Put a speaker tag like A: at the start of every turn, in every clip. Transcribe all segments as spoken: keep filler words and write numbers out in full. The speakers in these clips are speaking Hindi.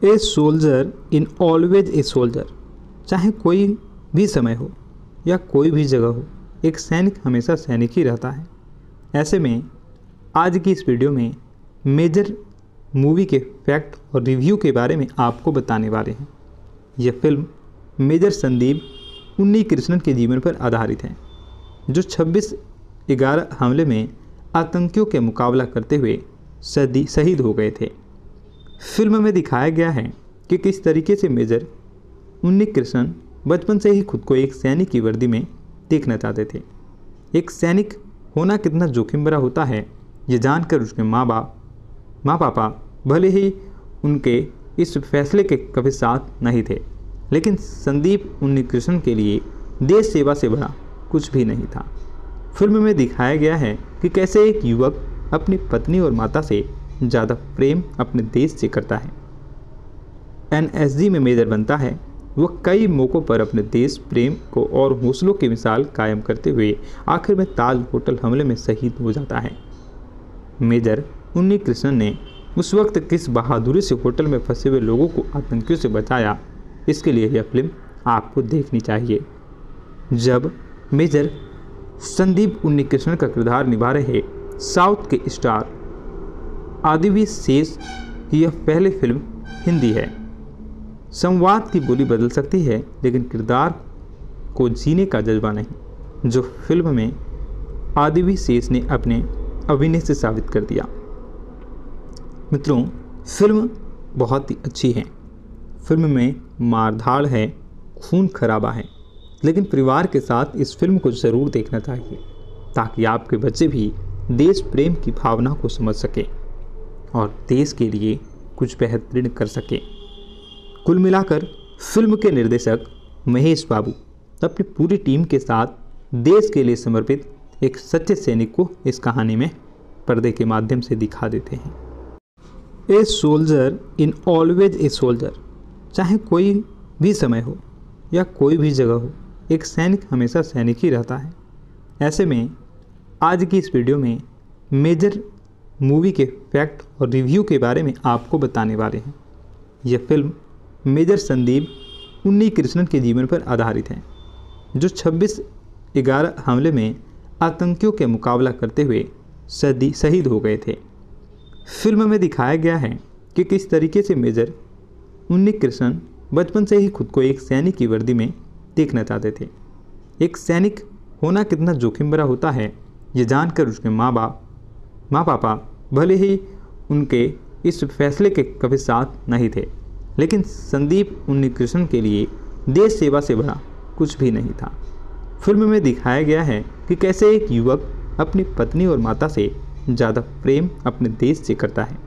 A: A soldier in always a soldier. चाहे कोई भी समय हो या कोई भी जगह हो, एक सैनिक हमेशा सैनिक ही रहता है। ऐसे में आज की इस वीडियो में मेजर मूवी के फैक्ट और रिव्यू के बारे में आपको बताने वाले हैं। यह फिल्म मेजर संदीप उन्नीकृष्णन के जीवन पर आधारित है, जो छब्बीस ग्यारह हमले में आतंकियों के मुकाबला करते हुए सदी शहीद हो गए थे। फिल्म में दिखाया गया है कि किस तरीके से मेजर उन्नीकृष्णन बचपन से ही खुद को एक सैनिक की वर्दी में देखना चाहते थे। एक सैनिक होना कितना जोखिम भरा होता है, ये जानकर उसके माँ बाप माँ पापा भले ही उनके इस फैसले के कभी साथ नहीं थे, लेकिन संदीप उन्नीकृष्णन के लिए देश सेवा से बड़ा कुछ भी नहीं था। फिल्म में दिखाया गया है कि कैसे एक युवक अपनी पत्नी और माता से ज़्यादा प्रेम अपने देश से करता है। एन एस जी में मेजर बनता है। वह कई मौक़ों पर अपने देश प्रेम को और हौसलों की मिसाल कायम करते हुए आखिर में ताज होटल हमले में शहीद हो जाता है। मेजर उन्नीकृष्णन ने उस वक्त किस बहादुरी से होटल में फंसे हुए लोगों को आतंकियों से बचाया, इसके लिए यह फिल्म आपको देखनी चाहिए। जब मेजर संदीप उन्नीकृष्णन का किरदार निभा रहे साउथ के स्टार आदिवी शेष की यह पहली फिल्म हिंदी है। संवाद की बोली बदल सकती है, लेकिन किरदार को जीने का जज्बा नहीं, जो फिल्म में आदिवी शेष ने अपने अभिनय से साबित कर दिया। मित्रों, फिल्म बहुत ही अच्छी है। फिल्म में मारधाड़ है, खून खराबा है, लेकिन परिवार के साथ इस फिल्म को ज़रूर देखना चाहिए, ताकि आपके बच्चे भी देश प्रेम की भावना को समझ सके और देश के लिए कुछ बेहतरीन कर सके। कुल मिलाकर फिल्म के निर्देशक महेश बाबू अपनी पूरी टीम के साथ देश के लिए समर्पित एक सच्चे सैनिक को इस कहानी में पर्दे के माध्यम से दिखा देते हैं। A soldier in always a soldier. चाहे कोई भी समय हो या कोई भी जगह हो, एक सैनिक हमेशा सैनिक ही रहता है। ऐसे में आज की इस वीडियो में मेजर मूवी के फैक्ट और रिव्यू के बारे में आपको बताने वाले हैं। यह फिल्म मेजर संदीप उन्नीकृष्णन के जीवन पर आधारित है, जो छब्बीस ग्यारह हमले में आतंकियों के मुकाबला करते हुए सदी शहीद हो गए थे। फिल्म में दिखाया गया है कि किस तरीके से मेजर उन्नीकृष्णन बचपन से ही खुद को एक सैनिक की वर्दी में देखना चाहते थे। एक सैनिक होना कितना जोखिम भरा होता है, ये जानकर उसके माँ बाप माँ पापा भले ही उनके इस फैसले के कभी साथ नहीं थे, लेकिन संदीप उन्नीकृष्णन के लिए देश सेवा से बड़ा कुछ भी नहीं था। फिल्म में दिखाया गया है कि कैसे एक युवक अपनी पत्नी और माता से ज़्यादा प्रेम अपने देश से करता है।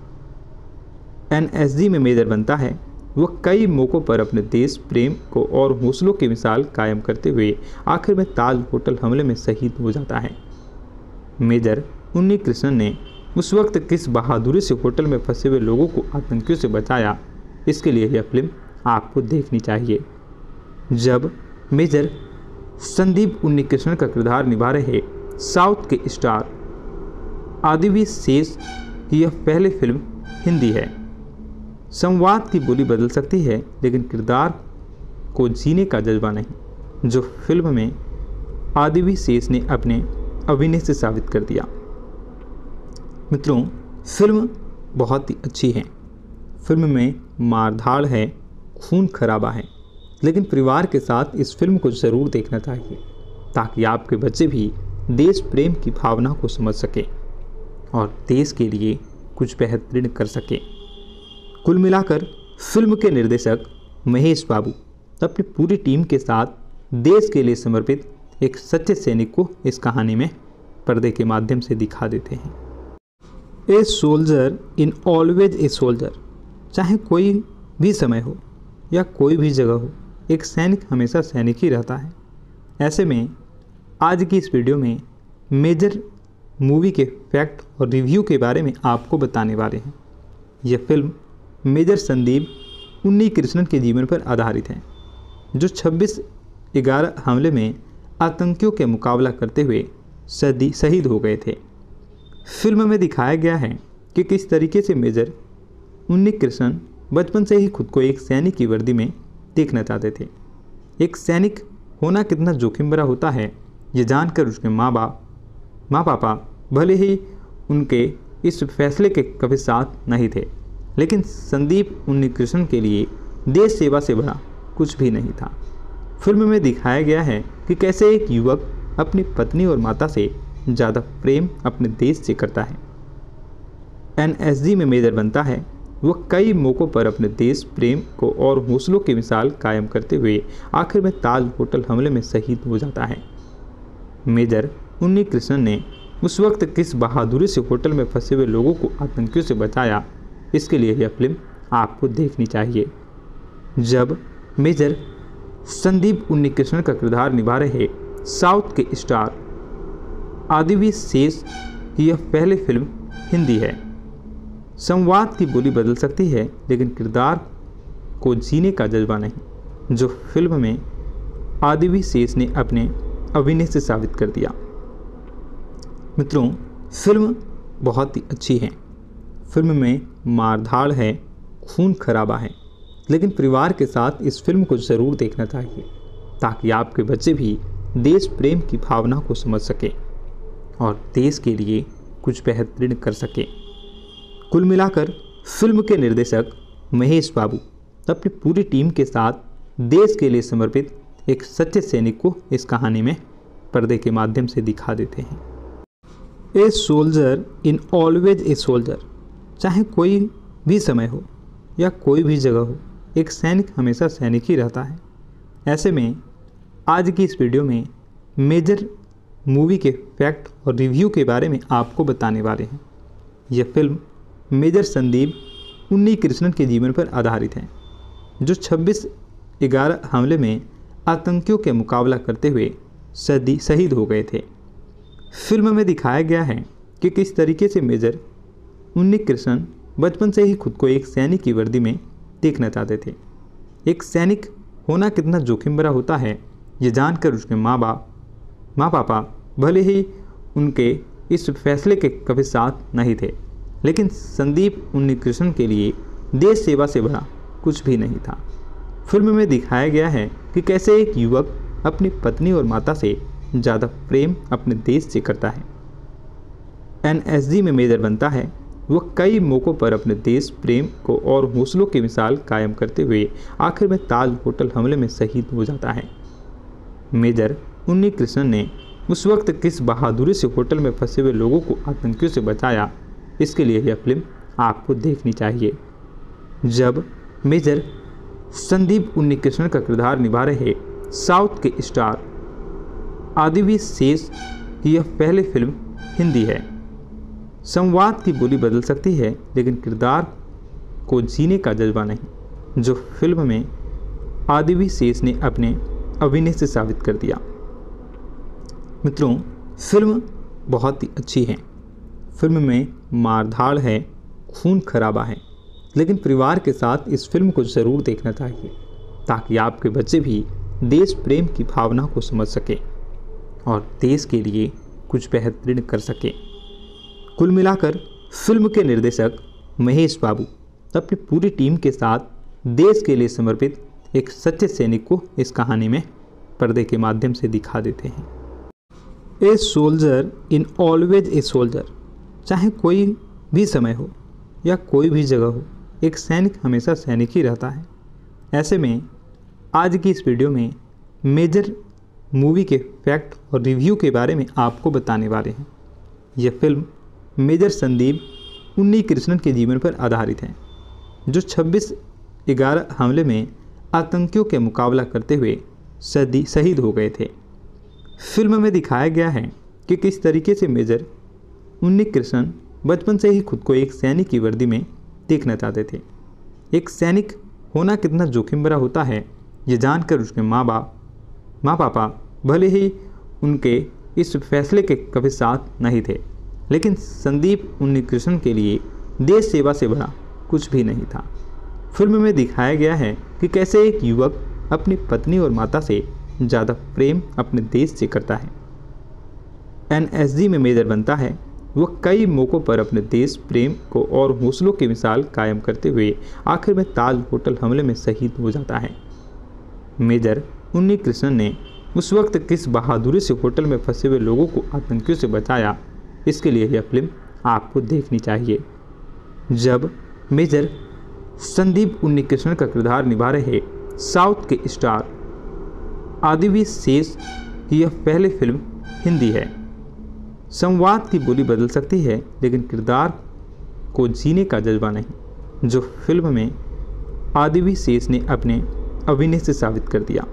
A: एन एस जी में मेजर बनता है। वह कई मौक़ों पर अपने देश प्रेम को और हौसलों की मिसाल कायम करते हुए आखिर में ताज होटल हमले में शहीद हो जाता है। मेजर उन्नीकृष्णन ने उस वक्त किस बहादुरी से होटल में फंसे हुए लोगों को आतंकियों से बचाया, इसके लिए यह फिल्म आपको देखनी चाहिए। जब मेजर संदीप उन्नीकृष्णन का किरदार निभा रहे साउथ के स्टार आदिवी शेष की यह पहली फिल्म हिंदी है। संवाद की बोली बदल सकती है, लेकिन किरदार को जीने का जज्बा नहीं, जो फिल्म में आदिवी शेष ने अपने अभिनय से साबित कर दिया। मित्रों, फिल्म बहुत ही अच्छी है। फिल्म में मारधाड़ है, खून खराबा है, लेकिन परिवार के साथ इस फिल्म को ज़रूर देखना चाहिए, ताकि आपके बच्चे भी देश प्रेम की भावना को समझ सके और देश के लिए कुछ बेहतरीन कर सके। कुल मिलाकर फिल्म के निर्देशक महेश बाबू अपनी पूरी टीम के साथ देश के लिए समर्पित एक सच्चे सैनिक को इस कहानी में पर्दे के माध्यम से दिखा देते हैं। A soldier in always a soldier. चाहे कोई भी समय हो या कोई भी जगह हो, एक सैनिक हमेशा सैनिक ही रहता है। ऐसे में आज की इस वीडियो में मेजर मूवी के फैक्ट और रिव्यू के बारे में आपको बताने वाले हैं। यह फिल्म मेजर संदीप उन्नीकृष्णन के जीवन पर आधारित है, जो छब्बीस ग्यारह हमले में आतंकियों के मुकाबला करते हुए सदी शहीद हो गए थे। फिल्म में दिखाया गया है कि किस तरीके से मेजर उन्नीकृष्णन बचपन से ही खुद को एक सैनिक की वर्दी में देखना चाहते थे। एक सैनिक होना कितना जोखिम भरा होता है ये जानकर उसके माँ बाप माँ पापा भले ही उनके इस फैसले के कभी साथ नहीं थे, लेकिन संदीप उन्नीकृष्णन के लिए देश सेवा से बड़ा कुछ भी नहीं था। फिल्म में दिखाया गया है कि कैसे एक युवक अपनी पत्नी और माता से ज़्यादा प्रेम अपने देश से करता है। एन एस जी में मेजर बनता है। वह कई मौक़ों पर अपने देश प्रेम को और हौसलों की मिसाल कायम करते हुए आखिर में ताज होटल हमले में शहीद हो जाता है। मेजर उन्नीकृष्णन ने उस वक्त किस बहादुरी से होटल में फंसे हुए लोगों को आतंकियों से बचाया, इसके लिए यह फिल्म आपको देखनी चाहिए। जब मेजर संदीप उन्नीकृष्णन का किरदार निभा रहे साउथ के स्टार आदिवी शेष की यह पहली फिल्म हिंदी है। संवाद की बोली बदल सकती है, लेकिन किरदार को जीने का जज्बा नहीं, जो फिल्म में आदिवी शेष ने अपने अभिनय से साबित कर दिया। मित्रों, फिल्म बहुत ही अच्छी है। फिल्म में मारधाड़ है, खून खराबा है, लेकिन परिवार के साथ इस फिल्म को ज़रूर देखना चाहिए ताकि आपके बच्चे भी देश प्रेम की भावना को समझ सके और देश के लिए कुछ बेहतरीन कर सके। कुल मिलाकर फिल्म के निर्देशक महेश बाबू अपनी पूरी टीम के साथ देश के लिए समर्पित एक सच्चे सैनिक को इस कहानी में पर्दे के माध्यम से दिखा देते हैं। A soldier in always a soldier, चाहे कोई भी समय हो या कोई भी जगह हो, एक सैनिक हमेशा सैनिक ही रहता है। ऐसे में आज की इस वीडियो में मेजर मूवी के फैक्ट और रिव्यू के बारे में आपको बताने वाले हैं। यह फिल्म मेजर संदीप उन्नीकृष्णन के जीवन पर आधारित है, जो छब्बीस ग्यारह हमले में आतंकियों के मुकाबला करते हुए सदी शहीद हो गए थे। फिल्म में दिखाया गया है कि किस तरीके से मेजर उन्नीकृष्णन बचपन से ही खुद को एक सैनिक की वर्दी में देखना चाहते थे। एक सैनिक होना कितना जोखिम भरा होता है ये जानकर उसके माँ बाप माँ पापा भले ही उनके इस फैसले के कभी साथ नहीं थे, लेकिन संदीप उन्नीकृष्णन के लिए देश सेवा से बड़ा कुछ भी नहीं था। फिल्म में दिखाया गया है कि कैसे एक युवक अपनी पत्नी और माता से ज़्यादा प्रेम अपने देश से करता है। एन एस जी में मेजर बनता है। वह कई मौक़ों पर अपने देश प्रेम को और हौसलों की मिसाल कायम करते हुए आखिर में ताज होटल हमले में शहीद हो जाता है। मेजर उन्नीकृष्णन ने उस वक्त किस बहादुरी से होटल में फंसे हुए लोगों को आतंकियों से बचाया, इसके लिए यह फिल्म आपको देखनी चाहिए। जब मेजर संदीप उन्नीकृष्णन का किरदार निभा रहे साउथ के स्टार आदिवी शेष की यह पहली फिल्म हिंदी है। संवाद की बोली बदल सकती है, लेकिन किरदार को जीने का जज्बा नहीं, जो फिल्म में आदिवी शेष ने अपने अभिनय से साबित कर दिया। मित्रों, फिल्म बहुत ही अच्छी है। फिल्म में मारधाड़ है, खून खराबा है, लेकिन परिवार के साथ इस फिल्म को ज़रूर देखना चाहिए ताकि आपके बच्चे भी देश प्रेम की भावना को समझ सके और देश के लिए कुछ बेहतरीन कर सके। कुल मिलाकर फिल्म के निर्देशक महेश बाबू अपनी पूरी टीम के साथ देश के लिए समर्पित एक सच्चे सैनिक को इस कहानी में पर्दे के माध्यम से दिखा देते हैं। A soldier in always a soldier, चाहे कोई भी समय हो या कोई भी जगह हो, एक सैनिक हमेशा सैनिक ही रहता है। ऐसे में आज की इस वीडियो में मेजर मूवी के फैक्ट और रिव्यू के बारे में आपको बताने वाले हैं। यह फिल्म मेजर संदीप उन्नीकृष्णन के जीवन पर आधारित है, जो छब्बीस ग्यारह हमले में आतंकियों के मुकाबला करते हुए सदी शहीद हो गए थे। फिल्म में दिखाया गया है कि किस तरीके से मेजर उन्नीकृष्णन बचपन से ही खुद को एक सैनिक की वर्दी में देखना चाहते थे। एक सैनिक होना कितना जोखिम भरा होता है ये जानकर उसके माँ बाप माँ पापा भले ही उनके इस फैसले के कभी साथ नहीं थे, लेकिन संदीप उन्नीकृष्णन के लिए देश सेवा से बड़ा कुछ भी नहीं था। फिल्म में दिखाया गया है कि कैसे एक युवक अपनी पत्नी और माता से ज़्यादा प्रेम अपने देश से करता है। एन एस जी में मेजर बनता है। वह कई मौक़ों पर अपने देश प्रेम को और हौसलों की मिसाल कायम करते हुए आखिर में ताज होटल हमले में शहीद हो जाता है। मेजर उन्नी कृष्णन ने उस वक्त किस बहादुरी से होटल में फंसे हुए लोगों को आतंकियों से बचाया, इसके लिए यह फिल्म आपको देखनी चाहिए। जब मेजर संदीप उन्नी कृष्णन का किरदार निभा रहे साउथ के स्टार आदिवी शेष की यह पहली फिल्म हिंदी है। संवाद की बोली बदल सकती है, लेकिन किरदार को जीने का जज्बा नहीं, जो फिल्म में आदिवी शेष ने अपने अभिनय से साबित कर दिया।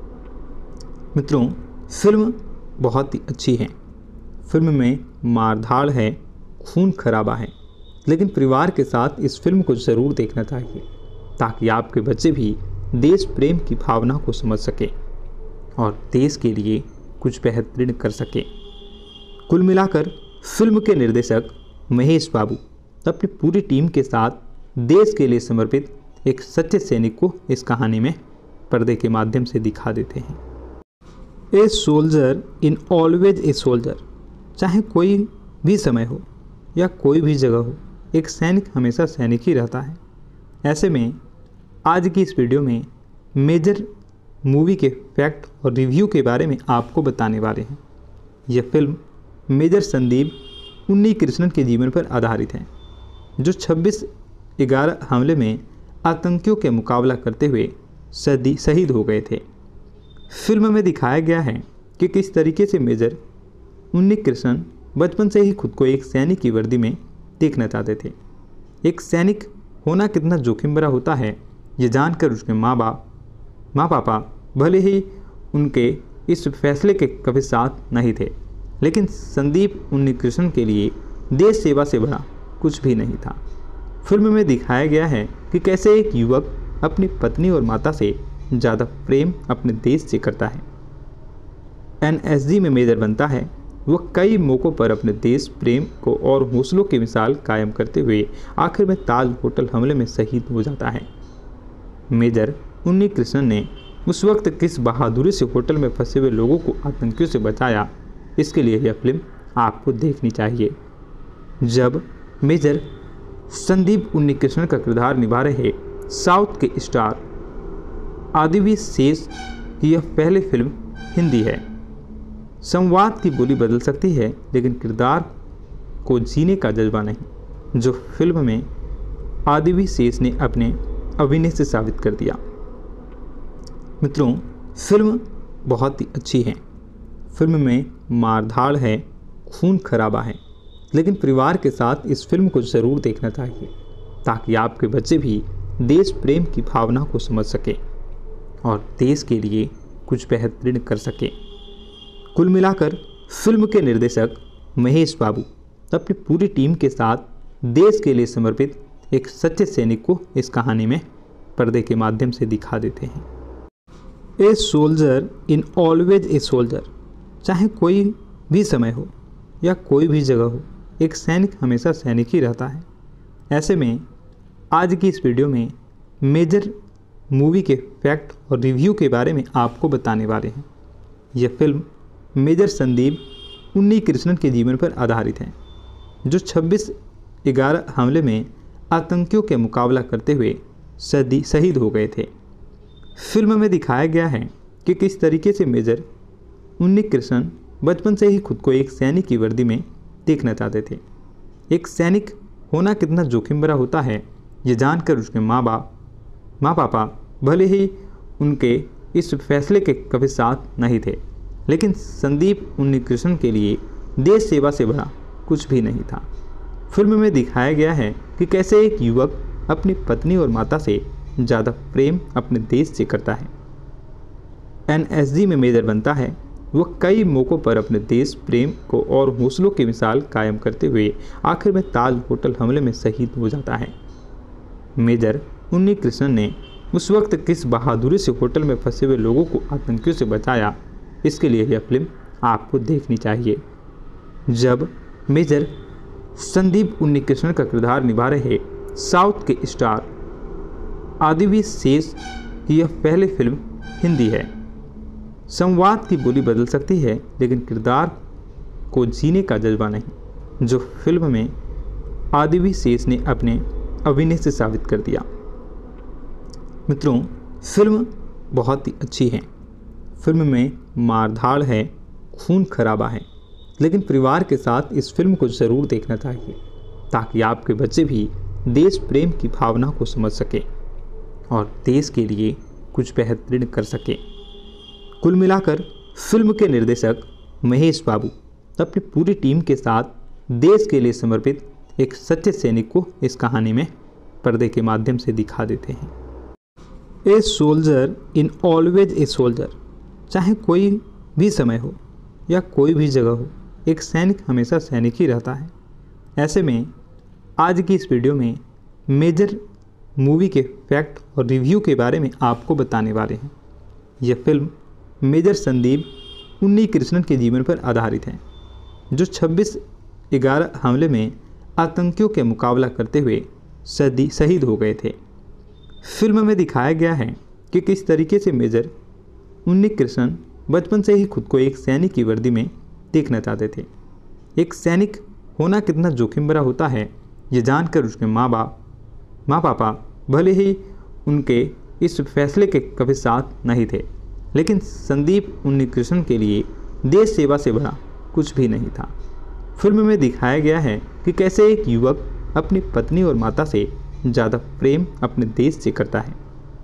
A: मित्रों, फिल्म बहुत ही अच्छी है। फिल्म में मारधाड़ है, खून खराबा है, लेकिन परिवार के साथ इस फिल्म को ज़रूर देखना चाहिए, ताकि आपके बच्चे भी देश प्रेम की भावना को समझ सके और देश के लिए कुछ बेहतरीन कर सके। कुल मिलाकर फिल्म के निर्देशक महेश बाबू अपनी पूरी टीम के साथ देश के लिए समर्पित एक सच्चे सैनिक को इस कहानी में पर्दे के माध्यम से दिखा देते हैं। A soldier in always a soldier, चाहे कोई भी समय हो या कोई भी जगह हो, एक सैनिक हमेशा सैनिक ही रहता है। ऐसे में आज की इस वीडियो में मेजर मूवी के फैक्ट और रिव्यू के बारे में आपको बताने वाले हैं। यह फिल्म मेजर संदीप उन्नी कृष्णन के जीवन पर आधारित है, जो छब्बीस ग्यारह हमले में आतंकियों के मुकाबला करते हुए सदी शहीद हो गए थे। फिल्म में दिखाया गया है कि किस तरीके से मेजर उन्नी कृष्णन बचपन से ही खुद को एक सैनिक की वर्दी में देखना चाहते थे। एक सैनिक होना कितना जोखिम भरा होता है, ये जानकर उसके माँ बाप माँ पापा भले ही उनके इस फैसले के कभी साथ नहीं थे, लेकिन संदीप उन्नी कृष्णन के लिए देश सेवा से बड़ा कुछ भी नहीं था। फिल्म में दिखाया गया है कि कैसे एक युवक अपनी पत्नी और माता से ज़्यादा प्रेम अपने देश से करता है। एन एस जी में मेजर बनता है, वह कई मौक़ों पर अपने देश प्रेम को और हौसलों की मिसाल कायम करते हुए आखिर में ताज होटल हमले में शहीद हो जाता है। मेजर उन्नी कृष्णन ने उस वक्त किस बहादुरी से होटल में फंसे हुए लोगों को आतंकियों से बचाया, इसके लिए यह फिल्म आपको देखनी चाहिए। जब मेजर संदीप उन्नी कृष्णन का किरदार निभा रहे साउथ के स्टार आदिवी शेष की यह पहली फिल्म हिंदी है। संवाद की बोली बदल सकती है, लेकिन किरदार को जीने का जज्बा नहीं, जो फिल्म में आदिवी शेष ने अपने अभिनय से साबित कर दिया। मित्रों, फिल्म बहुत ही अच्छी है। फिल्म में मारधाड़ है, खून खराबा है, लेकिन परिवार के साथ इस फिल्म को ज़रूर देखना चाहिए, ताकि आपके बच्चे भी देश प्रेम की भावना को समझ सके और देश के लिए कुछ बेहतरीन कर सके। कुल मिलाकर फिल्म के निर्देशक महेश बाबू अपनी पूरी टीम के साथ देश के लिए समर्पित एक सच्चे सैनिक को इस कहानी में पर्दे के माध्यम से दिखा देते हैं। A soldier in always a soldier, चाहे कोई भी समय हो या कोई भी जगह हो, एक सैनिक हमेशा सैनिक ही रहता है। ऐसे में आज की इस वीडियो में मेजर मूवी के फैक्ट और रिव्यू के बारे में आपको बताने वाले हैं। यह फिल्म मेजर संदीप उन्नी कृष्णन के जीवन पर आधारित है, जो छब्बीस ग्यारह हमले में आतंकियों के मुकाबला करते हुए सदी शहीद हो गए थे। फिल्म में दिखाया गया है कि किस तरीके से मेजर उन्नी कृष्णन बचपन से ही खुद को एक सैनिक की वर्दी में देखना चाहते थे। एक सैनिक होना कितना जोखिम भरा होता है, ये जानकर उसके माँ बाप माँ पापा भले ही उनके इस फैसले के कभी साथ नहीं थे, लेकिन संदीप उन्नी कृष्णन के लिए देश सेवा से बड़ा कुछ भी नहीं था। फिल्म में दिखाया गया है कि कैसे एक युवक अपनी पत्नी और माता से ज़्यादा प्रेम अपने देश से करता है। एन एस जी में मेजर बनता है, वह कई मौक़ों पर अपने देश प्रेम को और हौसलों की मिसाल कायम करते हुए आखिर में ताज होटल हमले में शहीद हो जाता है। मेजर उन्नी कृष्णन ने उस वक्त किस बहादुरी से होटल में फंसे हुए लोगों को आतंकियों से बचाया, इसके लिए यह फिल्म आपको देखनी चाहिए। जब मेजर संदीप उन्नी कृष्णन का किरदार निभा रहे साउथ के स्टार आदिवी शेष की यह पहली फिल्म हिंदी है। संवाद की बोली बदल सकती है, लेकिन किरदार को जीने का जज्बा नहीं, जो फिल्म में आदिवी शेष ने अपने अभिनय से साबित कर दिया। मित्रों, फिल्म बहुत ही अच्छी है। फिल्म में मारधाड़ है, खून खराबा है, लेकिन परिवार के साथ इस फिल्म को ज़रूर देखना चाहिए ताकि आपके बच्चे भी देश प्रेम की भावना को समझ सके और देश के लिए कुछ बेहतरीन कर सके। कुल मिलाकर फिल्म के निर्देशक महेश बाबू अपनी पूरी टीम के साथ देश के लिए समर्पित एक सच्चे सैनिक को इस कहानी में पर्दे के माध्यम से दिखा देते हैं। A soldier in always a soldier, चाहे कोई भी समय हो या कोई भी जगह हो, एक सैनिक हमेशा सैनिक ही रहता है। ऐसे में आज की इस वीडियो में मेजर मूवी के फैक्ट और रिव्यू के बारे में आपको बताने वाले हैं। यह फिल्म मेजर संदीप उन्नीकृष्णन के जीवन पर आधारित है, जो छब्बीस ग्यारह हमले में आतंकियों के मुकाबला करते हुए सदी शहीद हो गए थे। फिल्म में दिखाया गया है कि किस तरीके से मेजर उन्नीकृष्णन बचपन से ही खुद को एक सैनिक की वर्दी में देखना चाहते थे। एक सैनिक होना कितना जोखिम भरा होता है, ये जानकर उसके माँ बाप माँ पापा भले ही उनके इस फैसले के कभी साथ नहीं थे, लेकिन संदीप उन्नीकृष्णन के लिए देश सेवा से बड़ा कुछ भी नहीं था। फिल्म में दिखाया गया है कि कैसे एक युवक अपनी पत्नी और माता से ज़्यादा प्रेम अपने देश से करता है।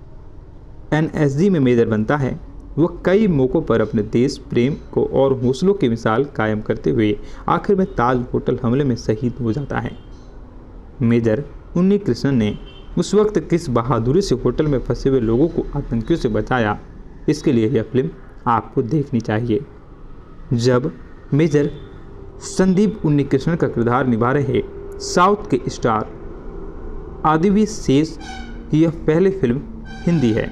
A: एन एस जी में मेजर बनता है। वह कई मौक़ों पर अपने देश प्रेम को और हौसलों की मिसाल कायम करते हुए आखिर में ताज होटल हमले में शहीद हो जाता है। मेजर उन्नीकृष्णन ने उस वक्त किस बहादुरी से होटल में फंसे हुए लोगों को आतंकियों से बचाया, इसके लिए यह फिल्म आपको देखनी चाहिए। जब मेजर संदीप उन्नीकृष्णन का किरदार निभा रहे साउथ के स्टार आदिवी शेष की यह पहली फिल्म हिंदी है।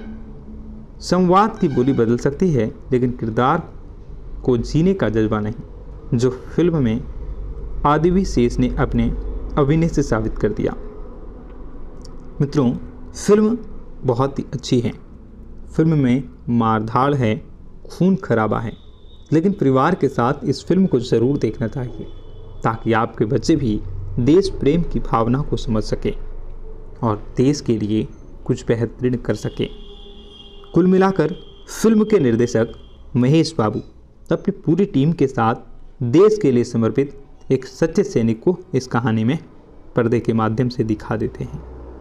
A: संवाद की बोली बदल सकती है, लेकिन किरदार को जीने का जज्बा नहीं, जो फिल्म में आदिवी शेष ने अपने अभिनय से साबित कर दिया। मित्रों, फिल्म बहुत ही अच्छी है। फिल्म में मारधाड़ है, खून खराबा है, लेकिन परिवार के साथ इस फिल्म को ज़रूर देखना चाहिए ताकि आपके बच्चे भी देश प्रेम की भावना को समझ सके और देश के लिए कुछ बेहतरीन कर सके। कुल मिलाकर फिल्म के निर्देशक महेश बाबू अपनी पूरी टीम के साथ देश के लिए समर्पित एक सच्चे सैनिक को इस कहानी में पर्दे के माध्यम से दिखा देते हैं।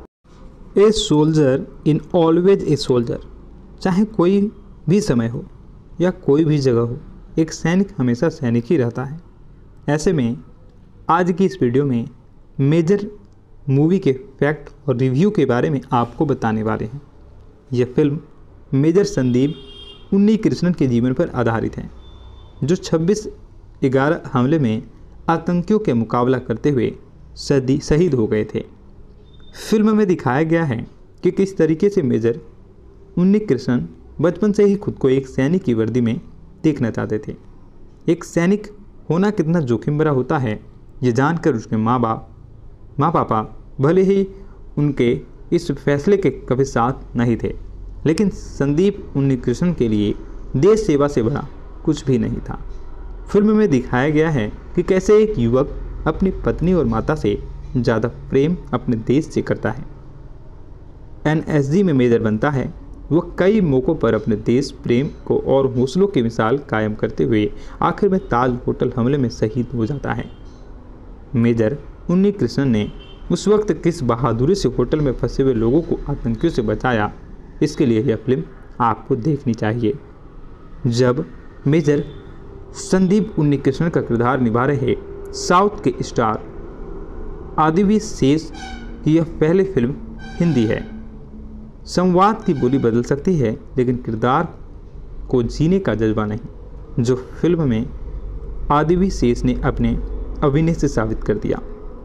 A: A soldier in always a soldier, चाहे कोई भी समय हो या कोई भी जगह हो, एक सैनिक हमेशा सैनिक ही रहता है। ऐसे में आज की इस वीडियो में मेजर मूवी के फैक्ट और रिव्यू के बारे में आपको बताने वाले हैं। यह फिल्म मेजर संदीप उन्नीकृष्णन के जीवन पर आधारित है, जो छब्बीस ग्यारह हमले में आतंकियों के मुकाबला करते हुए सदी शहीद हो गए थे। फिल्म में दिखाया गया है कि किस तरीके से मेजर उन्नीकृष्णन बचपन से ही खुद को एक सैनिक की वर्दी में देखना चाहते थे। एक सैनिक होना कितना जोखिम भरा होता है, ये जानकर उसके माँ बाप माँ पापा भले ही उनके इस फैसले के कभी साथ नहीं थे, लेकिन संदीप उन्नीकृष्णन के लिए देश सेवा से बड़ा कुछ भी नहीं था। फिल्म में दिखाया गया है कि कैसे एक युवक अपनी पत्नी और माता से ज़्यादा प्रेम अपने देश से करता है। एन एस जी में मेजर बनता है। वह कई मौक़ों पर अपने देश प्रेम को और हौसलों की मिसाल कायम करते हुए आखिर में ताज होटल हमले में शहीद हो जाता है। मेजर उन्नीकृष्णन ने उस वक्त किस बहादुरी से होटल में फंसे हुए लोगों को आतंकियों से बचाया, इसके लिए यह फिल्म आपको देखनी चाहिए। जब मेजर संदीप उन्नीकृष्णन का किरदार निभा रहे साउथ के स्टार आदिवी शेष की यह पहली फिल्म हिंदी है। संवाद की बोली बदल सकती है, लेकिन किरदार को जीने का जज्बा नहीं, जो फिल्म में आदिवी शेष ने अपने अभिनय से साबित कर दिया।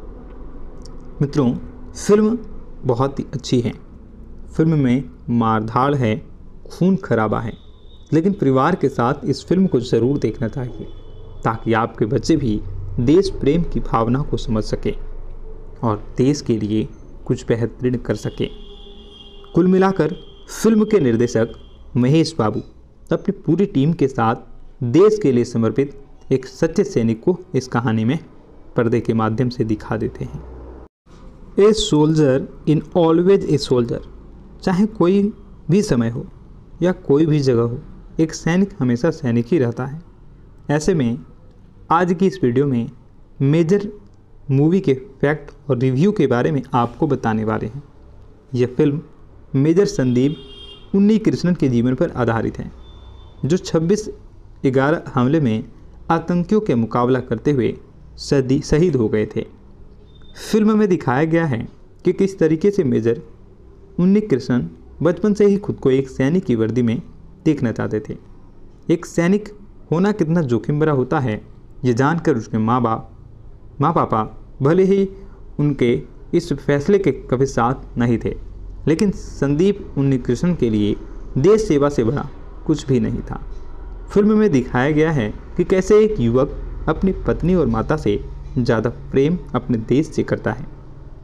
A: मित्रों, फिल्म बहुत ही अच्छी है। फिल्म में मारधाड़ है, खून खराबा है, लेकिन परिवार के साथ इस फिल्म को ज़रूर देखना चाहिए ताकि आपके बच्चे भी देश प्रेम की भावना को समझ सके और देश के लिए कुछ बेहतरीन कर सके। कुल मिलाकर फिल्म के निर्देशक महेश बाबू अपनी पूरी टीम के साथ देश के लिए समर्पित एक सच्चे सैनिक को इस कहानी में पर्दे के माध्यम से दिखा देते हैं। A soldier in always a soldier, चाहे कोई भी समय हो या कोई भी जगह हो, एक सैनिक हमेशा सैनिक ही रहता है। ऐसे में आज की इस वीडियो में मेजर मूवी के फैक्ट और रिव्यू के बारे में आपको बताने वाले हैं। यह फिल्म मेजर संदीप उन्नी कृष्णन के जीवन पर आधारित है, जो छब्बीस ग्यारह हमले में आतंकियों के मुकाबला करते हुए सदी शहीद हो गए थे। फिल्म में दिखाया गया है कि किस तरीके से मेजर उन्नी कृष्णन बचपन से ही खुद को एक सैनिक की वर्दी में देखना चाहते थे। एक सैनिक होना कितना जोखिम भरा होता है, ये जानकर उसके माँ बाप माँ पापा भले ही उनके इस फैसले के कभी साथ नहीं थे, लेकिन संदीप उन्नी कृष्णन के लिए देश सेवा से बड़ा कुछ भी नहीं था। फिल्म में दिखाया गया है कि कैसे एक युवक अपनी पत्नी और माता से ज़्यादा प्रेम अपने देश से करता है।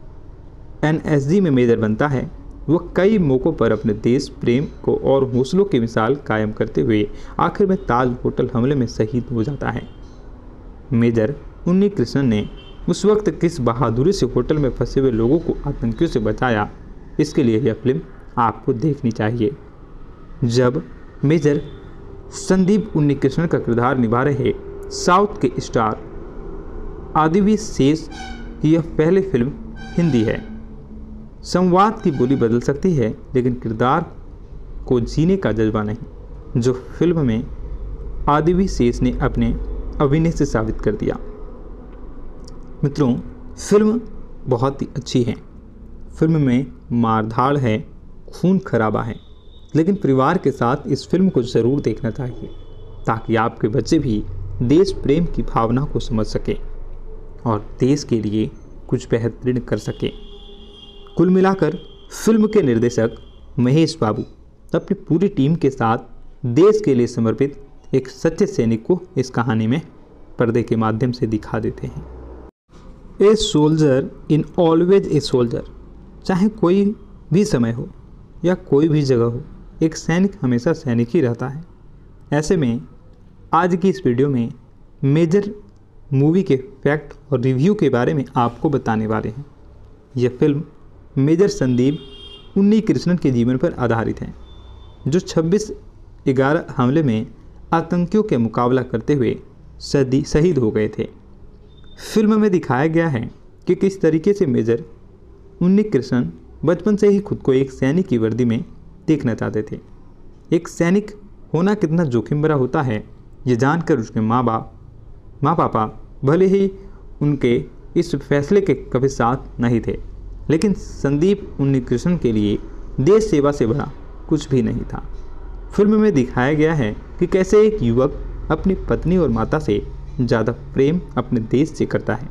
A: एन एस जी में मेजर बनता है। वह कई मौक़ों पर अपने देश प्रेम को और हौसलों की मिसाल कायम करते हुए आखिर में ताज होटल हमले में शहीद हो जाता है। मेजर उन्नी कृष्णन ने उस वक्त किस बहादुरी से होटल में फंसे हुए लोगों को आतंकियों से बचाया, इसके लिए यह फिल्म आपको देखनी चाहिए। जब मेजर संदीप उन्नी कृष्णन का किरदार निभा रहे साउथ के स्टार आदिवी शेष की यह पहली फिल्म हिंदी है। संवाद की बोली बदल सकती है, लेकिन किरदार को जीने का जज्बा नहीं, जो फिल्म में आदिवी शेष ने अपने अभिनय से साबित कर दिया। मित्रों, फिल्म बहुत ही अच्छी है। फिल्म में मारधाड़ है, खून खराबा है, लेकिन परिवार के साथ इस फिल्म को ज़रूर देखना चाहिए, ताकि आपके बच्चे भी देश प्रेम की भावना को समझ सकें और देश के लिए कुछ बेहतरीन कर सकें। कुल मिलाकर फिल्म के निर्देशक महेश बाबू अपनी पूरी टीम के साथ देश के लिए समर्पित एक सच्चे सैनिक को इस कहानी में पर्दे के माध्यम से दिखा देते हैं। A soldier in always a soldier, चाहे कोई भी समय हो या कोई भी जगह हो, एक सैनिक हमेशा सैनिक ही रहता है। ऐसे में आज की इस वीडियो में मेजर मूवी के फैक्ट और रिव्यू के बारे में आपको बताने वाले हैं। यह फिल्म मेजर संदीप उन्नी कृष्णन के जीवन पर आधारित है, जो छब्बीस ग्यारह हमले में आतंकियों के मुकाबला करते हुए सदी शहीद हो गए थे। फिल्म में दिखाया गया है कि किस तरीके से मेजर उन्नी कृष्णन बचपन से ही खुद को एक सैनिक की वर्दी में देखना चाहते थे। एक सैनिक होना कितना जोखिम भरा होता है, ये जानकर उसके माँ बाप माँ पापा भले ही उनके इस फैसले के कभी साथ नहीं थे, लेकिन संदीप उन्नी कृष्णन के लिए देश सेवा से बड़ा कुछ भी नहीं था। फिल्म में दिखाया गया है कि कैसे एक युवक अपनी पत्नी और माता से ज़्यादा प्रेम अपने देश से करता है।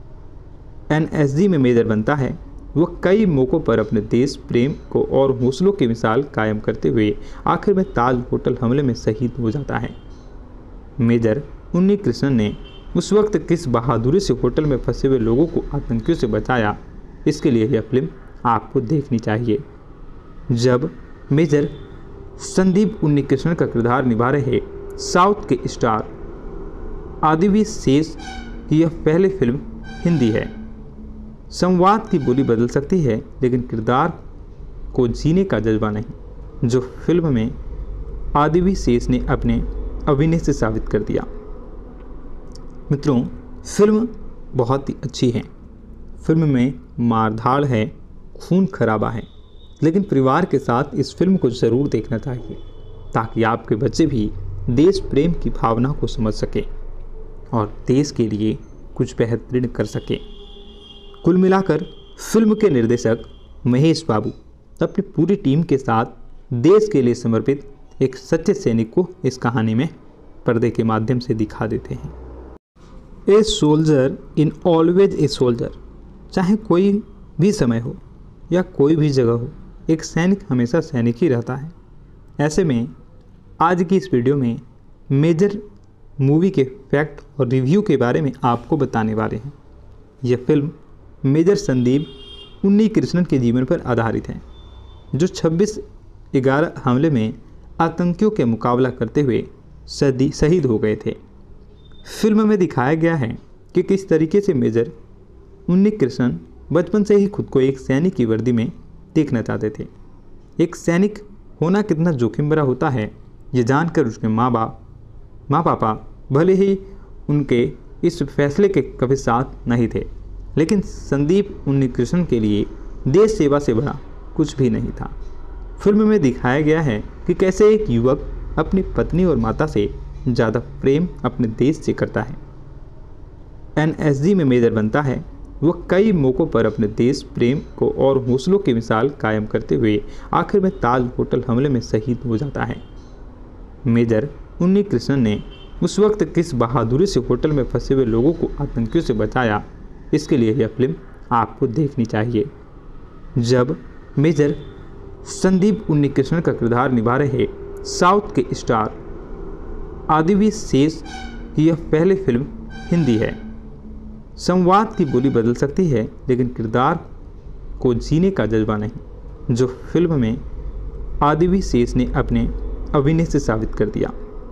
A: एन एस जी में मेजर बनता है। वह कई मौक़ों पर अपने देश प्रेम को और हौसलों की मिसाल कायम करते हुए आखिर में ताज होटल हमले में शहीद हो जाता है। मेजर उन्नी कृष्णन ने उस वक्त किस बहादुरी से होटल में फंसे हुए लोगों को आतंकियों से बचाया, इसके लिए यह फिल्म आपको देखनी चाहिए। जब मेजर संदीप उन्नी कृष्णन का किरदार निभा रहे साउथ के स्टार आदिवी शेष की यह पहली फिल्म हिंदी है। संवाद की बोली बदल सकती है, लेकिन किरदार को जीने का जज्बा नहीं, जो फिल्म में आदिवी शेष ने अपने अभिनय से साबित कर दिया। मित्रों, फिल्म बहुत ही अच्छी है। फिल्म में मारधाड़ है, खून खराबा है, लेकिन परिवार के साथ इस फिल्म को ज़रूर देखना चाहिए, ताकि आपके बच्चे भी देश प्रेम की भावना को समझ सकें और देश के लिए कुछ बेहतरीन कर सकें। कुल मिलाकर फिल्म के निर्देशक महेश बाबू अपनी पूरी टीम के साथ देश के लिए समर्पित एक सच्चे सैनिक को इस कहानी में पर्दे के माध्यम से दिखा देते हैं। A soldier in always a soldier, चाहे कोई भी समय हो या कोई भी जगह हो, एक सैनिक हमेशा सैनिक ही रहता है। ऐसे में आज की इस वीडियो में मेजर मूवी के फैक्ट और रिव्यू के बारे में आपको बताने वाले हैं। यह फिल्म मेजर संदीप उन्नी कृष्णन के जीवन पर आधारित है, जो छब्बीस ग्यारह हमले में आतंकियों के मुकाबला करते हुए सदी शहीद हो गए थे। फिल्म में दिखाया गया है कि किस तरीके से मेजर उन्नी कृष्णन बचपन से ही खुद को एक सैनिक की वर्दी में देखना चाहते थे। एक सैनिक होना कितना जोखिम भरा होता है, ये जानकर उसके माँ बाप माँ पापा भले ही उनके इस फैसले के कभी साथ नहीं थे, लेकिन संदीप उन्नीकृष्णन के लिए देश सेवा से बड़ा कुछ भी नहीं था। फिल्म में दिखाया गया है कि कैसे एक युवक अपनी पत्नी और माता से ज़्यादा प्रेम अपने देश से करता है। एन एस जी में मेजर बनता है। वह कई मौक़ों पर अपने देश प्रेम को और हौसलों की मिसाल कायम करते हुए आखिर में ताज होटल हमले में शहीद हो जाता है। मेजर उन्नीकृष्णन ने उस वक्त किस बहादुरी से होटल में फंसे हुए लोगों को आतंकियों से बचाया, इसके लिए यह फिल्म आपको देखनी चाहिए। जब मेजर संदीप उन्नीकृष्णन का किरदार निभा रहे साउथ के स्टार आदिवी शेष की यह पहली फिल्म हिंदी है। संवाद की बोली बदल सकती है, लेकिन किरदार को जीने का जज्बा नहीं, जो फिल्म में आदिवी शेष ने अपने अभिनय से साबित कर दिया।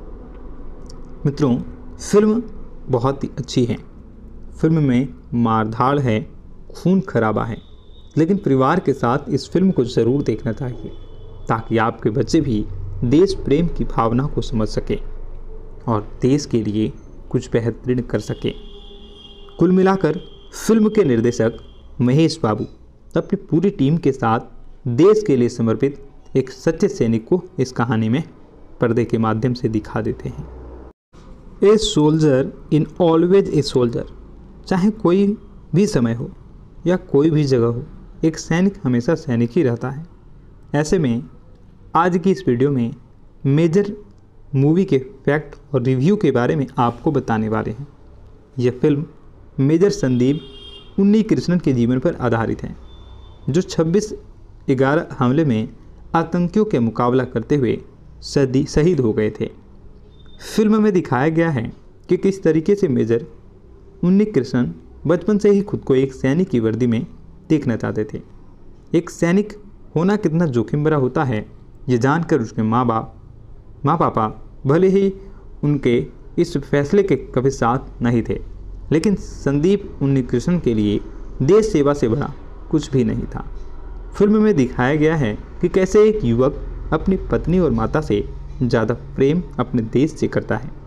A: मित्रों, फिल्म बहुत ही अच्छी है। फिल्म में मारधाड़ है, खून खराबा है, लेकिन परिवार के साथ इस फिल्म को ज़रूर देखना चाहिए, ताकि आपके बच्चे भी देश प्रेम की भावना को समझ सके और देश के लिए कुछ बेहतरीन कर सके। कुल मिलाकर फिल्म के निर्देशक महेश बाबू अपनी पूरी टीम के साथ देश के लिए समर्पित एक सच्चे सैनिक को इस कहानी में पर्दे के माध्यम से दिखा देते हैं। A soldier in always a soldier, चाहे कोई भी समय हो या कोई भी जगह हो, एक सैनिक हमेशा सैनिक ही रहता है। ऐसे में आज की इस वीडियो में मेजर मूवी के फैक्ट और रिव्यू के बारे में आपको बताने वाले हैं। यह फिल्म मेजर संदीप उन्नीकृष्णन के जीवन पर आधारित है, जो छब्बीस ग्यारह हमले में आतंकियों के मुकाबला करते हुए सदी शहीद हो गए थे। फिल्म में दिखाया गया है कि किस तरीके से मेजर उन्नीकृष्णन बचपन से ही खुद को एक सैनिक की वर्दी में देखना चाहते थे। एक सैनिक होना कितना जोखिम भरा होता है, ये जानकर उसके माँ बाप माँ पापा भले ही उनके इस फैसले के कभी साथ नहीं थे, लेकिन संदीप उन्नीकृष्णन के लिए देश सेवा से बड़ा कुछ भी नहीं था। फिल्म में दिखाया गया है कि कैसे एक युवक अपनी पत्नी और माता से ज़्यादा प्रेम अपने देश से करता है।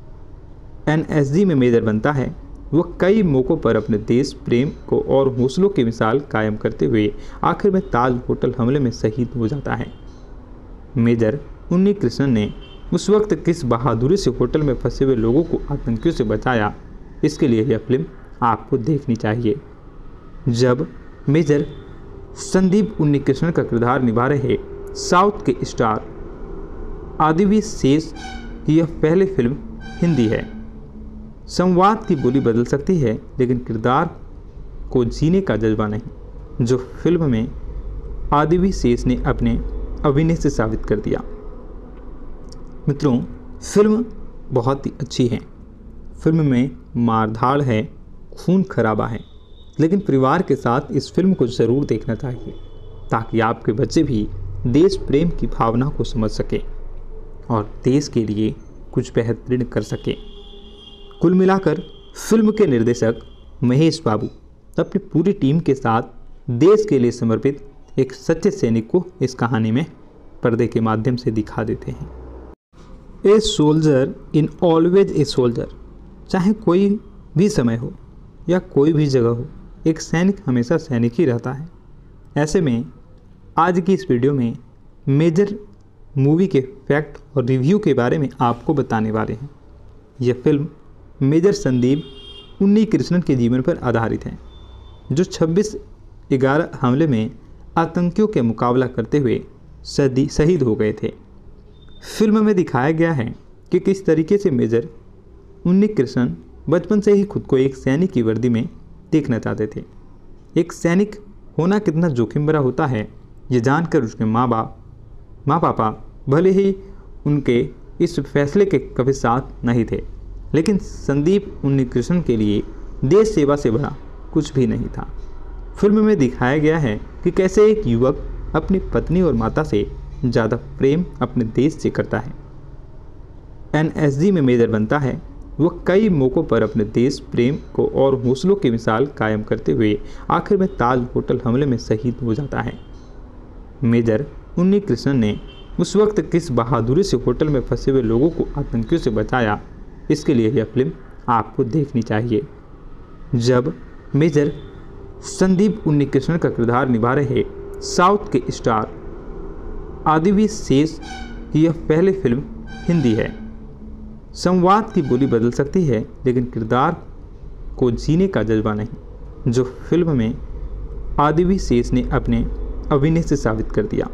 A: एन एस जी में मेजर बनता है। वह कई मौक़ों पर अपने देश प्रेम को और हौसलों की मिसाल कायम करते हुए आखिर में ताज होटल हमले में शहीद हो जाता है। मेजर उन्नीकृष्णन ने उस वक्त किस बहादुरी से होटल में फंसे हुए लोगों को आतंकियों से बचाया, इसके लिए यह फिल्म आपको देखनी चाहिए। जब मेजर संदीप उन्नीकृष्णन का किरदार निभा रहे साउथ के स्टार आदिवी शेष की यह पहली फिल्म हिंदी है। संवाद की बोली बदल सकती है, लेकिन किरदार को जीने का जज्बा नहीं, जो फिल्म में आदिवी शेष ने अपने अभिनय से साबित कर दिया। मित्रों, फिल्म बहुत ही अच्छी है। फिल्म में मारधाड़ है, खून खराबा है, लेकिन परिवार के साथ इस फिल्म को ज़रूर देखना चाहिए, ताकि आपके बच्चे भी देश प्रेम की भावना को समझ सके और देश के लिए कुछ बेहतरीन कर सके। कुल मिलाकर फिल्म के निर्देशक महेश बाबू अपनी पूरी टीम के साथ देश के लिए समर्पित एक सच्चे सैनिक को इस कहानी में पर्दे के माध्यम से दिखा देते हैं। A soldier in always a soldier, चाहे कोई भी समय हो या कोई भी जगह हो, एक सैनिक हमेशा सैनिक ही रहता है। ऐसे में आज की इस वीडियो में मेजर मूवी के फैक्ट और रिव्यू के बारे में आपको बताने वाले हैं। यह फिल्म मेजर संदीप उन्नीकृष्णन के जीवन पर आधारित है, जो छब्बीस ग्यारह हमले में आतंकियों के मुकाबला करते हुए सदी शहीद हो गए थे। फिल्म में दिखाया गया है कि किस तरीके से मेजर उन्नीकृष्णन बचपन से ही खुद को एक सैनिक की वर्दी में देखना चाहते थे। एक सैनिक होना कितना जोखिम भरा होता है, ये जानकर उसके माँ बाप माँ पापा भले ही उनके इस फैसले के कभी साथ नहीं थे, लेकिन संदीप उन्नीकृष्णन के लिए देश सेवा से बड़ा कुछ भी नहीं था। फिल्म में दिखाया गया है कि कैसे एक युवक अपनी पत्नी और माता से ज़्यादा प्रेम अपने देश से करता है। एन एस जी में मेजर बनता है। वह कई मौक़ों पर अपने देश प्रेम को और हौसलों की मिसाल कायम करते हुए आखिर में ताज होटल हमले में शहीद हो जाता है। मेजर उन्नी कृष्णन ने उस वक्त किस बहादुरी से होटल में फंसे हुए लोगों को आतंकियों से बचाया, इसके लिए यह फिल्म आपको देखनी चाहिए। जब मेजर संदीप उन्नी कृष्णन का किरदार निभा रहे साउथ के स्टार आदिवी शेष की यह पहली फिल्म हिंदी है। संवाद की बोली बदल सकती है, लेकिन किरदार को जीने का जज्बा नहीं, जो फिल्म में आदिवी शेष ने अपने अभिनय से साबित कर दिया।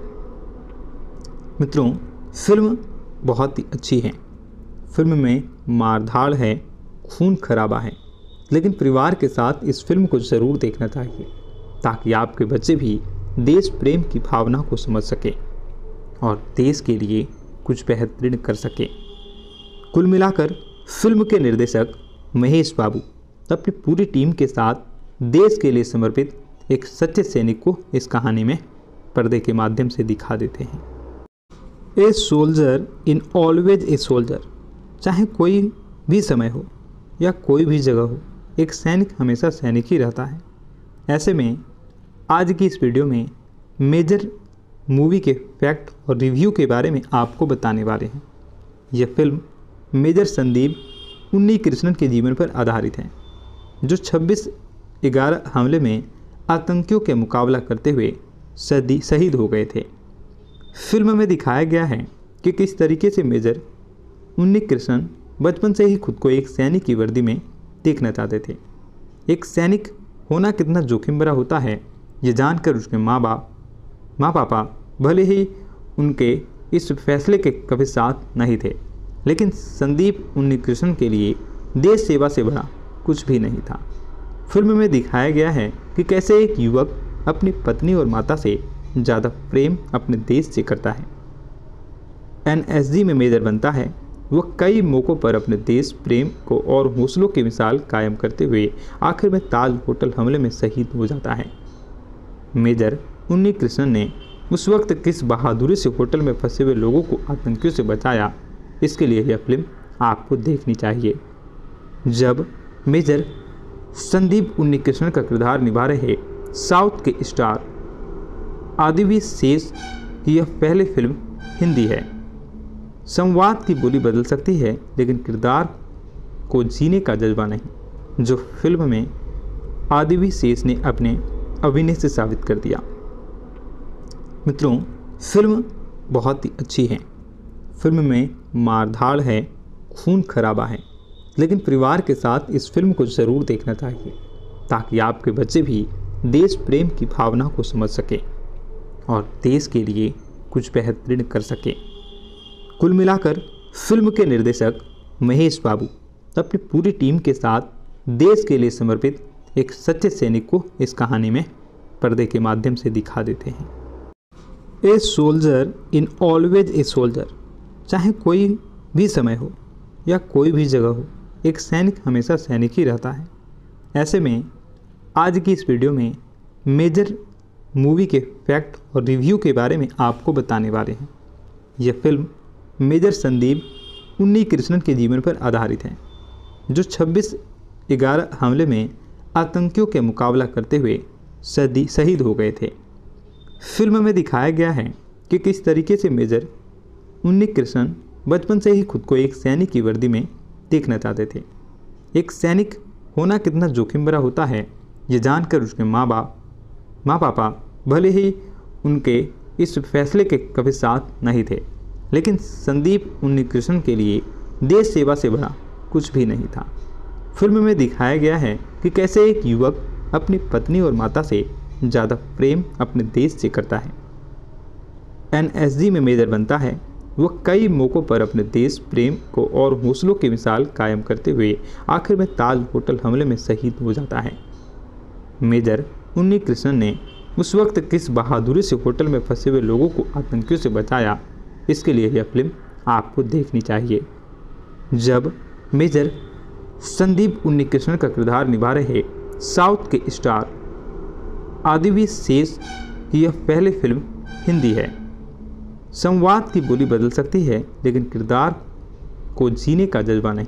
A: मित्रों, फिल्म बहुत ही अच्छी है। फिल्म में मारधाड़ है, खून खराबा है, लेकिन परिवार के साथ इस फिल्म को ज़रूर देखना चाहिए, ताकि आपके बच्चे भी देश प्रेम की भावना को समझ सके और देश के लिए कुछ बेहतरीन कर सके। कुल मिलाकर फिल्म के निर्देशक महेश बाबू अपनी पूरी टीम के साथ देश के लिए समर्पित एक सच्चे सैनिक को इस कहानी में पर्दे के माध्यम से दिखा देते हैं। A soldier in always a soldier, चाहे कोई भी समय हो या कोई भी जगह हो, एक सैनिक हमेशा सैनिक ही रहता है। ऐसे में आज की इस वीडियो में मेजर मूवी के फैक्ट और रिव्यू के बारे में आपको बताने वाले हैं। यह फिल्म मेजर संदीप उन्नी कृष्णन के जीवन पर आधारित है, जो छब्बीस ग्यारह हमले में आतंकियों के मुकाबला करते हुए सदी शहीद हो गए थे। फिल्म में दिखाया गया है कि किस तरीके से मेजर उन्नी कृष्णन बचपन से ही खुद को एक सैनिक की वर्दी में देखना चाहते थे। एक सैनिक होना कितना जोखिम भरा होता है, ये जानकर उसके माँ बाप माँ पापा भले ही उनके इस फैसले के कभी साथ नहीं थे, लेकिन संदीप उन्नी कृष्णन के लिए देश सेवा से बड़ा कुछ भी नहीं था। फिल्म में दिखाया गया है कि कैसे एक युवक अपनी पत्नी और माता से ज़्यादा प्रेम अपने देश से करता है। एन एस जी में मेजर बनता है, वह कई मौक़ों पर अपने देश प्रेम को और हौसलों की मिसाल कायम करते हुए आखिर में ताज होटल हमले में शहीद हो जाता है। मेजर उन्नी कृष्णन ने उस वक्त किस बहादुरी से होटल में फंसे हुए लोगों को आतंकियों से बचाया, इसके लिए यह फिल्म आपको देखनी चाहिए। जब मेजर संदीप उन्नी कृष्णन का किरदार निभा रहे साउथ के स्टार आदिवी शेष की यह पहली फिल्म हिंदी है। संवाद की बोली बदल सकती है, लेकिन किरदार को जीने का जज्बा नहीं, जो फिल्म में आदिवी शेष ने अपने अभिनय से साबित कर दिया। मित्रों, फिल्म बहुत ही अच्छी है। फिल्म में मारधाड़ है, खून खराबा है, लेकिन परिवार के साथ इस फिल्म को ज़रूर देखना चाहिए, ताकि आपके बच्चे भी देश प्रेम की भावना को समझ सके और देश के लिए कुछ बेहतरीन कर सके। कुल मिलाकर फिल्म के निर्देशक महेश बाबू अपनी पूरी टीम के साथ देश के लिए समर्पित एक सच्चे सैनिक को इस कहानी में पर्दे के माध्यम से दिखा देते हैं। A soldier in always a soldier, चाहे कोई भी समय हो या कोई भी जगह हो, एक सैनिक हमेशा सैनिक ही रहता है। ऐसे में आज की इस वीडियो में मेजर मूवी के फैक्ट और रिव्यू के बारे में आपको बताने वाले हैं। यह फिल्म मेजर संदीप उन्नी कृष्णन के जीवन पर आधारित है, जो छब्बीस ग्यारह हमले में आतंकियों के मुकाबला करते हुए सदी शहीद हो गए थे। फिल्म में दिखाया गया है कि किस तरीके से मेजर उन्नी कृष्णन बचपन से ही खुद को एक सैनिक की वर्दी में देखना चाहते थे। एक सैनिक होना कितना जोखिम भरा होता है, ये जानकर उसके माँ बाप माँ पापा भले ही उनके इस फैसले के कभी साथ नहीं थे, लेकिन संदीप उन्नी कृष्णन के लिए देश सेवा से बड़ा कुछ भी नहीं था। फिल्म में दिखाया गया है कि कैसे एक युवक अपनी पत्नी और माता से ज़्यादा प्रेम अपने देश से करता है। एन एस जी में मेजर बनता है, वह कई मौक़ों पर अपने देश प्रेम को और हौसलों की मिसाल कायम करते हुए आखिर में ताज होटल हमले में शहीद हो जाता है। मेजर उन्नी कृष्णन ने उस वक्त किस बहादुरी से होटल में फंसे हुए लोगों को आतंकियों से बचाया, इसके लिए यह फिल्म आपको देखनी चाहिए। जब मेजर संदीप उन्नी कृष्णन का किरदार निभा रहे साउथ के स्टार आदिवी शेष की यह पहली फिल्म हिंदी है। संवाद की बोली बदल सकती है, लेकिन किरदार को जीने का जज्बा नहीं,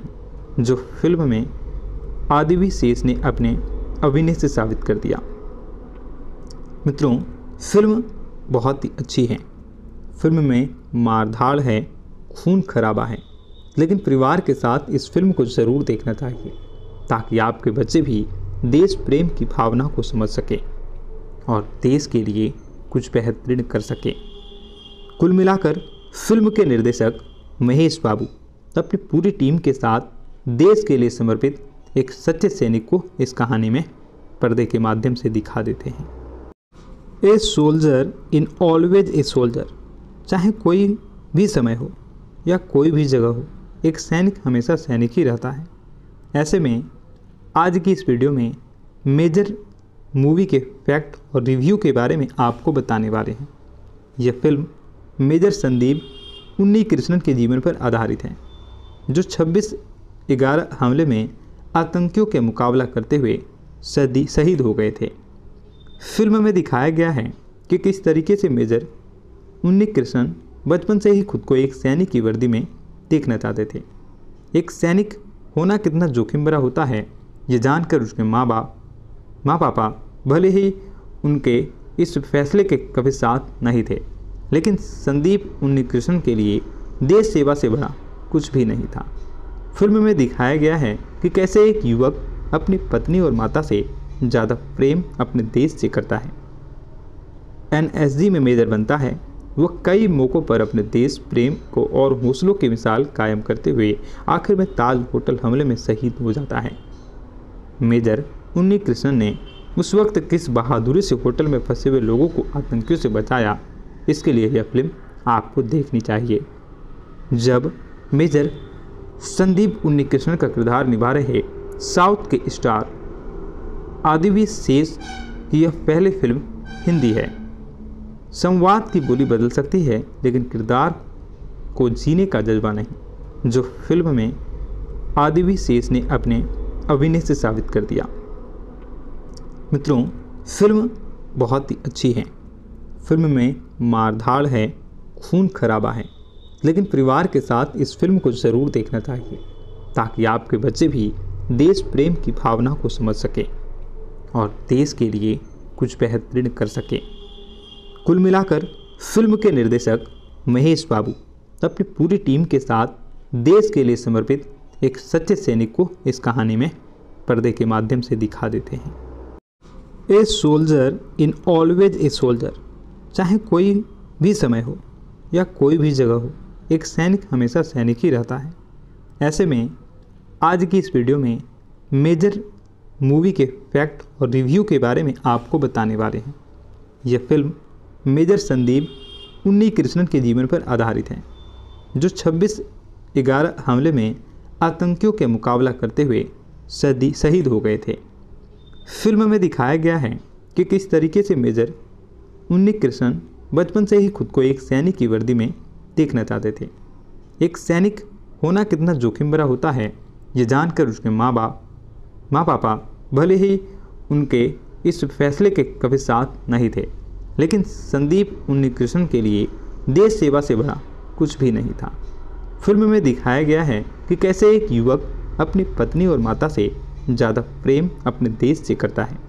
A: जो फिल्म में आदिवी शेष ने अपने अभिनय से साबित कर दिया। मित्रों, फिल्म बहुत ही अच्छी है। फिल्म में मारधाड़ है, खून खराबा है, लेकिन परिवार के साथ इस फिल्म को ज़रूर देखना चाहिए ताकि आपके बच्चे भी देश प्रेम की भावना को समझ सके और देश के लिए कुछ बेहतरीन कर सके। कुल मिलाकर फिल्म के निर्देशक महेश बाबू अपनी पूरी टीम के साथ देश के लिए समर्पित एक सच्चे सैनिक को इस कहानी में पर्दे के माध्यम से दिखा देते हैं। A soldier in always a soldier, चाहे कोई भी समय हो या कोई भी जगह हो, एक सैनिक हमेशा सैनिक ही रहता है। ऐसे में आज की इस वीडियो में मेजर मूवी के फैक्ट और रिव्यू के बारे में आपको बताने वाले हैं। यह फिल्म मेजर संदीप उन्नी कृष्णन के जीवन पर आधारित है, जो छब्बीस ग्यारह हमले में आतंकियों के मुकाबला करते हुए सदी शहीद हो गए थे। फिल्म में दिखाया गया है कि किस तरीके से मेजर उन्नी कृष्णन बचपन से ही खुद को एक सैनिक की वर्दी में देखना चाहते थे। एक सैनिक होना कितना जोखिम भरा होता है, ये जानकर उसके माँ बाप माँ पापा भले ही उनके इस फैसले के कभी साथ नहीं थे, लेकिन संदीप उन्नी कृष्णन के लिए देश सेवा से बड़ा कुछ भी नहीं था। फिल्म में दिखाया गया है कि कैसे एक युवक अपनी पत्नी और माता से ज़्यादा प्रेम अपने देश से करता है। एन एस जी में मेजर बनता है। वह कई मौक़ों पर अपने देश प्रेम को और हौसलों की मिसाल कायम करते हुए आखिर में ताज होटल हमले में शहीद हो जाता है। मेजर उन्नी कृष्णन ने उस वक्त किस बहादुरी से होटल में फंसे हुए लोगों को आतंकियों से बचाया, इसके लिए यह फिल्म आपको देखनी चाहिए। जब मेजर संदीप उन्नी कृष्णन का किरदार निभा रहे साउथ के स्टार आदिवी शेष की यह पहली फिल्म हिंदी है। संवाद की बोली बदल सकती है, लेकिन किरदार को जीने का जज्बा नहीं, जो फिल्म में आदिवी शेष ने अपने अभिनय से साबित कर दिया। मित्रों, फिल्म बहुत ही अच्छी है। फिल्म में मारधाड़ है, खून खराबा है, लेकिन परिवार के साथ इस फिल्म को ज़रूर देखना चाहिए ताकि आपके बच्चे भी देश प्रेम की भावना को समझ सके और देश के लिए कुछ बेहतरीन कर सके। कुल मिलाकर फिल्म के निर्देशक महेश बाबू अपनी पूरी टीम के साथ देश के लिए समर्पित एक सच्चे सैनिक को इस कहानी में पर्दे के माध्यम से दिखा देते हैं। A soldier in always a soldier, चाहे कोई भी समय हो या कोई भी जगह हो, एक सैनिक हमेशा सैनिक ही रहता है। ऐसे में आज की इस वीडियो में मेजर मूवी के फैक्ट और रिव्यू के बारे में आपको बताने वाले हैं। यह फिल्म मेजर संदीप उन्नी कृष्णन के जीवन पर आधारित है, जो छब्बीस ग्यारह हमले में आतंकियों के मुकाबला करते हुए सदी शहीद हो गए थे। फिल्म में दिखाया गया है कि किस तरीके से मेजर उन्नी कृष्णन बचपन से ही खुद को एक सैनिक की वर्दी में देखना चाहते थे। एक सैनिक होना कितना जोखिम भरा होता है, ये जानकर उसके माँ बाप माँ पापा भले ही उनके इस फैसले के कभी साथ नहीं थे, लेकिन संदीप उन्नी कृष्णन के लिए देश सेवा से बड़ा कुछ भी नहीं था। फिल्म में दिखाया गया है कि कैसे एक युवक अपनी पत्नी और माता से ज़्यादा प्रेम अपने देश से करता है।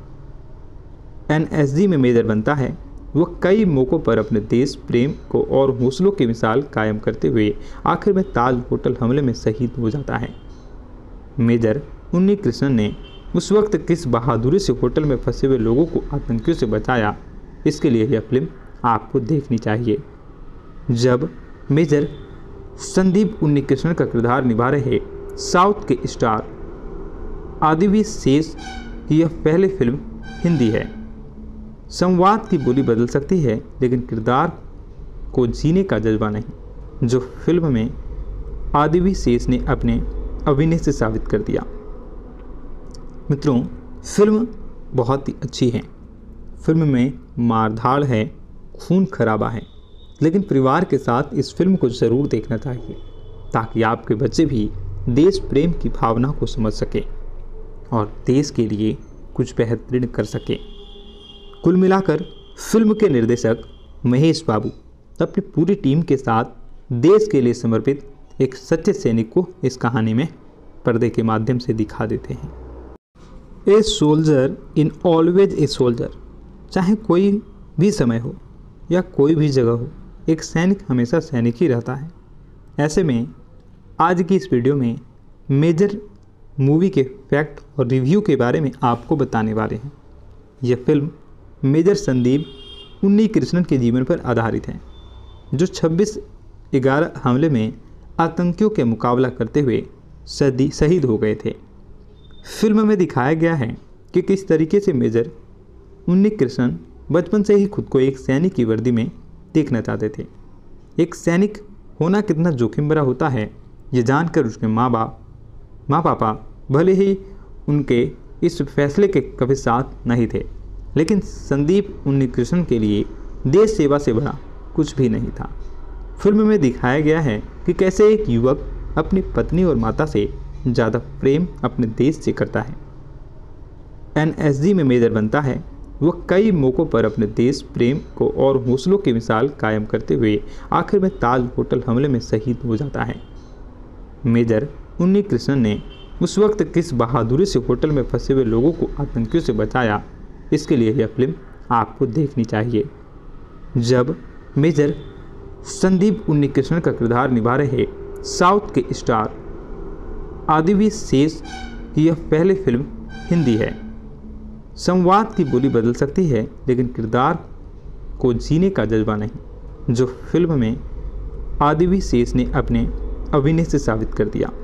A: एन एस जी में मेजर बनता है। वह कई मौक़ों पर अपने देश प्रेम को और हौसलों की मिसाल कायम करते हुए आखिर में ताज होटल हमले में शहीद हो जाता है। मेजर उन्नी कृष्णन ने उस वक्त किस बहादुरी से होटल में फंसे हुए लोगों को आतंकियों से बचाया, इसके लिए यह फिल्म आपको देखनी चाहिए। जब मेजर संदीप उन्नी कृष्णन का किरदार निभा रहे साउथ के स्टार आदिवी शेष की यह पहली फिल्म हिंदी है। संवाद की बोली बदल सकती है, लेकिन किरदार को जीने का जज्बा नहीं, जो फिल्म में आदिवी शेष ने अपने अभिनय से साबित कर दिया। मित्रों, फिल्म बहुत ही अच्छी है। फिल्म में मारधाड़ है, खून खराबा है, लेकिन परिवार के साथ इस फिल्म को ज़रूर देखना चाहिए ताकि आपके बच्चे भी देश प्रेम की भावना को समझ सके और देश के लिए कुछ बेहतरीन कर सके। कुल मिलाकर फिल्म के निर्देशक महेश बाबू अपनी पूरी टीम के साथ देश के लिए समर्पित एक सच्चे सैनिक को इस कहानी में पर्दे के माध्यम से दिखा देते हैं। A soldier in always a soldier, चाहे कोई भी समय हो या कोई भी जगह हो, एक सैनिक हमेशा सैनिक ही रहता है। ऐसे में आज की इस वीडियो में मेजर मूवी के फैक्ट और रिव्यू के बारे में आपको बताने वाले हैं। यह फिल्म मेजर संदीप उन्नीकृष्णन के जीवन पर आधारित है, जो छब्बीस ग्यारह हमले में आतंकियों के मुकाबला करते हुए सदी शहीद हो गए थे। फिल्म में दिखाया गया है कि किस तरीके से मेजर उन्नीकृष्णन बचपन से ही खुद को एक सैनिक की वर्दी में देखना चाहते थे। एक सैनिक होना कितना जोखिम भरा होता है, ये जानकर उसके माँ बाप माँ पापा भले ही उनके इस फैसले के कभी साथ नहीं थे, लेकिन संदीप उन्नीकृष्णन के लिए देश सेवा से बड़ा कुछ भी नहीं था। फिल्म में दिखाया गया है कि कैसे एक युवक अपनी पत्नी और माता से ज़्यादा प्रेम अपने देश से करता है। एन एस जी में मेजर बनता है। वह कई मौक़ों पर अपने देश प्रेम को और हौसलों की मिसाल कायम करते हुए आखिर में ताज होटल हमले में शहीद हो जाता है। मेजर उन्नीकृष्णन ने उस वक्त किस बहादुरी से होटल में फंसे हुए लोगों को आतंकियों से बचाया, इसके लिए यह फिल्म आपको देखनी चाहिए। जब मेजर संदीप उन्नीकृष्णन का किरदार निभा रहे साउथ के स्टार आदिवी शेष की यह पहली फिल्म हिंदी है। संवाद की बोली बदल सकती है, लेकिन किरदार को जीने का जज्बा नहीं, जो फिल्म में आदिवी शेष ने अपने अभिनय से साबित कर दिया।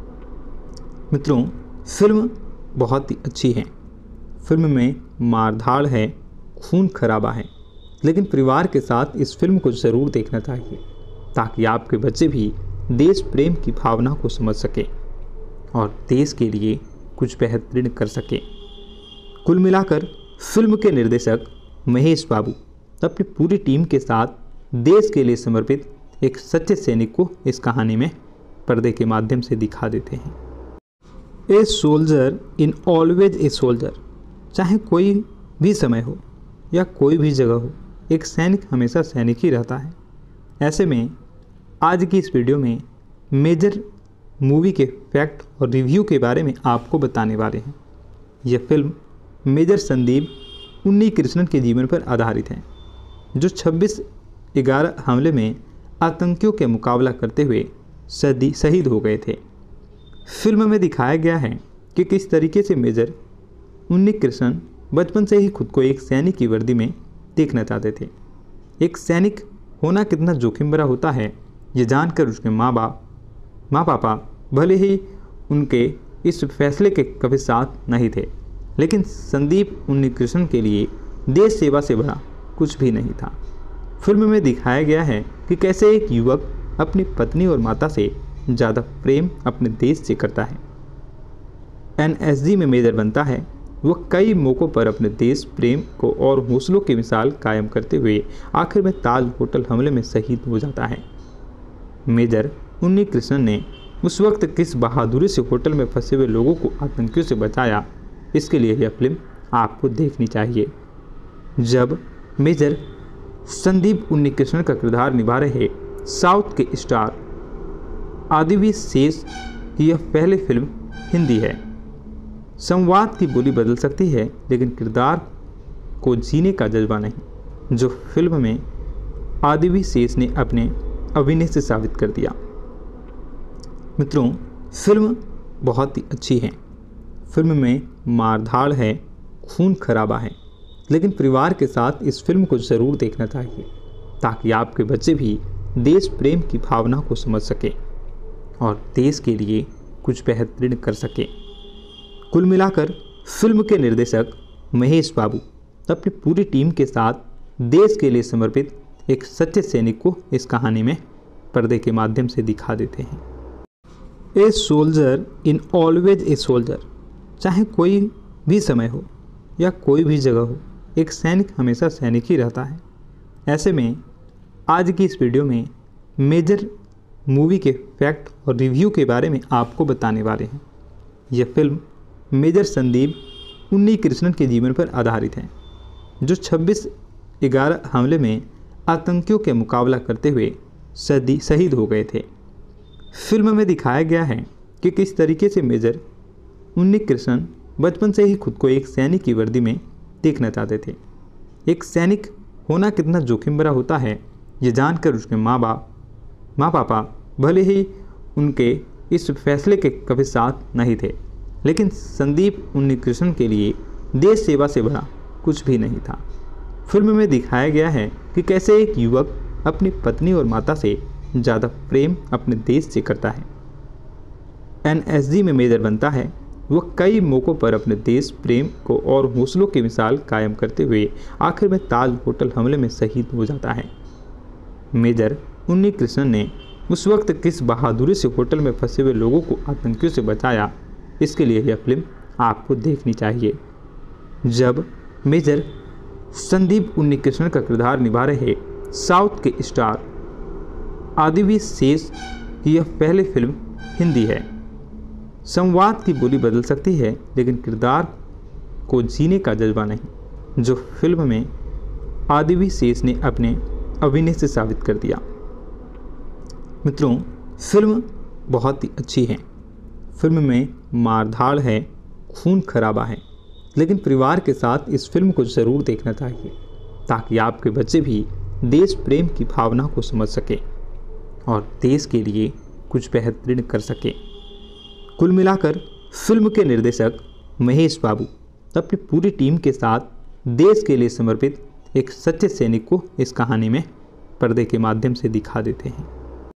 A: मित्रों, फिल्म बहुत ही अच्छी है। फिल्म में मारधाड़ है, खून खराबा है, लेकिन परिवार के साथ इस फिल्म को ज़रूर देखना चाहिए, ताकि आपके बच्चे भी देश प्रेम की भावना को समझ सके और देश के लिए कुछ बेहतरीन कर सके। कुल मिलाकर फिल्म के निर्देशक महेश बाबू अपनी पूरी टीम के साथ देश के लिए समर्पित एक सच्चे सैनिक को इस कहानी में पर्दे के माध्यम से दिखा देते हैं। A soldier in always a soldier, चाहे कोई भी समय हो या कोई भी जगह हो, एक सैनिक हमेशा सैनिक ही रहता है। ऐसे में आज की इस वीडियो में मेजर मूवी के फैक्ट और रिव्यू के बारे में आपको बताने वाले हैं। यह फिल्म मेजर संदीप उन्नीकृष्णन के जीवन पर आधारित है, जो छब्बीस ग्यारह हमले में आतंकियों के मुकाबला करते हुए सदी शहीद हो गए थे। फिल्म में दिखाया गया है कि किस तरीके से मेजर उन्नीकृष्णन बचपन से ही खुद को एक सैनिक की वर्दी में देखना चाहते थे। एक सैनिक होना कितना जोखिम भरा होता है, ये जानकर उसके माँ बाप माँ पापा भले ही उनके इस फैसले के कभी साथ नहीं थे, लेकिन संदीप उन्नीकृष्णन के लिए देश सेवा से बड़ा कुछ भी नहीं था। फिल्म में दिखाया गया है कि कैसे एक युवक अपनी पत्नी और माता से ज़्यादा प्रेम अपने देश से करता है। एन एस जी में मेजर बनता है। वह कई मौक़ों पर अपने देश प्रेम को और हौसलों की मिसाल कायम करते हुए आखिर में ताज होटल हमले में शहीद हो जाता है। मेजर उन्नीकृष्णन ने उस वक्त किस बहादुरी से होटल में फंसे हुए लोगों को आतंकियों से बचाया, इसके लिए यह फिल्म आपको देखनी चाहिए। जब मेजर संदीप उन्नीकृष्णन का किरदार निभा रहे साउथ के स्टार आदिवी शेष की यह पहली फिल्म हिंदी है। संवाद की बोली बदल सकती है, लेकिन किरदार को जीने का जज्बा नहीं, जो फिल्म में आदिवी शेष ने अपने अभिनय से साबित कर दिया। मित्रों, फिल्म बहुत ही अच्छी है। फिल्म में मारधाड़ है, खून खराबा है, लेकिन परिवार के साथ इस फिल्म को ज़रूर देखना चाहिए, ताकि आपके बच्चे भी देश प्रेम की भावना को समझ सके और देश के लिए कुछ बेहतरीन कर सके। कुल मिलाकर फिल्म के निर्देशक महेश बाबू अपनी पूरी टीम के साथ देश के लिए समर्पित एक सच्चे सैनिक को इस कहानी में पर्दे के माध्यम से दिखा देते हैं। A soldier in always a soldier, चाहे कोई भी समय हो या कोई भी जगह हो, एक सैनिक हमेशा सैनिक ही रहता है। ऐसे में आज की इस वीडियो में मेजर मूवी के फैक्ट और रिव्यू के बारे में आपको बताने वाले हैं। यह फिल्म मेजर संदीप उन्नीकृष्णन के जीवन पर आधारित है, जो छब्बीस ग्यारह हमले में आतंकियों के मुकाबला करते हुए सदी शहीद हो गए थे। फिल्म में दिखाया गया है कि किस तरीके से मेजर उन्नी कृष्णन बचपन से ही खुद को एक सैनिक की वर्दी में देखना चाहते थे। एक सैनिक होना कितना जोखिम भरा होता है, ये जानकर उसके माँ बाप माँ पापा भले ही उनके इस फैसले के कभी साथ नहीं थे, लेकिन संदीप उन्नी कृष्णन के लिए देश सेवा से बड़ा कुछ भी नहीं था। फिल्म में दिखाया गया है कि कैसे एक युवक अपनी पत्नी और माता से ज़्यादा प्रेम अपने देश से करता है। एन एस जी में मेजर बनता है। वह कई मौक़ों पर अपने देश प्रेम को और हौसलों की मिसाल कायम करते हुए आखिर में ताज होटल हमले में शहीद हो जाता है। मेजर उन्नी कृष्णन ने उस वक्त किस बहादुरी से होटल में फंसे हुए लोगों को आतंकियों से बचाया, इसके लिए यह फिल्म आपको देखनी चाहिए। जब मेजर संदीप उन्नी कृष्णन का किरदार निभा रहे साउथ के स्टार आदिवी शेष की यह पहली फिल्म हिंदी है। संवाद की बोली बदल सकती है, लेकिन किरदार को जीने का जज्बा नहीं, जो फिल्म में आदिवी शेष ने अपने अभिनय से साबित कर दिया। मित्रों, फिल्म बहुत ही अच्छी है। फिल्म में मारधाड़ है, खून खराबा है, लेकिन परिवार के साथ इस फिल्म को ज़रूर देखना चाहिए, ताकि आपके बच्चे भी देश प्रेम की भावना को समझ सके और देश के लिए कुछ बेहतरीन कर सके। कुल मिलाकर फिल्म के निर्देशक महेश बाबू अपनी पूरी टीम के साथ देश के लिए समर्पित एक सच्चे सैनिक को इस कहानी में पर्दे के माध्यम से दिखा देते हैं।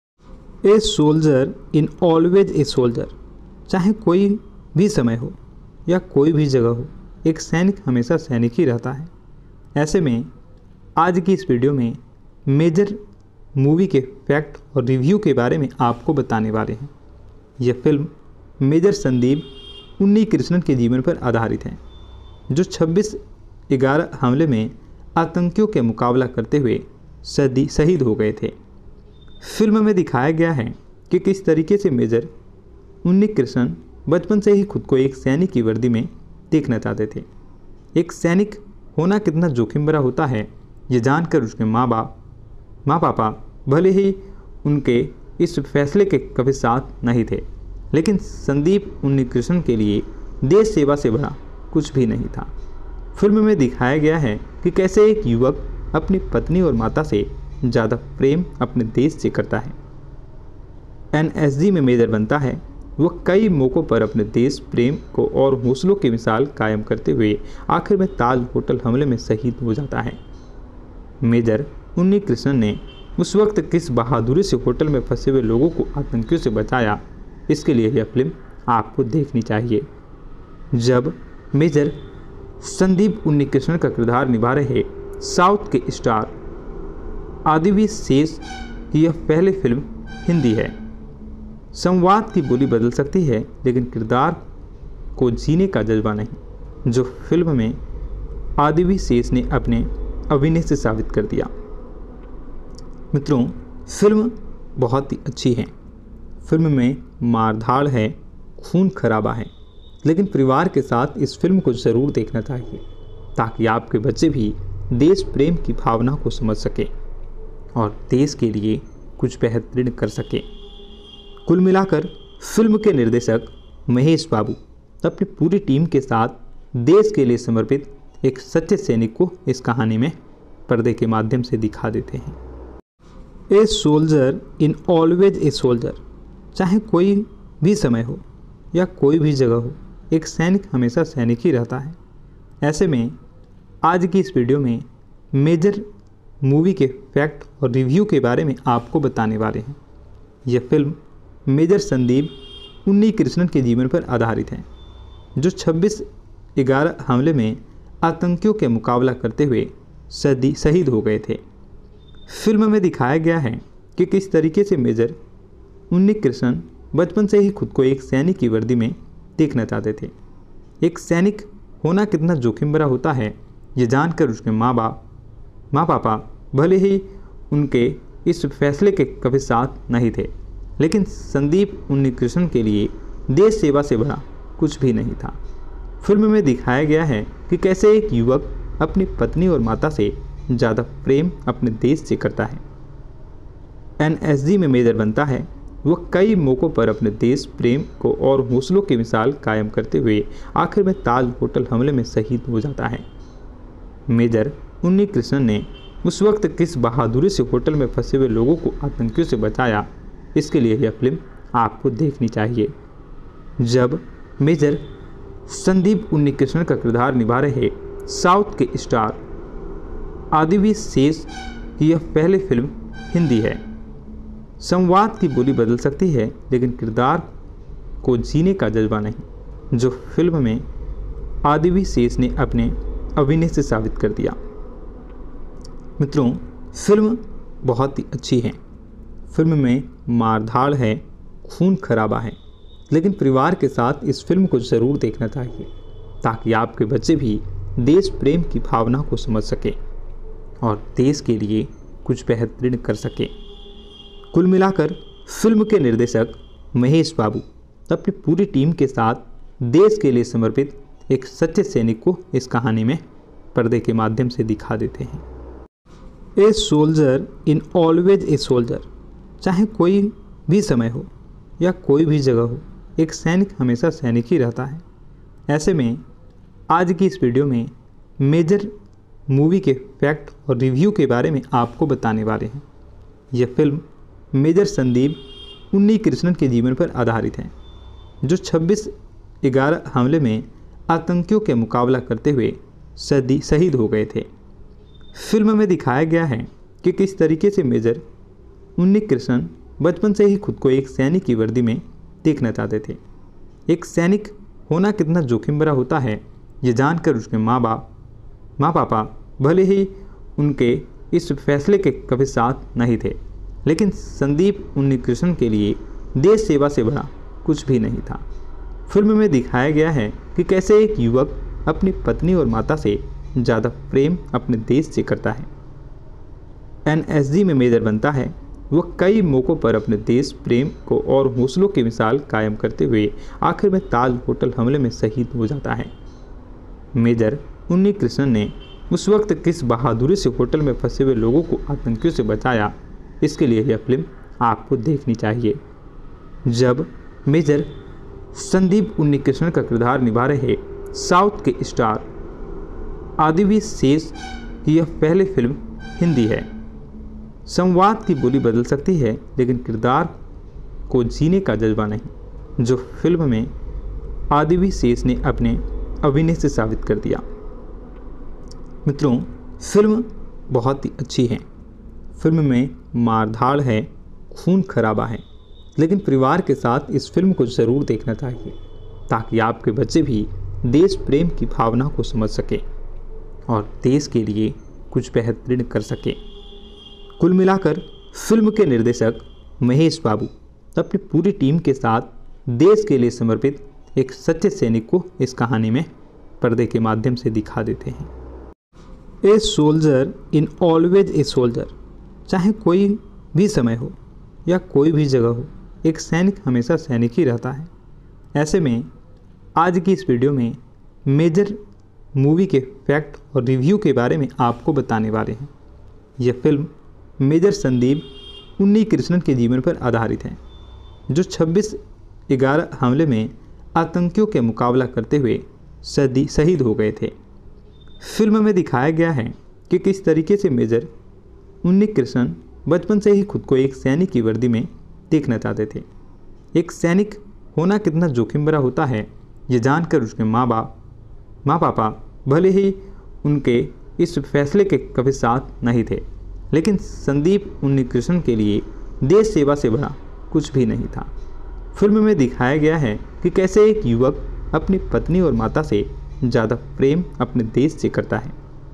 A: A soldier in always a soldier, चाहे कोई भी समय हो या कोई भी जगह हो, एक सैनिक हमेशा सैनिक ही रहता है। ऐसे में आज की इस वीडियो में मेजर मूवी के फैक्ट और रिव्यू के बारे में आपको बताने वाले हैं। यह फिल्म मेजर संदीप उन्नी कृष्णन के जीवन पर आधारित है, जो छब्बीस ग्यारह हमले में आतंकियों के मुकाबला करते हुए सदी शहीद हो गए थे। फिल्म में दिखाया गया है कि किस तरीके से मेजर उन्नी कृष्णन बचपन से ही खुद को एक सैनिक की वर्दी में देखना चाहते थे। एक सैनिक होना कितना जोखिम भरा होता है, ये जानकर उसके माँ बाप माँ पापा भले ही उनके इस फैसले के कभी साथ नहीं थे, लेकिन संदीप उन्नी कृष्णन के लिए देश सेवा से बड़ा कुछ भी नहीं था। फिल्म में दिखाया गया है कि कैसे एक युवक अपनी पत्नी और माता से ज़्यादा प्रेम अपने देश से करता है। एन एस जी में मेजर बनता है। वह कई मौक़ों पर अपने देश प्रेम को और हौसलों की मिसाल कायम करते हुए आखिर में ताज होटल हमले में शहीद हो जाता है। मेजर उन्नी कृष्णन ने उस वक्त किस बहादुरी से होटल में फंसे हुए लोगों को आतंकियों से बचाया, इसके लिए यह फिल्म आपको देखनी चाहिए। जब मेजर संदीप उन्नी कृष्णन का किरदार निभा रहे साउथ के स्टार आदिवी शेष की यह पहली फिल्म हिंदी है। संवाद की बोली बदल सकती है, लेकिन किरदार को जीने का जज्बा नहीं, जो फिल्म में आदिवी शेष ने अपने अभिनय से साबित कर दिया। मित्रों, फिल्म बहुत ही अच्छी है। फिल्म में मारधाड़ है, खून खराबा है, लेकिन परिवार के साथ इस फिल्म को ज़रूर देखना चाहिए, ताकि आपके बच्चे भी देश प्रेम की भावना को समझ सके और देश के लिए कुछ बेहतरीन कर सके। कुल मिलाकर फिल्म के निर्देशक महेश बाबू अपनी पूरी टीम के साथ देश के लिए समर्पित एक सच्चे सैनिक को इस कहानी में पर्दे के माध्यम से दिखा देते हैं। A soldier in always a soldier, चाहे कोई भी समय हो या कोई भी जगह हो, एक सैनिक हमेशा सैनिक ही रहता है। ऐसे में आज की इस वीडियो में मेजर मूवी के फैक्ट और रिव्यू के बारे में आपको बताने वाले हैं। यह फिल्म मेजर संदीप उन्नी कृष्णन के जीवन पर आधारित है, जो छब्बीस ग्यारह हमले में आतंकियों के मुकाबला करते हुए सदी शहीद हो गए थे। फिल्म में दिखाया गया है कि किस तरीके से मेजर उन्नी कृष्णन बचपन से ही खुद को एक सैनिक की वर्दी में देखना चाहते थे। एक सैनिक होना कितना जोखिम भरा होता है, ये जानकर उसके माँ बाप माँ पापा भले ही उनके इस फैसले के कभी साथ नहीं थे, लेकिन संदीप उन्नी कृष्णन के लिए देश सेवा से बड़ा कुछ भी नहीं था। फिल्म में दिखाया गया है कि कैसे एक युवक अपनी पत्नी और माता से ज़्यादा प्रेम अपने देश से करता है। एन एस जी में मेजर बनता है। वह कई मौक़ों पर अपने देश प्रेम को और हौसलों की मिसाल कायम करते हुए आखिर में ताज होटल हमले में शहीद हो जाता है। मेजर उन्नी कृष्णन ने उस वक्त किस बहादुरी से होटल में फंसे हुए लोगों को आतंकियों से बचाया, इसके लिए यह फिल्म आपको देखनी चाहिए। जब मेजर संदीप उन्नी कृष्णन का किरदार निभा रहे साउथ के स्टार आदिवी शेष की यह पहली फिल्म हिंदी है। संवाद की बोली बदल सकती है, लेकिन किरदार को जीने का जज्बा नहीं, जो फिल्म में आदिवी शेष ने अपने अभिनय से साबित कर दिया। मित्रों, फिल्म बहुत ही अच्छी है। फिल्म में मारधाड़ है, खून खराबा है, लेकिन परिवार के साथ इस फिल्म को ज़रूर देखना चाहिए ताकि आपके बच्चे भी देश प्रेम की भावना को समझ सके और देश के लिए कुछ बेहतरीन कर सके। कुल मिलाकर फिल्म के निर्देशक महेश बाबू अपनी पूरी टीम के साथ देश के लिए समर्पित एक सच्चे सैनिक को इस कहानी में पर्दे के माध्यम से दिखा देते हैं। A soldier in always a soldier, चाहे कोई भी समय हो या कोई भी जगह हो, एक सैनिक हमेशा सैनिक ही रहता है। ऐसे में आज की इस वीडियो में मेजर मूवी के फैक्ट और रिव्यू के बारे में आपको बताने वाले हैं। यह फिल्म मेजर संदीप उन्नी कृष्णन के जीवन पर आधारित है, जो छब्बीस ग्यारह हमले में आतंकियों के मुकाबला करते हुए सदी शहीद हो गए थे। फिल्म में दिखाया गया है कि किस तरीके से मेजर उन्नी कृष्णन बचपन से ही खुद को एक सैनिक की वर्दी में देखना चाहते थे। एक सैनिक होना कितना जोखिम भरा होता है, ये जानकर उसके माँ बाप माँ पापा भले ही उनके इस फैसले के कभी साथ नहीं थे, लेकिन संदीप उन्नी कृष्णन के लिए देश सेवा से बड़ा कुछ भी नहीं था। फिल्म में दिखाया गया है कि कैसे एक युवक अपनी पत्नी और माता से ज़्यादा प्रेम अपने देश से करता है। एन एस जी में मेजर बनता है, वह कई मौक़ों पर अपने देश प्रेम को और हौसलों की मिसाल कायम करते हुए आखिर में ताज होटल हमले में शहीद हो जाता है। मेजर उन्नी कृष्णन ने उस वक्त किस बहादुरी से होटल में फंसे हुए लोगों को आतंकियों से बचाया, इसके लिए यह फिल्म आपको देखनी चाहिए। जब मेजर संदीप उन्नी कृष्णन का किरदार निभा रहे साउथ के स्टार आदिवी शेष की यह पहली फिल्म हिंदी है। संवाद की बोली बदल सकती है, लेकिन किरदार को जीने का जज्बा नहीं, जो फिल्म में आदिवी शेष ने अपने अभिनय से साबित कर दिया। मित्रों, फिल्म बहुत ही अच्छी है। फिल्म में मारधाड़ है, खून खराबा है, लेकिन परिवार के साथ इस फिल्म को ज़रूर देखना चाहिए ताकि आपके बच्चे भी देश प्रेम की भावना को समझ सके और देश के लिए कुछ बेहतरीन कर सके। कुल मिलाकर फिल्म के निर्देशक महेश बाबू अपनी पूरी टीम के साथ देश के लिए समर्पित एक सच्चे सैनिक को इस कहानी में पर्दे के माध्यम से दिखा देते हैं। A soldier in always a soldier, चाहे कोई भी समय हो या कोई भी जगह हो, एक सैनिक हमेशा सैनिक ही रहता है। ऐसे में आज की इस वीडियो में मेजर मूवी के फैक्ट और रिव्यू के बारे में आपको बताने वाले हैं। यह फिल्म मेजर संदीप उन्नी कृष्णन के जीवन पर आधारित है, जो छब्बीस ग्यारह हमले में आतंकियों के मुकाबला करते हुए सदी शहीद हो गए थे। फिल्म में दिखाया गया है कि किस तरीके से मेजर उन्नी कृष्णन बचपन से ही खुद को एक सैनिक की वर्दी में देखना चाहते थे। एक सैनिक होना कितना जोखिम भरा होता है, ये जानकर उसके माँ बाप माँ पापा भले ही उनके इस फैसले के कभी साथ नहीं थे, लेकिन संदीप उन्नी कृष्णन के लिए देश सेवा से बड़ा कुछ भी नहीं था। फिल्म में दिखाया गया है कि कैसे एक युवक अपनी पत्नी और माता से ज़्यादा प्रेम अपने देश से करता है।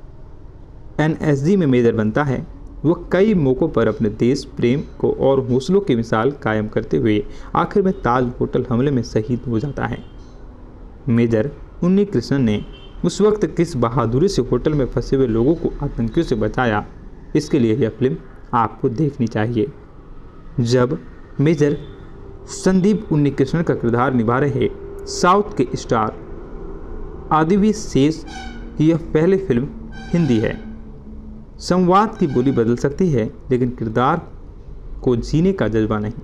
A: एन एस जी में मेजर बनता है, वह कई मौक़ों पर अपने देश प्रेम को और हौसलों की मिसाल कायम करते हुए आखिर में ताज होटल हमले में शहीद हो जाता है। मेजर उन्नी कृष्णन ने उस वक्त किस बहादुरी से होटल में फंसे हुए लोगों को आतंकियों से बचाया, इसके लिए यह फिल्म आपको देखनी चाहिए। जब मेजर संदीप उन्नी कृष्णन का किरदार निभा रहे साउथ के स्टार आदिवी शेष की यह पहली फिल्म हिंदी है। संवाद की बोली बदल सकती है, लेकिन किरदार को जीने का जज्बा नहीं,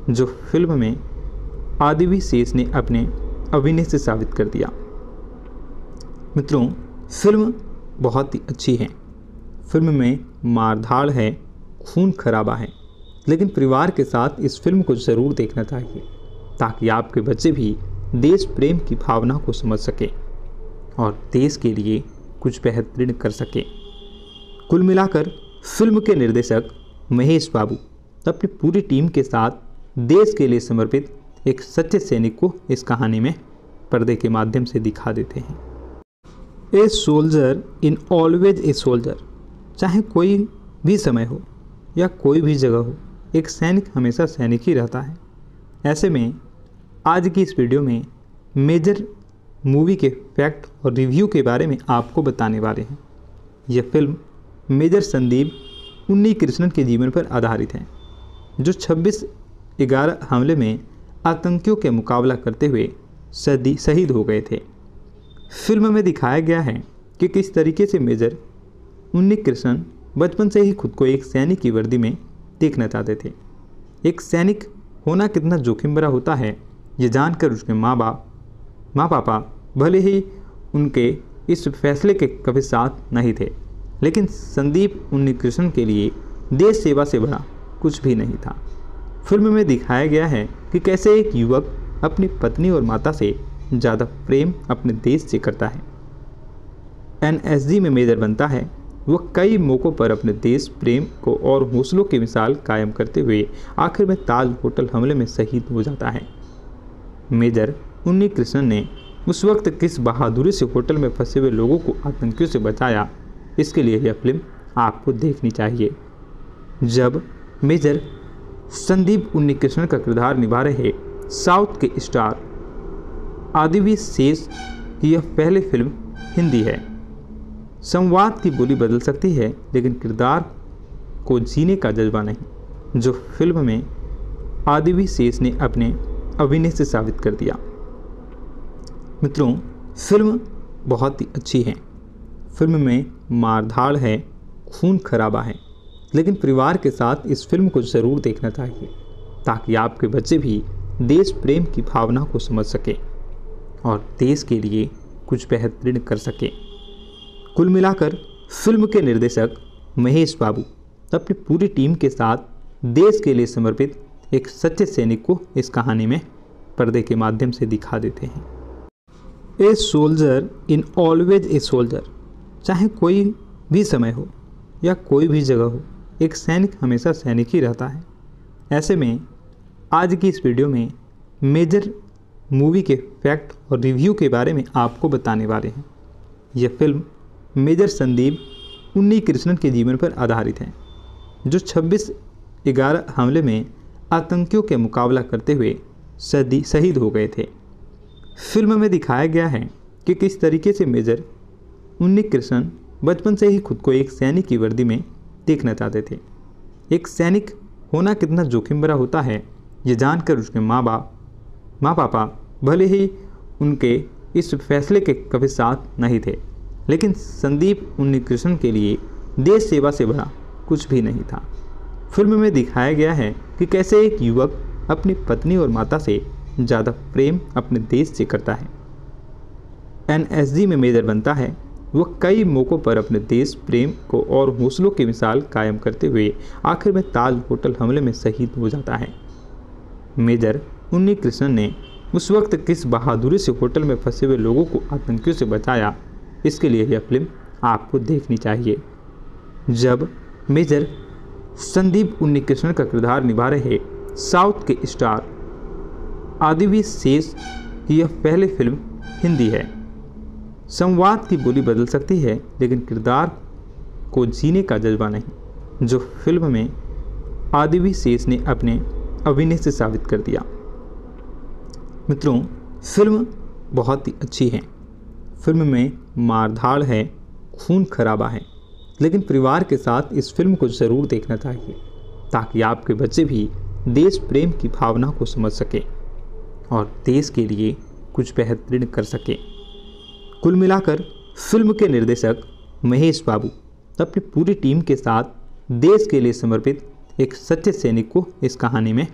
A: जो फिल्म में आदिवी शेष ने अपने अभिनय से साबित कर दिया। मित्रों, फिल्म बहुत ही अच्छी है। फिल्म में मारधाड़ है, खून खराबा है, लेकिन परिवार के साथ इस फिल्म को ज़रूर देखना चाहिए ताकि आपके बच्चे भी देश प्रेम की भावना को समझ सके और देश के लिए कुछ बेहतरीन कर सके। कुल मिलाकर फिल्म के निर्देशक महेश बाबू अपनी पूरी टीम के साथ देश के लिए समर्पित एक सच्चे सैनिक को इस कहानी में पर्दे के माध्यम से दिखा देते हैं। A soldier in always a soldier, चाहे कोई भी समय हो या कोई भी जगह हो, एक सैनिक हमेशा सैनिक ही रहता है। ऐसे में आज की इस वीडियो में मेजर मूवी के फैक्ट और रिव्यू के बारे में आपको बताने वाले हैं। यह फिल्म मेजर संदीप उन्नीकृष्णन के जीवन पर आधारित है, जो छब्बीस ग्यारह हमले में आतंकियों के मुकाबला करते हुए सदी शहीद हो गए थे। फिल्म में दिखाया गया है कि किस तरीके से मेजर उन्नीकृष्णन बचपन से ही खुद को एक सैनिक की वर्दी में देखना चाहते थे। एक सैनिक होना कितना जोखिम भरा होता है, ये जानकर उसके माँ बाप माँ पापा भले ही उनके इस फैसले के कभी साथ नहीं थे, लेकिन संदीप उन्नीकृष्णन के लिए देश सेवा से बड़ा कुछ भी नहीं था। फिल्म में दिखाया गया है कि कैसे एक युवक अपनी पत्नी और माता से ज़्यादा प्रेम अपने देश से करता है। एन एस जी में मेजर बनता है। वह कई मौक़ों पर अपने देश प्रेम को और हौसलों की मिसाल कायम करते हुए आखिर में ताज होटल हमले में शहीद हो जाता है। मेजर उन्नीकृष्णन ने उस वक्त किस बहादुरी से होटल में फंसे हुए लोगों को आतंकियों से बचाया, इसके लिए यह फिल्म आपको देखनी चाहिए। जब मेजर संदीप उन्नीकृष्णन का किरदार निभा रहे साउथ के स्टार आदिवी शेष की यह पहली फिल्म हिंदी है। संवाद की बोली बदल सकती है, लेकिन किरदार को जीने का जज्बा नहीं, जो फिल्म में आदिवी शेष ने अपने अभिनय से साबित कर दिया। मित्रों, फिल्म बहुत ही अच्छी है। फिल्म में मारधाड़ है, खून खराबा है, लेकिन परिवार के साथ इस फिल्म को ज़रूर देखना चाहिए ताकि आपके बच्चे भी देश प्रेम की भावना को समझ सके और देश के लिए कुछ बेहतरीन कर सके। कुल मिलाकर फिल्म के निर्देशक महेश बाबू अपनी पूरी टीम के साथ देश के लिए समर्पित एक सच्चे सैनिक को इस कहानी में पर्दे के माध्यम से दिखा देते हैं। A soldier in always a soldier, चाहे कोई भी समय हो या कोई भी जगह हो, एक सैनिक हमेशा सैनिक ही रहता है। ऐसे में आज की इस वीडियो में मेजर मूवी के फैक्ट और रिव्यू के बारे में आपको बताने वाले हैं। यह फिल्म मेजर संदीप उन्नीकृष्णन के जीवन पर आधारित है, जो छब्बीस ग्यारह हमले में आतंकियों के मुकाबला करते हुए सदी शहीद हो गए थे। फिल्म में दिखाया गया है कि किस तरीके से मेजर उन्नीकृष्णन बचपन से ही खुद को एक सैनिक की वर्दी में देखना चाहते थे। एक सैनिक होना कितना जोखिम भरा होता है, ये जानकर उसके माँ बाप माँ पापा भले ही उनके इस फैसले के कभी साथ नहीं थे, लेकिन संदीप उन्नीकृष्णन के लिए देश सेवा से बड़ा कुछ भी नहीं था। फिल्म में दिखाया गया है कि कैसे एक युवक अपनी पत्नी और माता से ज़्यादा प्रेम अपने देश से करता है। एन एस जी में मेजर बनता है। वह कई मौक़ों पर अपने देश प्रेम को और हौसलों की मिसाल कायम करते हुए आखिर में ताज होटल हमले में शहीद हो जाता है। मेजर उन्नीकृष्णन ने उस वक्त किस बहादुरी से होटल में फंसे हुए लोगों को आतंकियों से बचाया, इसके लिए यह फिल्म आपको देखनी चाहिए। जब मेजर संदीप उन्नीकृष्णन का किरदार निभा रहे साउथ के स्टार आदिवी शेष की यह पहली फिल्म हिंदी है। संवाद की बोली बदल सकती है, लेकिन किरदार को जीने का जज्बा नहीं, जो फिल्म में आदिवी शेष ने अपने अभिनय से साबित कर दिया। मित्रों, फिल्म बहुत ही अच्छी है। फिल्म में मारधाड़ है, खून खराबा है, लेकिन परिवार के साथ इस फिल्म को ज़रूर देखना चाहिए ताकि आपके बच्चे भी देश प्रेम की भावना को समझ सके और देश के लिए कुछ बेहतरीन कर सके। कुल मिलाकर फिल्म के निर्देशक महेश बाबू अपनी पूरी टीम के साथ देश के लिए समर्पित एक सच्चे सैनिक को इस कहानी में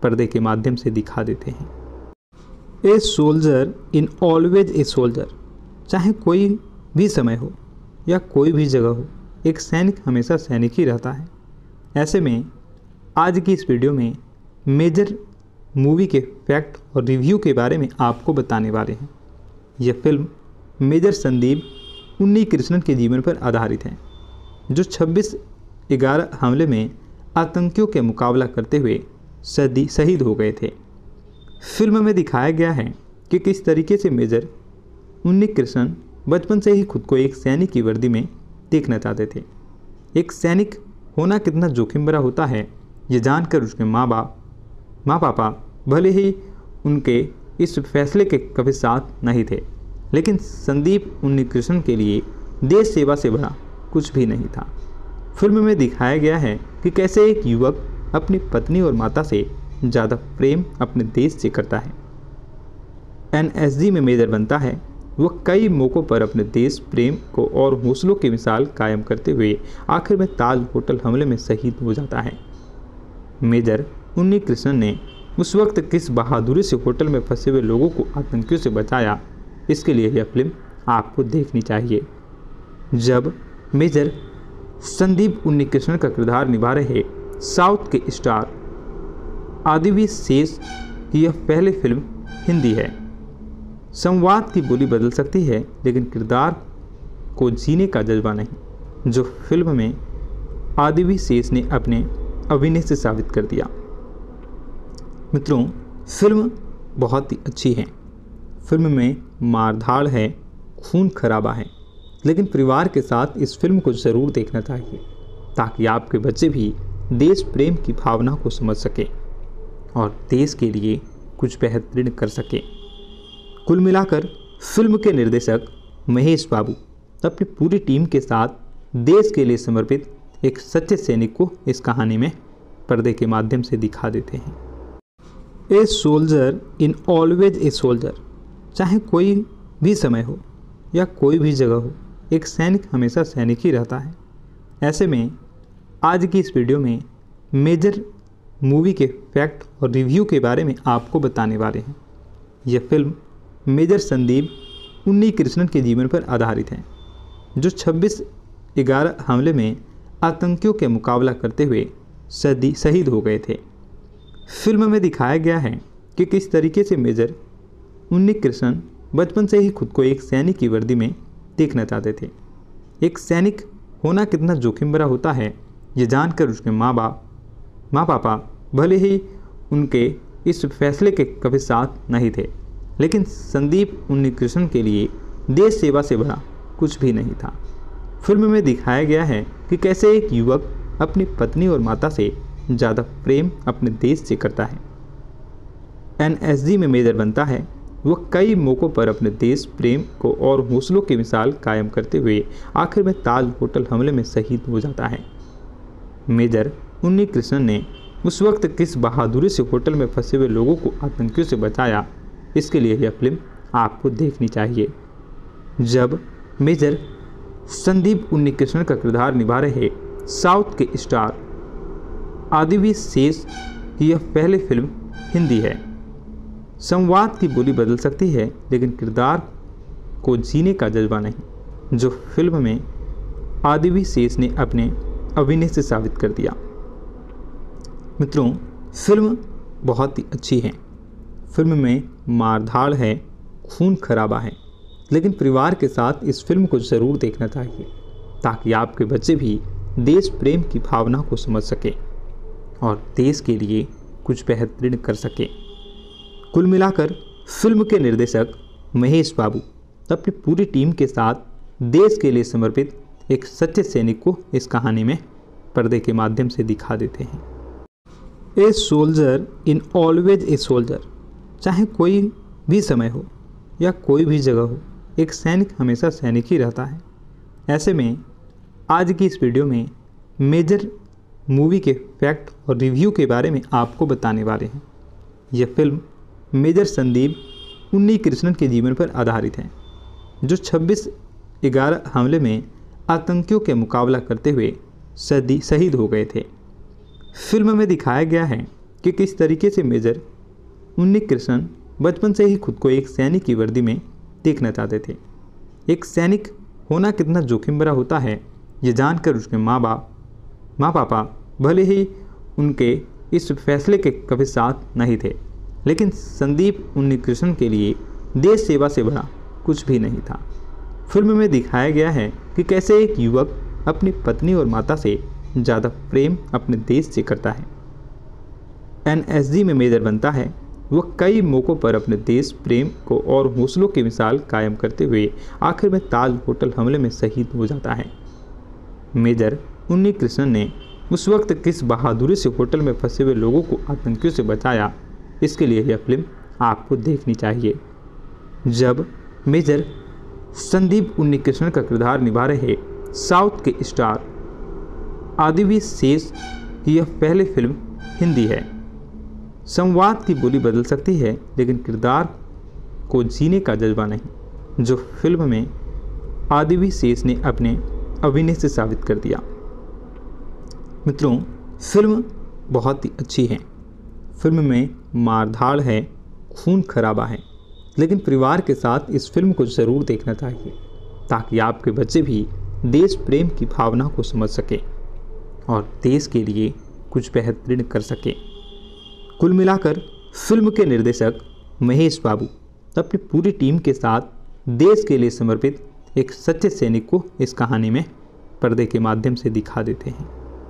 A: पर्दे के माध्यम से दिखा देते हैं। A soldier in always a soldier, चाहे कोई भी समय हो या कोई भी जगह हो, एक सैनिक हमेशा सैनिक ही रहता है। ऐसे में आज की इस वीडियो में मेजर मूवी के फैक्ट और रिव्यू के बारे में आपको बताने वाले हैं। यह फिल्म मेजर संदीप उन्नीकृष्णन के जीवन पर आधारित है, जो छब्बीस ग्यारह हमले में आतंकियों के मुकाबला करते हुए सदी शहीद हो गए थे। फिल्म में दिखाया गया है कि किस तरीके से मेजर उन्नीकृष्णन बचपन से ही खुद को एक सैनिक की वर्दी में देखना चाहते थे। एक सैनिक होना कितना जोखिम भरा होता है, ये जानकर उसके माँ बाप माँ पापा भले ही उनके इस फैसले के कभी साथ नहीं थे, लेकिन संदीप उन्नीकृष्णन के लिए देश सेवा से बड़ा कुछ भी नहीं था। फिल्म में दिखाया गया है कि कैसे एक युवक अपनी पत्नी और माता से ज़्यादा प्रेम अपने देश से करता है। एन एस जी में मेजर बनता है। वह कई मौक़ों पर अपने देश प्रेम को और हौसलों की मिसाल कायम करते हुए आखिर में ताज होटल हमले में शहीद हो जाता है। मेजर उन्नीकृष्णन ने उस वक्त किस बहादुरी से होटल में फंसे हुए लोगों को आतंकियों से बचाया, इसके लिए यह फिल्म आपको देखनी चाहिए। जब मेजर संदीप उन्नीकृष्णन का किरदार निभा रहे साउथ के स्टार आदिवी शेष की यह पहली फिल्म हिंदी है। संवाद की बोली बदल सकती है, लेकिन किरदार को जीने का जज्बा नहीं, जो फिल्म में आदिवी शेष ने अपने अभिनय से साबित कर दिया। मित्रों, फिल्म बहुत ही अच्छी है। फिल्म में मारधाड़ है, खून खराबा है, लेकिन परिवार के साथ इस फिल्म को ज़रूर देखना चाहिए, ताकि आपके बच्चे भी देश प्रेम की भावना को समझ सके और देश के लिए कुछ बेहतरीन कर सके। कुल मिलाकर फिल्म के निर्देशक महेश बाबू अपनी पूरी टीम के साथ देश के लिए समर्पित एक सच्चे सैनिक को इस कहानी में पर्दे के माध्यम से दिखा देते हैं। A soldier in always a soldier, चाहे कोई भी समय हो या कोई भी जगह हो, एक सैनिक हमेशा सैनिक ही रहता है। ऐसे में आज की इस वीडियो में मेजर मूवी के फैक्ट और रिव्यू के बारे में आपको बताने वाले हैं। यह फिल्म मेजर संदीप उन्नीकृष्णन के जीवन पर आधारित है, जो छब्बीस ग्यारह हमले में आतंकियों के मुकाबला करते हुए सदी शहीद हो गए थे। फिल्म में दिखाया गया है कि किस तरीके से मेजर उन्नीकृष्णन बचपन से ही खुद को एक सैनिक की वर्दी में देखना चाहते थे। एक सैनिक होना कितना जोखिम भरा होता है, ये जानकर उसके माँ बाप माँ पापा भले ही उनके इस फैसले के कभी साथ नहीं थे, लेकिन संदीप उन्नीकृष्णन के लिए देश सेवा से बड़ा कुछ भी नहीं था। फिल्म में दिखाया गया है कि कैसे एक युवक अपनी पत्नी और माता से ज़्यादा प्रेम अपने देश से करता है। एन एस जी में मेजर बनता है। वह कई मौक़ों पर अपने देश प्रेम को और हौसलों की मिसाल कायम करते हुए आखिर में ताज होटल हमले में शहीद हो जाता है। मेजर उन्नीकृष्णन ने उस वक्त किस बहादुरी से होटल में फंसे हुए लोगों को आतंकियों से बचाया, इसके लिए यह फिल्म आपको देखनी चाहिए। जब मेजर संदीप उन्नीकृष्णन का किरदार निभा रहे साउथ के स्टार आदिवी शेष की यह पहली फिल्म हिंदी है। संवाद की बोली बदल सकती है, लेकिन किरदार को जीने का जज्बा नहीं, जो फिल्म में आदिवी शेष ने अपने अभिनय से साबित कर दिया। मित्रों, फिल्म बहुत ही अच्छी है। फिल्म में मारधाड़ है, खून खराबा है, लेकिन परिवार के साथ इस फिल्म को ज़रूर देखना चाहिए, ताकि आपके बच्चे भी देश प्रेम की भावना को समझ सके और देश के लिए कुछ बेहतरीन कर सके। कुल मिलाकर फिल्म के निर्देशक महेश बाबू अपनी पूरी टीम के साथ देश के लिए समर्पित एक सच्चे सैनिक को इस कहानी में पर्दे के माध्यम से दिखा देते हैं। A soldier in always a soldier, चाहे कोई भी समय हो या कोई भी जगह हो, एक सैनिक हमेशा सैनिक ही रहता है। ऐसे में आज की इस वीडियो में मेजर मूवी के फैक्ट और रिव्यू के बारे में आपको बताने वाले हैं। यह फिल्म मेजर संदीप उन्नीकृष्णन के जीवन पर आधारित है, जो छब्बीस ग्यारह हमले में आतंकियों के मुकाबला करते हुए सदी शहीद हो गए थे। फिल्म में दिखाया गया है कि किस तरीके से मेजर उन्नी कृष्णन बचपन से ही खुद को एक सैनिक की वर्दी में देखना चाहते थे। एक सैनिक होना कितना जोखिम भरा होता है ये जानकर उसके माँ बाप माँ पापा भले ही उनके इस फैसले के कभी साथ नहीं थे, लेकिन संदीप उन्नीकृष्णन के लिए देश सेवा से बड़ा कुछ भी नहीं था। फिल्म में दिखाया गया है कि कैसे एक युवक अपनी पत्नी और माता से ज़्यादा प्रेम अपने देश से करता है। एन एस जी में मेजर बनता है। वह कई मौक़ों पर अपने देश प्रेम को और हौसलों की मिसाल कायम करते हुए आखिर में ताज होटल हमले में शहीद हो जाता है। मेजर उन्नीकृष्णन ने उस वक्त किस बहादुरी से होटल में फंसे हुए लोगों को आतंकियों से बचाया, इसके लिए यह फिल्म आपको देखनी चाहिए। जब मेजर संदीप उन्नीकृष्णन का किरदार निभा रहे साउथ के स्टार आदिवी शेष की यह पहली फिल्म हिंदी है। संवाद की बोली बदल सकती है, लेकिन किरदार को जीने का जज्बा नहीं, जो फिल्म में आदिवी शेष ने अपने अभिनय से साबित कर दिया। मित्रों, फिल्म बहुत ही अच्छी है। फिल्म में मारधाड़ है, खून खराबा है, लेकिन परिवार के साथ इस फिल्म को ज़रूर देखना चाहिए ताकि आपके बच्चे भी देश प्रेम की भावना को समझ सकें और देश के लिए कुछ बेहतरीन कर सकें। कुल मिलाकर फिल्म के निर्देशक महेश बाबू अपनी पूरी टीम के साथ देश के लिए समर्पित एक सच्चे सैनिक को इस कहानी में पर्दे के माध्यम से दिखा देते हैं।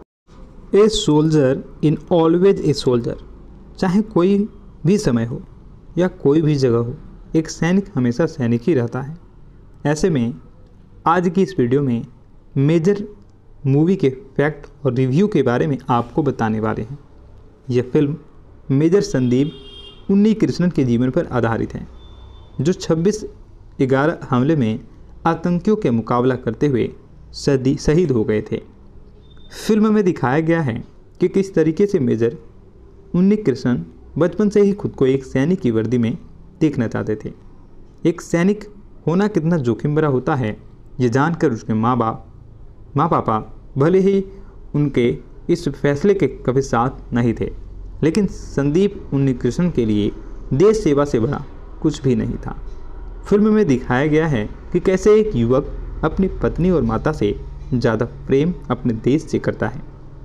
A: A soldier in always a soldier, चाहे कोई भी समय हो या कोई भी जगह हो, एक सैनिक हमेशा सैनिक ही रहता है। ऐसे में आज की इस वीडियो में मेजर मूवी के फैक्ट और रिव्यू के बारे में आपको बताने वाले हैं। यह फिल्म मेजर संदीप उन्नीकृष्णन के जीवन पर आधारित है, जो छब्बीस ग्यारह हमले में आतंकियों के मुकाबला करते हुए सदी शहीद हो गए थे। फिल्म में दिखाया गया है कि किस तरीके से मेजर उन्नीकृष्णन बचपन से ही खुद को एक सैनिक की वर्दी में देखना चाहते थे। एक सैनिक होना कितना जोखिम भरा होता है ये जानकर उसके माँ बाप माँ पापा भले ही उनके इस फैसले के कभी साथ नहीं थे, लेकिन संदीप उन्नीकृष्णन के लिए देश सेवा से बड़ा कुछ भी नहीं था। फिल्म में दिखाया गया है कि कैसे एक युवक अपनी पत्नी और माता से ज़्यादा प्रेम अपने देश से करता है।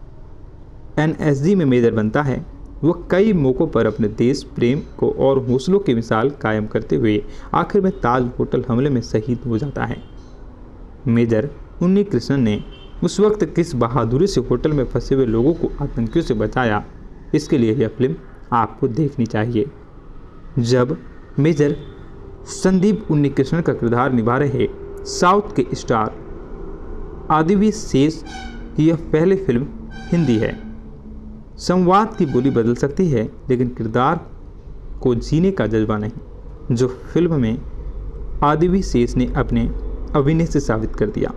A: एन एस जी में मेजर बनता है। वह कई मौक़ों पर अपने देश प्रेम को और हौसलों की मिसाल कायम करते हुए आखिर में ताज होटल हमले में शहीद हो जाता है। मेजर उन्नीकृष्णन ने उस वक्त किस बहादुरी से होटल में फंसे हुए लोगों को आतंकियों से बचाया, इसके लिए यह फिल्म आपको देखनी चाहिए। जब मेजर संदीप उन्नीकृष्णन का किरदार निभा रहे साउथ के स्टार आदिवी शेष की यह पहली फिल्म हिंदी है। संवाद की बोली बदल सकती है, लेकिन किरदार को जीने का जज्बा नहीं, जो फिल्म में आदिवी शेष ने अपने अभिनय से साबित कर दिया।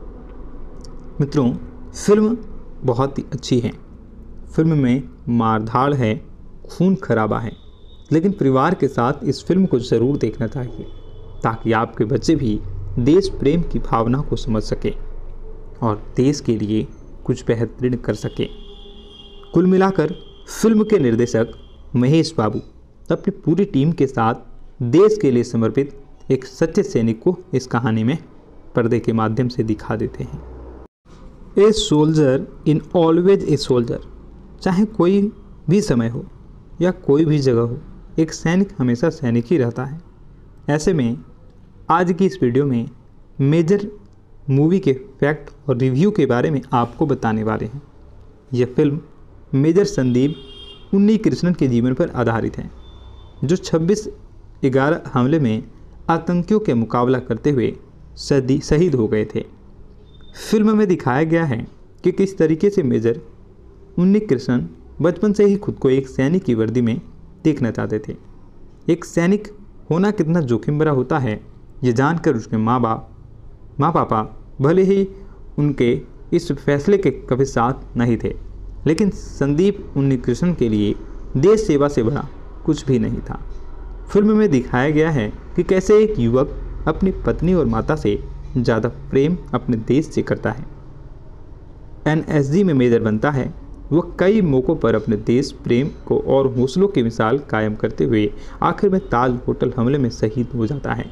A: मित्रों, फिल्म बहुत ही अच्छी है। फिल्म में मारधाड़ है, खून खराबा है, लेकिन परिवार के साथ इस फिल्म को ज़रूर देखना चाहिए ताकि आपके बच्चे भी देश प्रेम की भावना को समझ सकें और देश के लिए कुछ बेहतरीन कर सकें। कुल मिलाकर फिल्म के निर्देशक महेश बाबू अपनी पूरी टीम के साथ देश के लिए समर्पित एक सच्चे सैनिक को इस कहानी में पर्दे के माध्यम से दिखा देते हैं। A soldier in always a soldier, चाहे कोई भी समय हो या कोई भी जगह हो, एक सैनिक हमेशा सैनिक ही रहता है। ऐसे में आज की इस वीडियो में मेजर मूवी के फैक्ट और रिव्यू के बारे में आपको बताने वाले हैं। यह फिल्म मेजर संदीप उन्नीकृष्णन के जीवन पर आधारित है, जो छब्बीस ग्यारह हमले में आतंकियों के मुकाबला करते हुए सदी शहीद हो गए थे। फिल्म में दिखाया गया है कि किस तरीके से मेजर उन्नीकृष्णन बचपन से ही खुद को एक सैनिक की वर्दी में देखना चाहते थे। एक सैनिक होना कितना जोखिम भरा होता है ये जानकर उसके माँ बाप माँ पापा भले ही उनके इस फैसले के कभी साथ नहीं थे, लेकिन संदीप उन्नीकृष्णन के लिए देश सेवा से बड़ा कुछ भी नहीं था। फिल्म में दिखाया गया है कि कैसे एक युवक अपनी पत्नी और माता से ज़्यादा प्रेम अपने देश से करता है। एन एस जी में मेजर बनता है। वह कई मौक़ों पर अपने देश प्रेम को और हौसलों की मिसाल कायम करते हुए आखिर में ताज होटल हमले में शहीद हो जाता है।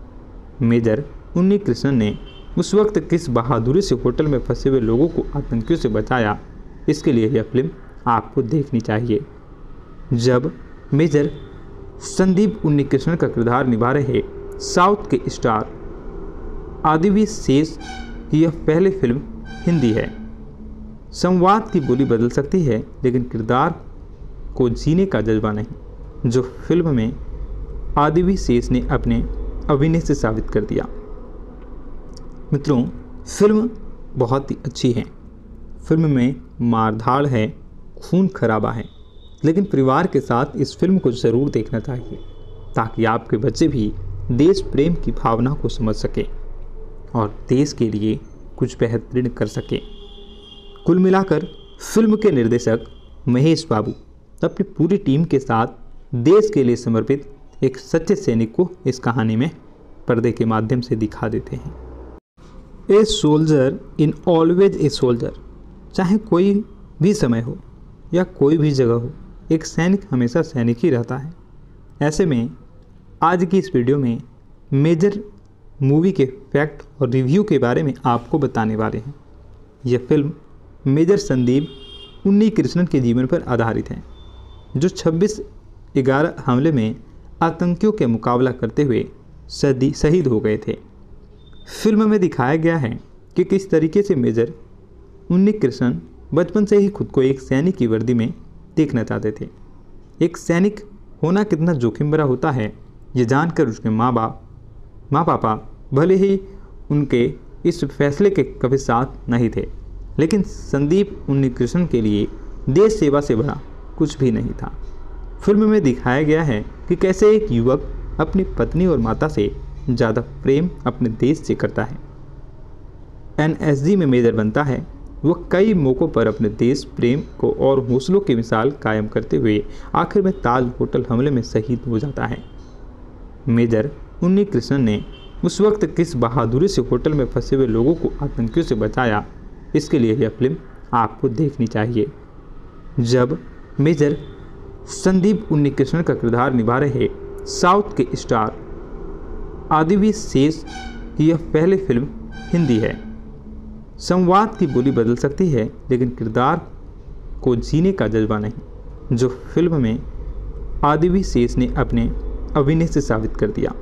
A: मेजर उन्नी कृष्णन ने उस वक्त किस बहादुरी से होटल में फंसे हुए लोगों को आतंकियों से बचाया, इसके लिए यह फिल्म आपको देखनी चाहिए। जब मेजर संदीप उन्नी कृष्णन का किरदार निभा रहे साउथ के स्टार आदिवी शेष की यह पहली फिल्म हिंदी है। संवाद की बोली बदल सकती है, लेकिन किरदार को जीने का जज्बा नहीं, जो फिल्म में आदिवी शेष ने अपने अभिनय से साबित कर दिया। मित्रों, फिल्म बहुत ही अच्छी है। फिल्म में मारधाड़ है, खून खराबा है, लेकिन परिवार के साथ इस फिल्म को ज़रूर देखना चाहिए, ताकि आपके बच्चे भी देश प्रेम की भावना को समझ सके और देश के लिए कुछ बेहतरीन कर सके। कुल मिलाकर फिल्म के निर्देशक महेश बाबू अपनी पूरी टीम के साथ देश के लिए समर्पित एक सच्चे सैनिक को इस कहानी में पर्दे के माध्यम से दिखा देते हैं। A soldier in always a soldier, चाहे कोई भी समय हो या कोई भी जगह हो, एक सैनिक हमेशा सैनिक ही रहता है। ऐसे में आज की इस वीडियो में मेजर मूवी के फैक्ट और रिव्यू के बारे में आपको बताने वाले हैं। यह फिल्म मेजर संदीप उन्नी कृष्णन के जीवन पर आधारित है, जो छब्बीस ग्यारह हमले में आतंकियों के मुकाबला करते हुए सदी शहीद हो गए थे। फिल्म में दिखाया गया है कि किस तरीके से मेजर उन्नी कृष्णन बचपन से ही खुद को एक सैनिक की वर्दी में देखना चाहते थे। एक सैनिक होना कितना जोखिम भरा होता है, ये जानकर उसके माँ बाप माँ पापा भले ही उनके इस फैसले के कभी साथ नहीं थे, लेकिन संदीप उन्नी कृष्णन के लिए देश सेवा से बड़ा कुछ भी नहीं था। फिल्म में दिखाया गया है कि कैसे एक युवक अपनी पत्नी और माता से ज़्यादा प्रेम अपने देश से करता है। एन एस जी में मेजर बनता है, वह कई मौक़ों पर अपने देश प्रेम को और हौसलों की मिसाल कायम करते हुए आखिर में ताज होटल हमले में शहीद हो जाता है। मेजर उन्नी कृष्णन ने उस वक्त किस बहादुरी से होटल में फंसे हुए लोगों को आतंकियों से बचाया, इसके लिए यह फिल्म आपको देखनी चाहिए। जब मेजर संदीप उन्नी कृष्णन का किरदार निभा रहे साउथ के स्टार आदिवी शेष की यह पहली फिल्म हिंदी है। संवाद की बोली बदल सकती है, लेकिन किरदार को जीने का जज्बा नहीं, जो फिल्म में आदिवी शेष ने अपने अभिनय से साबित कर दिया।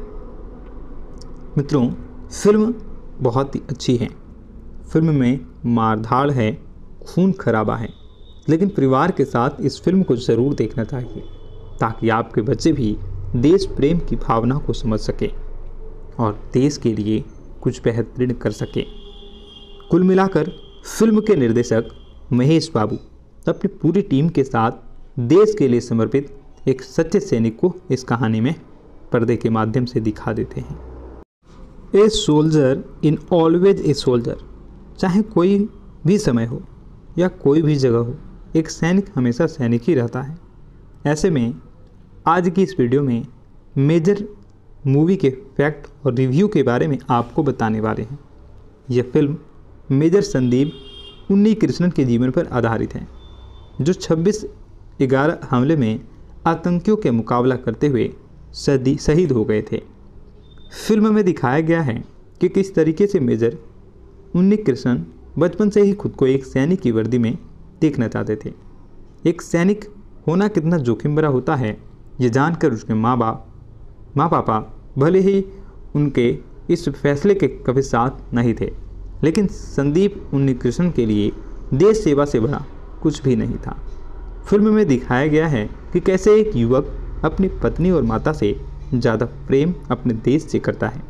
A: मित्रों, फिल्म बहुत ही अच्छी है। फिल्म में मारधाड़ है, खून खराबा है, लेकिन परिवार के साथ इस फिल्म को ज़रूर देखना चाहिए, ताकि आपके बच्चे भी देश प्रेम की भावना को समझ सके और देश के लिए कुछ बेहतरीन कर सके। कुल मिलाकर फिल्म के निर्देशक महेश बाबू अपनी पूरी टीम के साथ देश के लिए समर्पित एक सच्चे सैनिक को इस कहानी में पर्दे के माध्यम से दिखा देते हैं। A soldier in always a soldier, चाहे कोई भी समय हो या कोई भी जगह हो, एक सैनिक हमेशा सैनिक ही रहता है। ऐसे में आज की इस वीडियो में मेजर मूवी के फैक्ट और रिव्यू के बारे में आपको बताने वाले हैं। यह फिल्म मेजर संदीप उन्नी कृष्णन के जीवन पर आधारित है, जो छब्बीस ग्यारह हमले में आतंकियों के मुकाबला करते हुए सदी शहीद हो गए थे। फिल्म में दिखाया गया है कि किस तरीके से मेजर उन्नी कृष्णन बचपन से ही खुद को एक सैनिक की वर्दी में देखना चाहते थे। एक सैनिक होना कितना जोखिम भरा होता है, ये जानकर उसके माँ बाप माँ पापा भले ही उनके इस फैसले के कभी साथ नहीं थे, लेकिन संदीप उन्नी कृष्णन के लिए देश सेवा से बड़ा कुछ भी नहीं था। फिल्म में दिखाया गया है कि कैसे एक युवक अपनी पत्नी और माता से ज़्यादा प्रेम अपने देश से करता है।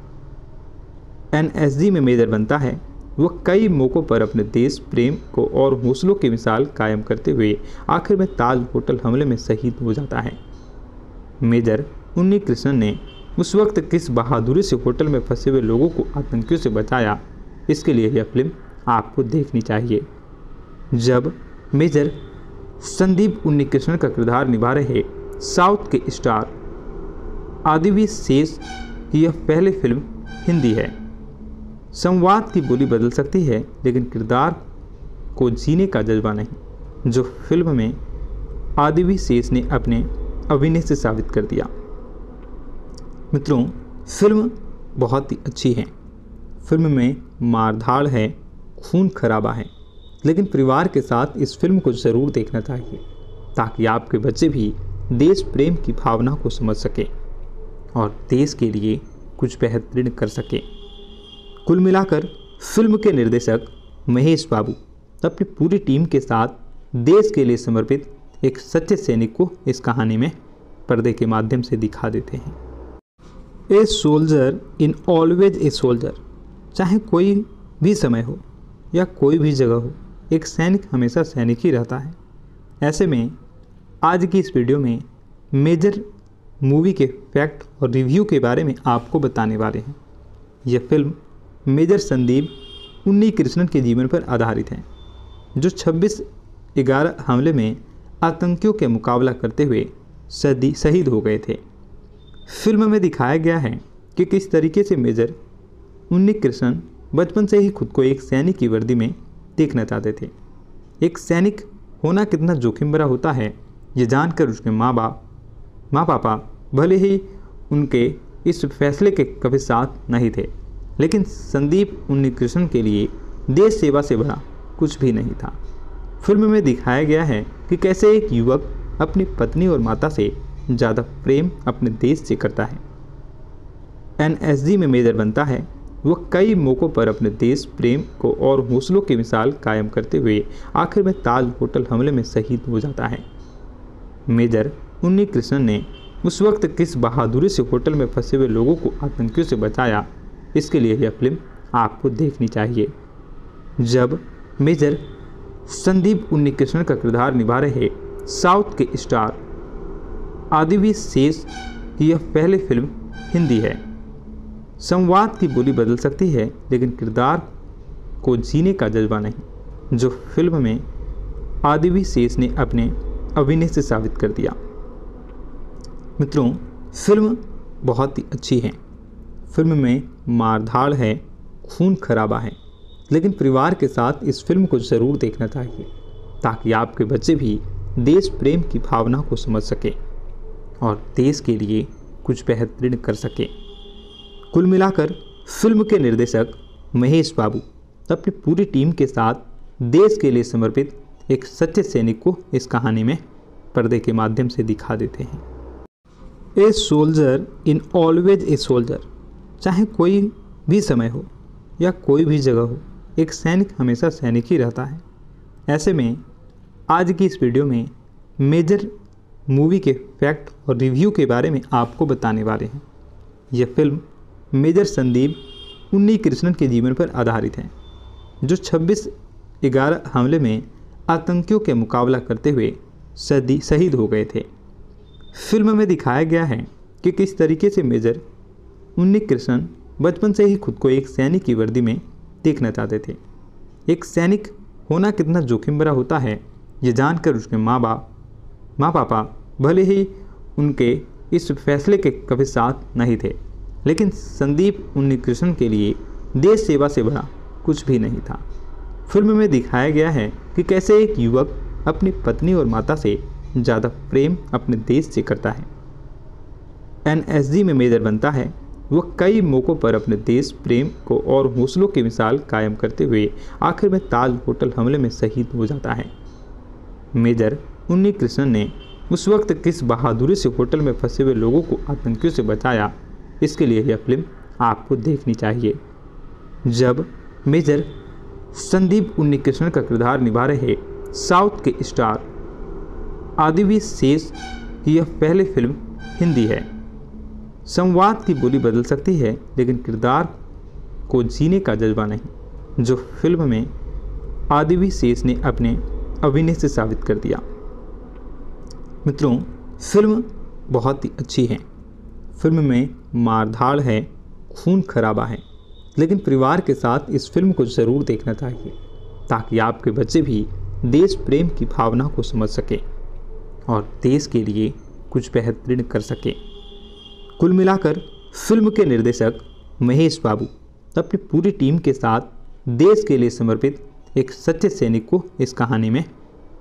A: एन एस जी में मेजर बनता है, वह कई मौक़ों पर अपने देश प्रेम को और हौसलों की मिसाल कायम करते हुए आखिर में ताज होटल हमले में शहीद हो जाता है। मेजर उन्नी कृष्णन ने उस वक्त किस बहादुरी से होटल में फंसे हुए लोगों को आतंकियों से बचाया, इसके लिए यह फिल्म आपको देखनी चाहिए। जब मेजर संदीप उन्नी कृष्णन का किरदार निभा रहे साउथ के स्टार आदिवी शेष की यह पहली फिल्म हिंदी है। संवाद की बोली बदल सकती है, लेकिन किरदार को जीने का जज्बा नहीं, जो फिल्म में आदिवी शेष ने अपने अभिनय से साबित कर दिया। मित्रों, फिल्म बहुत ही अच्छी है। फिल्म में मारधाड़ है, खून खराबा है, लेकिन परिवार के साथ इस फिल्म को ज़रूर देखना चाहिए ताकि आपके बच्चे भी देश प्रेम की भावना को समझ सके और देश के लिए कुछ बेहतरीन कर सके। कुल मिलाकर फिल्म के निर्देशक महेश बाबू अपनी पूरी टीम के साथ देश के लिए समर्पित एक सच्चे सैनिक को इस कहानी में पर्दे के माध्यम से दिखा देते हैं। A soldier in always a soldier, चाहे कोई भी समय हो या कोई भी जगह हो, एक सैनिक हमेशा सैनिक ही रहता है। ऐसे में आज की इस वीडियो में मेजर मूवी के फैक्ट और रिव्यू के बारे में आपको बताने वाले हैं। यह फिल्म मेजर संदीप उन्नी कृष्णन के जीवन पर आधारित है, जो छब्बीस ग्यारह हमले में आतंकियों के मुकाबला करते हुए सदी शहीद हो गए थे। फिल्म में दिखाया गया है कि किस तरीके से मेजर उन्नी कृष्णन बचपन से ही खुद को एक सैनिक की वर्दी में देखना चाहते थे। एक सैनिक होना कितना जोखिम भरा होता है, ये जानकर उसके माँ बाप माँ पापा भले ही उनके इस फैसले के कभी साथ नहीं थे, लेकिन संदीप उन्नी कृष्णन के लिए देश सेवा से बड़ा कुछ भी नहीं था। फिल्म में दिखाया गया है कि कैसे एक युवक अपनी पत्नी और माता से ज़्यादा प्रेम अपने देश से करता है। एन एस जी में मेजर बनता है। वह कई मौक़ों पर अपने देश प्रेम को और हौसलों की मिसाल कायम करते हुए आखिर में ताज होटल हमले में शहीद हो जाता है। मेजर उन्नी कृष्णन ने उस वक्त किस बहादुरी से होटल में फंसे हुए लोगों को आतंकियों से बचाया, इसके लिए यह फिल्म आपको देखनी चाहिए। जब मेजर संदीप उन्नी कृष्णन का किरदार निभा रहे साउथ के स्टार आदिवी शेष की यह पहली फिल्म हिंदी है। संवाद की बोली बदल सकती है, लेकिन किरदार को जीने का जज्बा नहीं, जो फिल्म में आदिवी शेष ने अपने अभिनय से साबित कर दिया। मित्रों, फिल्म बहुत ही अच्छी है। फिल्म में मारधाड़ है, खून खराबा है, लेकिन परिवार के साथ इस फिल्म को ज़रूर देखना चाहिए ताकि आपके बच्चे भी देश प्रेम की भावना को समझ सके और देश के लिए कुछ बेहतरीन कर सके। कुल मिलाकर फिल्म के निर्देशक महेश बाबू अपनी पूरी टीम के साथ देश के लिए समर्पित एक सच्चे सैनिक को इस कहानी में पर्दे के माध्यम से दिखा देते हैं। A soldier in always a soldier, चाहे कोई भी समय हो या कोई भी जगह हो, एक सैनिक हमेशा सैनिक ही रहता है। ऐसे में आज की इस वीडियो में मेजर मूवी के फैक्ट और रिव्यू के बारे में आपको बताने वाले हैं। यह फिल्म मेजर संदीप उन्नी कृष्णन के जीवन पर आधारित है, जो छब्बीस ग्यारह हमले में आतंकियों के मुकाबला करते हुए सदी शहीद हो गए थे। फिल्म में दिखाया गया है कि किस तरीके से मेजर उन्नी कृष्णन बचपन से ही खुद को एक सैनिक की वर्दी में देखना चाहते थे। एक सैनिक होना कितना जोखिम भरा होता है, ये जानकर उसके माँ बाप माँ पापा भले ही उनके इस फैसले के कभी साथ नहीं थे, लेकिन संदीप उन्नी कृष्णन के लिए देश सेवा से बड़ा कुछ भी नहीं था। फिल्म में दिखाया गया है कि कैसे एक युवक अपनी पत्नी और माता से ज़्यादा प्रेम अपने देश से करता है। एन एस जी में मेजर बनता है। वह कई मौक़ों पर अपने देश प्रेम को और हौसलों की मिसाल कायम करते हुए आखिर में ताज होटल हमले में शहीद हो जाता है। मेजर उन्नी कृष्णन ने उस वक्त किस बहादुरी से होटल में फंसे हुए लोगों को आतंकियों से बचाया, इसके लिए यह फिल्म आपको देखनी चाहिए। जब मेजर संदीप उन्नी कृष्णन का किरदार निभा रहे साउथ के स्टार आदिवी शेष की यह पहली फिल्म हिंदी है। संवाद की बोली बदल सकती है, लेकिन किरदार को जीने का जज्बा नहीं, जो फिल्म में आदिवी शेष ने अपने अभिनय से साबित कर दिया। मित्रों, फिल्म बहुत ही अच्छी है। फिल्म में मारधाड़ है, खून खराबा है, लेकिन परिवार के साथ इस फिल्म को ज़रूर देखना चाहिए ताकि आपके बच्चे भी देश प्रेम की भावना को समझ सके और देश के लिए कुछ बेहतरीन कर सके। कुल मिलाकर फिल्म के निर्देशक महेश बाबू अपनी पूरी टीम के साथ देश के लिए समर्पित एक सच्चे सैनिक को इस कहानी में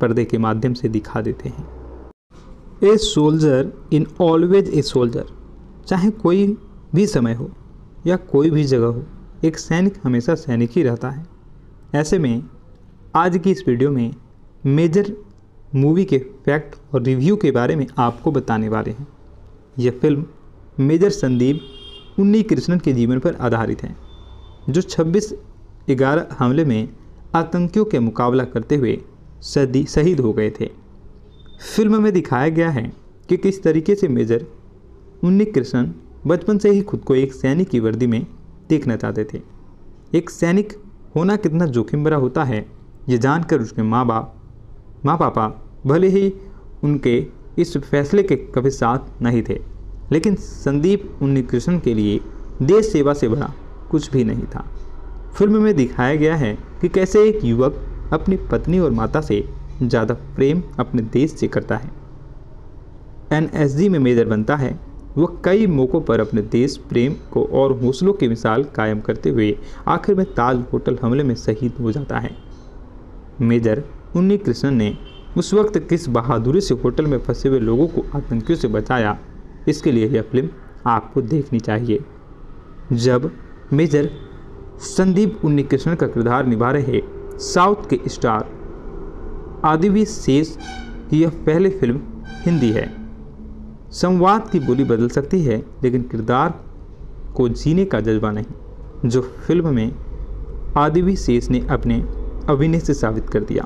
A: पर्दे के माध्यम से दिखा देते हैं। A soldier in always a soldier, चाहे कोई भी समय हो या कोई भी जगह हो, एक सैनिक हमेशा सैनिक ही रहता है। ऐसे में आज की इस वीडियो में मेजर मूवी के फैक्ट और रिव्यू के बारे में आपको बताने वाले हैं। यह फिल्म मेजर संदीप उन्नीकृष्णन के जीवन पर आधारित है, जो छब्बीस ग्यारह हमले में आतंकियों के मुकाबला करते हुए सदी शहीद हो गए थे। फिल्म में दिखाया गया है कि किस तरीके से मेजर उन्नीकृष्णन बचपन से ही खुद को एक सैनिक की वर्दी में देखना चाहते थे। एक सैनिक होना कितना जोखिम भरा होता है, ये जानकर उसके माँ बाप माँ पापा भले ही उनके इस फैसले के कभी साथ नहीं थे, लेकिन संदीप उन्नीकृष्णन के लिए देश सेवा से बड़ा कुछ भी नहीं था। फिल्म में दिखाया गया है कि कैसे एक युवक अपनी पत्नी और माता से ज़्यादा प्रेम अपने देश से करता है। एन एस जी में मेजर बनता है। वह कई मौक़ों पर अपने देश प्रेम को और हौसलों की मिसाल कायम करते हुए आखिर में ताज होटल हमले में शहीद हो जाता है। मेजर उन्नीकृष्णन ने उस वक्त किस बहादुरी से होटल में फंसे हुए लोगों को आतंकियों से बचाया, इसके लिए यह फिल्म आपको देखनी चाहिए। जब मेजर संदीप उन्नीकृष्णन का किरदार निभा रहे साउथ के स्टार आदिवी शेष की यह पहली फिल्म हिंदी है। संवाद की बोली बदल सकती है, लेकिन किरदार को जीने का जज्बा नहीं, जो फिल्म में आदिवी शेष ने अपने अभिनय से साबित कर दिया।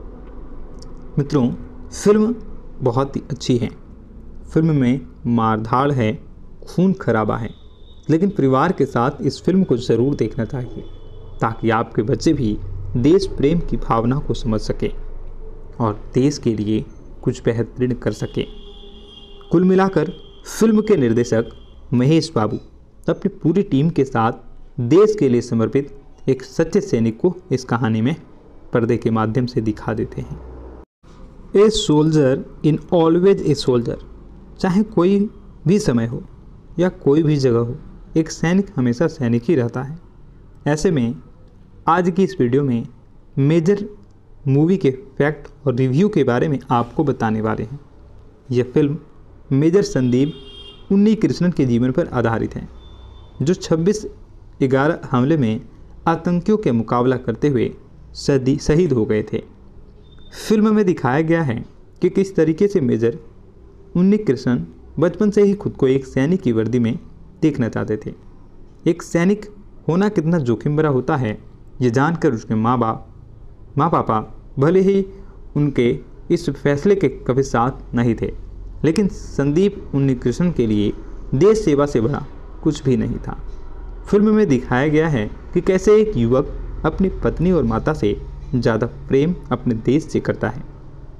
A: मित्रों, फिल्म बहुत ही अच्छी है। फिल्म में मारधाड़ है, खून खराबा है, लेकिन परिवार के साथ इस फिल्म को ज़रूर देखना चाहिए, ताकि आपके बच्चे भी देश प्रेम की भावना को समझ सके और देश के लिए कुछ बेहतरीन कर सके। कुल मिलाकर फिल्म के निर्देशक महेश बाबू अपनी पूरी टीम के साथ देश के लिए समर्पित एक सच्चे सैनिक को इस कहानी में पर्दे के माध्यम से दिखा देते हैं। A soldier in always a soldier, चाहे कोई भी समय हो या कोई भी जगह हो, एक सैनिक हमेशा सैनिक ही रहता है। ऐसे में आज की इस वीडियो में मेजर मूवी के फैक्ट और रिव्यू के बारे में आपको बताने वाले हैं। यह फिल्म मेजर संदीप उन्नीकृष्णन के जीवन पर आधारित है, जो छब्बीस ग्यारह हमले में आतंकियों के मुकाबला करते हुए सदी शहीद हो गए थे। फिल्म में दिखाया गया है कि किस तरीके से मेजर उन्नीकृष्णन बचपन से ही खुद को एक सैनिक की वर्दी में देखना चाहते थे। एक सैनिक होना कितना जोखिम भरा होता है, ये जानकर उसके माँ बाप माँ पापा भले ही उनके इस फैसले के कभी साथ नहीं थे, लेकिन संदीप उन्नीकृष्णन के लिए देश सेवा से बड़ा कुछ भी नहीं था। फिल्म में दिखाया गया है कि कैसे एक युवक अपनी पत्नी और माता से ज़्यादा प्रेम अपने देश से करता है।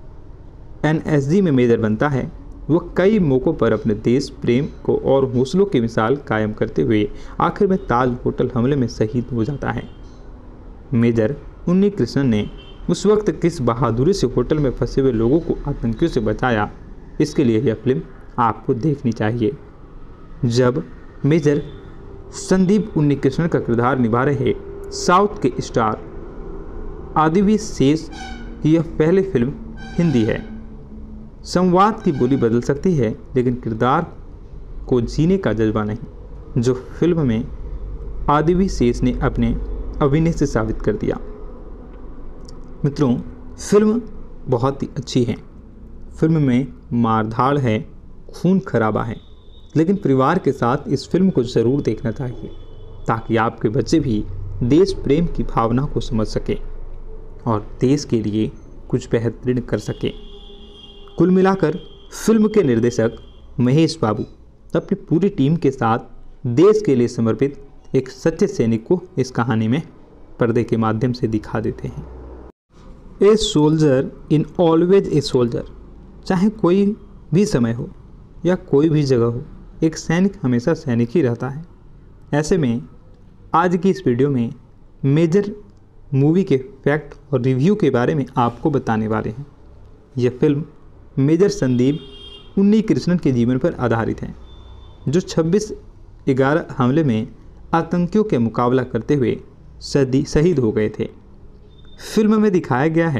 A: एन एस जी में मेजर बनता है। वह कई मौक़ों पर अपने देश प्रेम को और हौसलों की मिसाल कायम करते हुए आखिर में ताज होटल हमले में शहीद हो जाता है। मेजर उन्नीकृष्णन ने उस वक्त किस बहादुरी से होटल में फंसे हुए लोगों को आतंकियों से बचाया, इसके लिए यह फिल्म आपको देखनी चाहिए। जब मेजर संदीप उन्नीकृष्णन का किरदार निभा रहे साउथ के स्टार आदिवी शेष की यह पहली फिल्म हिंदी है। संवाद की बोली बदल सकती है, लेकिन किरदार को जीने का जज्बा नहीं, जो फिल्म में आदिवी शेष ने अपने अभिनय से साबित कर दिया। मित्रों, फिल्म बहुत ही अच्छी है। फिल्म में मारधाड़ है, खून खराबा है, लेकिन परिवार के साथ इस फिल्म को ज़रूर देखना चाहिए, ताकि आपके बच्चे भी देश प्रेम की भावना को समझ सके और देश के लिए कुछ बेहतरीन कर सके। कुल मिलाकर फिल्म के निर्देशक महेश बाबू अपनी पूरी टीम के साथ देश के लिए समर्पित एक सच्चे सैनिक को इस कहानी में पर्दे के माध्यम से दिखा देते हैं। A soldier in always a soldier, चाहे कोई भी समय हो या कोई भी जगह हो, एक सैनिक हमेशा सैनिक ही रहता है। ऐसे में आज की इस वीडियो में मेजर मूवी के फैक्ट और रिव्यू के बारे में आपको बताने वाले हैं। यह फिल्म मेजर संदीप उन्नीकृष्णन के जीवन पर आधारित है, जो छब्बीस ग्यारह हमले में आतंकियों के मुकाबला करते हुए सदी शहीद हो गए थे। फिल्म में दिखाया गया है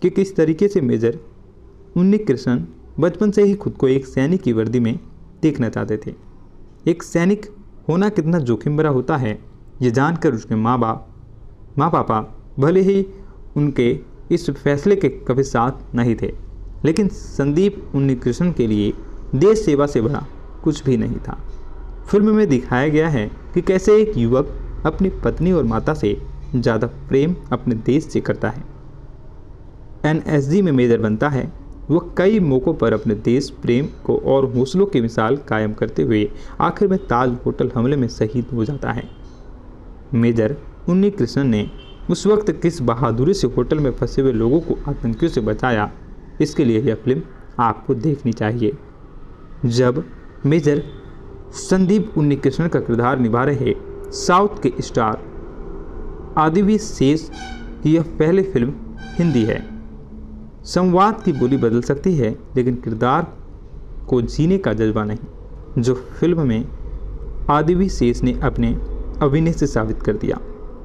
A: कि किस तरीके से मेजर उन्नी कृष्णन बचपन से ही खुद को एक सैनिक की वर्दी में देखना चाहते थे। एक सैनिक होना कितना जोखिम भरा होता है ये जानकर उसके माँ बाप माँ पापा भले ही उनके इस फैसले के कभी साथ नहीं थे, लेकिन संदीप उन्नीकृष्णन के लिए देश सेवा से बड़ा कुछ भी नहीं था। फिल्म में दिखाया गया है कि कैसे एक युवक अपनी पत्नी और माता से ज़्यादा प्रेम अपने देश से करता है। एन एस जी में मेजर बनता है। वह कई मौक़ों पर अपने देश प्रेम को और हौसलों की मिसाल कायम करते हुए आखिर में ताज होटल हमले में शहीद हो जाता है। मेजर उन्नीकृष्णन ने उस वक्त किस बहादुरी से होटल में फंसे हुए लोगों को आतंकियों से बचाया, इसके लिए यह फिल्म आपको देखनी चाहिए। जब मेजर संदीप उन्नीकृष्णन का किरदार निभा रहे साउथ के स्टार आदिवी शेष की यह पहली फिल्म हिंदी है। संवाद की बोली बदल सकती है, लेकिन किरदार को जीने का जज्बा नहीं, जो फिल्म में आदिवी शेष ने अपने अभिनय से साबित कर दिया।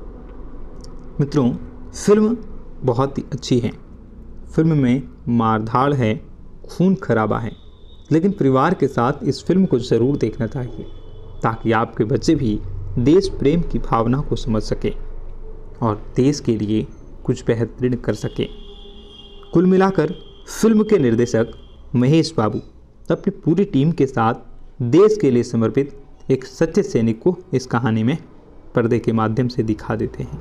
A: मित्रों, फिल्म बहुत ही अच्छी है। फिल्म में मारधाड़ है, खून खराबा है, लेकिन परिवार के साथ इस फिल्म को ज़रूर देखना चाहिए ताकि आपके बच्चे भी देश प्रेम की भावना को समझ सके और देश के लिए कुछ बेहतरीन कर सके। कुल मिलाकर फिल्म के निर्देशक महेश बाबू अपनी पूरी टीम के साथ देश के लिए समर्पित एक सच्चे सैनिक को इस कहानी में पर्दे के माध्यम से दिखा देते हैं।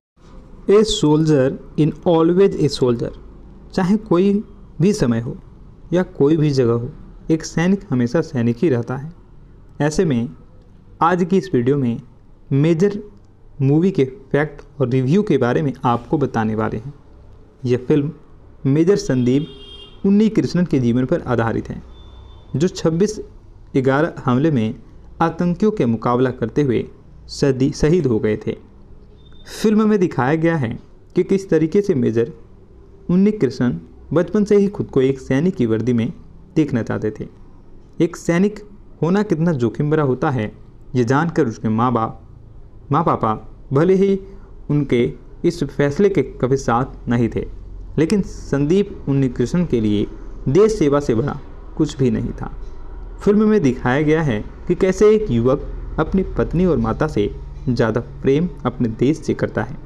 A: A soldier in always a soldier, चाहे कोई भी समय हो या कोई भी जगह हो, एक सैनिक हमेशा सैनिक ही रहता है। ऐसे में आज की इस वीडियो में मेजर मूवी के फैक्ट और रिव्यू के बारे में आपको बताने वाले हैं। यह फिल्म मेजर संदीप उन्नीकृष्णन के जीवन पर आधारित है, जो छब्बीस ग्यारह हमले में आतंकियों के मुकाबला करते हुए सदी शहीद हो गए थे। फिल्म में दिखाया गया है कि किस तरीके से मेजर उन्नीकृष्णन बचपन से ही खुद को एक सैनिक की वर्दी में देखना चाहते थे। एक सैनिक होना कितना जोखिम भरा होता है ये जानकर उसके माँ बाप माँ पापा भले ही उनके इस फैसले के कभी साथ नहीं थे, लेकिन संदीप उन्नीकृष्णन के लिए देश सेवा से बड़ा कुछ भी नहीं था। फिल्म में दिखाया गया है कि कैसे एक युवक अपनी पत्नी और माता से ज़्यादा प्रेम अपने देश से करता है।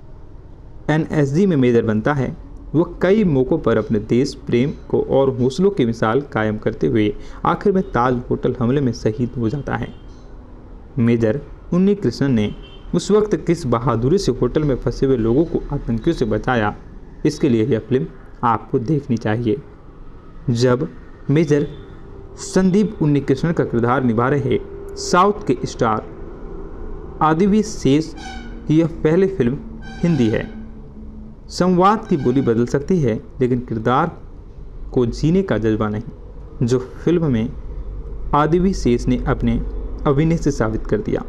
A: एन एस जी में मेजर बनता है। वह कई मौक़ों पर अपने देश प्रेम को और हौसलों की मिसाल कायम करते हुए आखिर में ताज होटल हमले में शहीद हो जाता है। मेजर उन्नीकृष्णन ने उस वक्त किस बहादुरी से होटल में फंसे हुए लोगों को आतंकियों से बचाया, इसके लिए यह फिल्म आपको देखनी चाहिए। जब मेजर संदीप उन्नीकृष्णन का किरदार निभा रहे साउथ के स्टार आदिवी शेष की यह पहली फिल्म हिंदी है। संवाद की बोली बदल सकती है, लेकिन किरदार को जीने का जज्बा नहीं, जो फिल्म में आदिवी शेष ने अपने अभिनय से साबित कर दिया।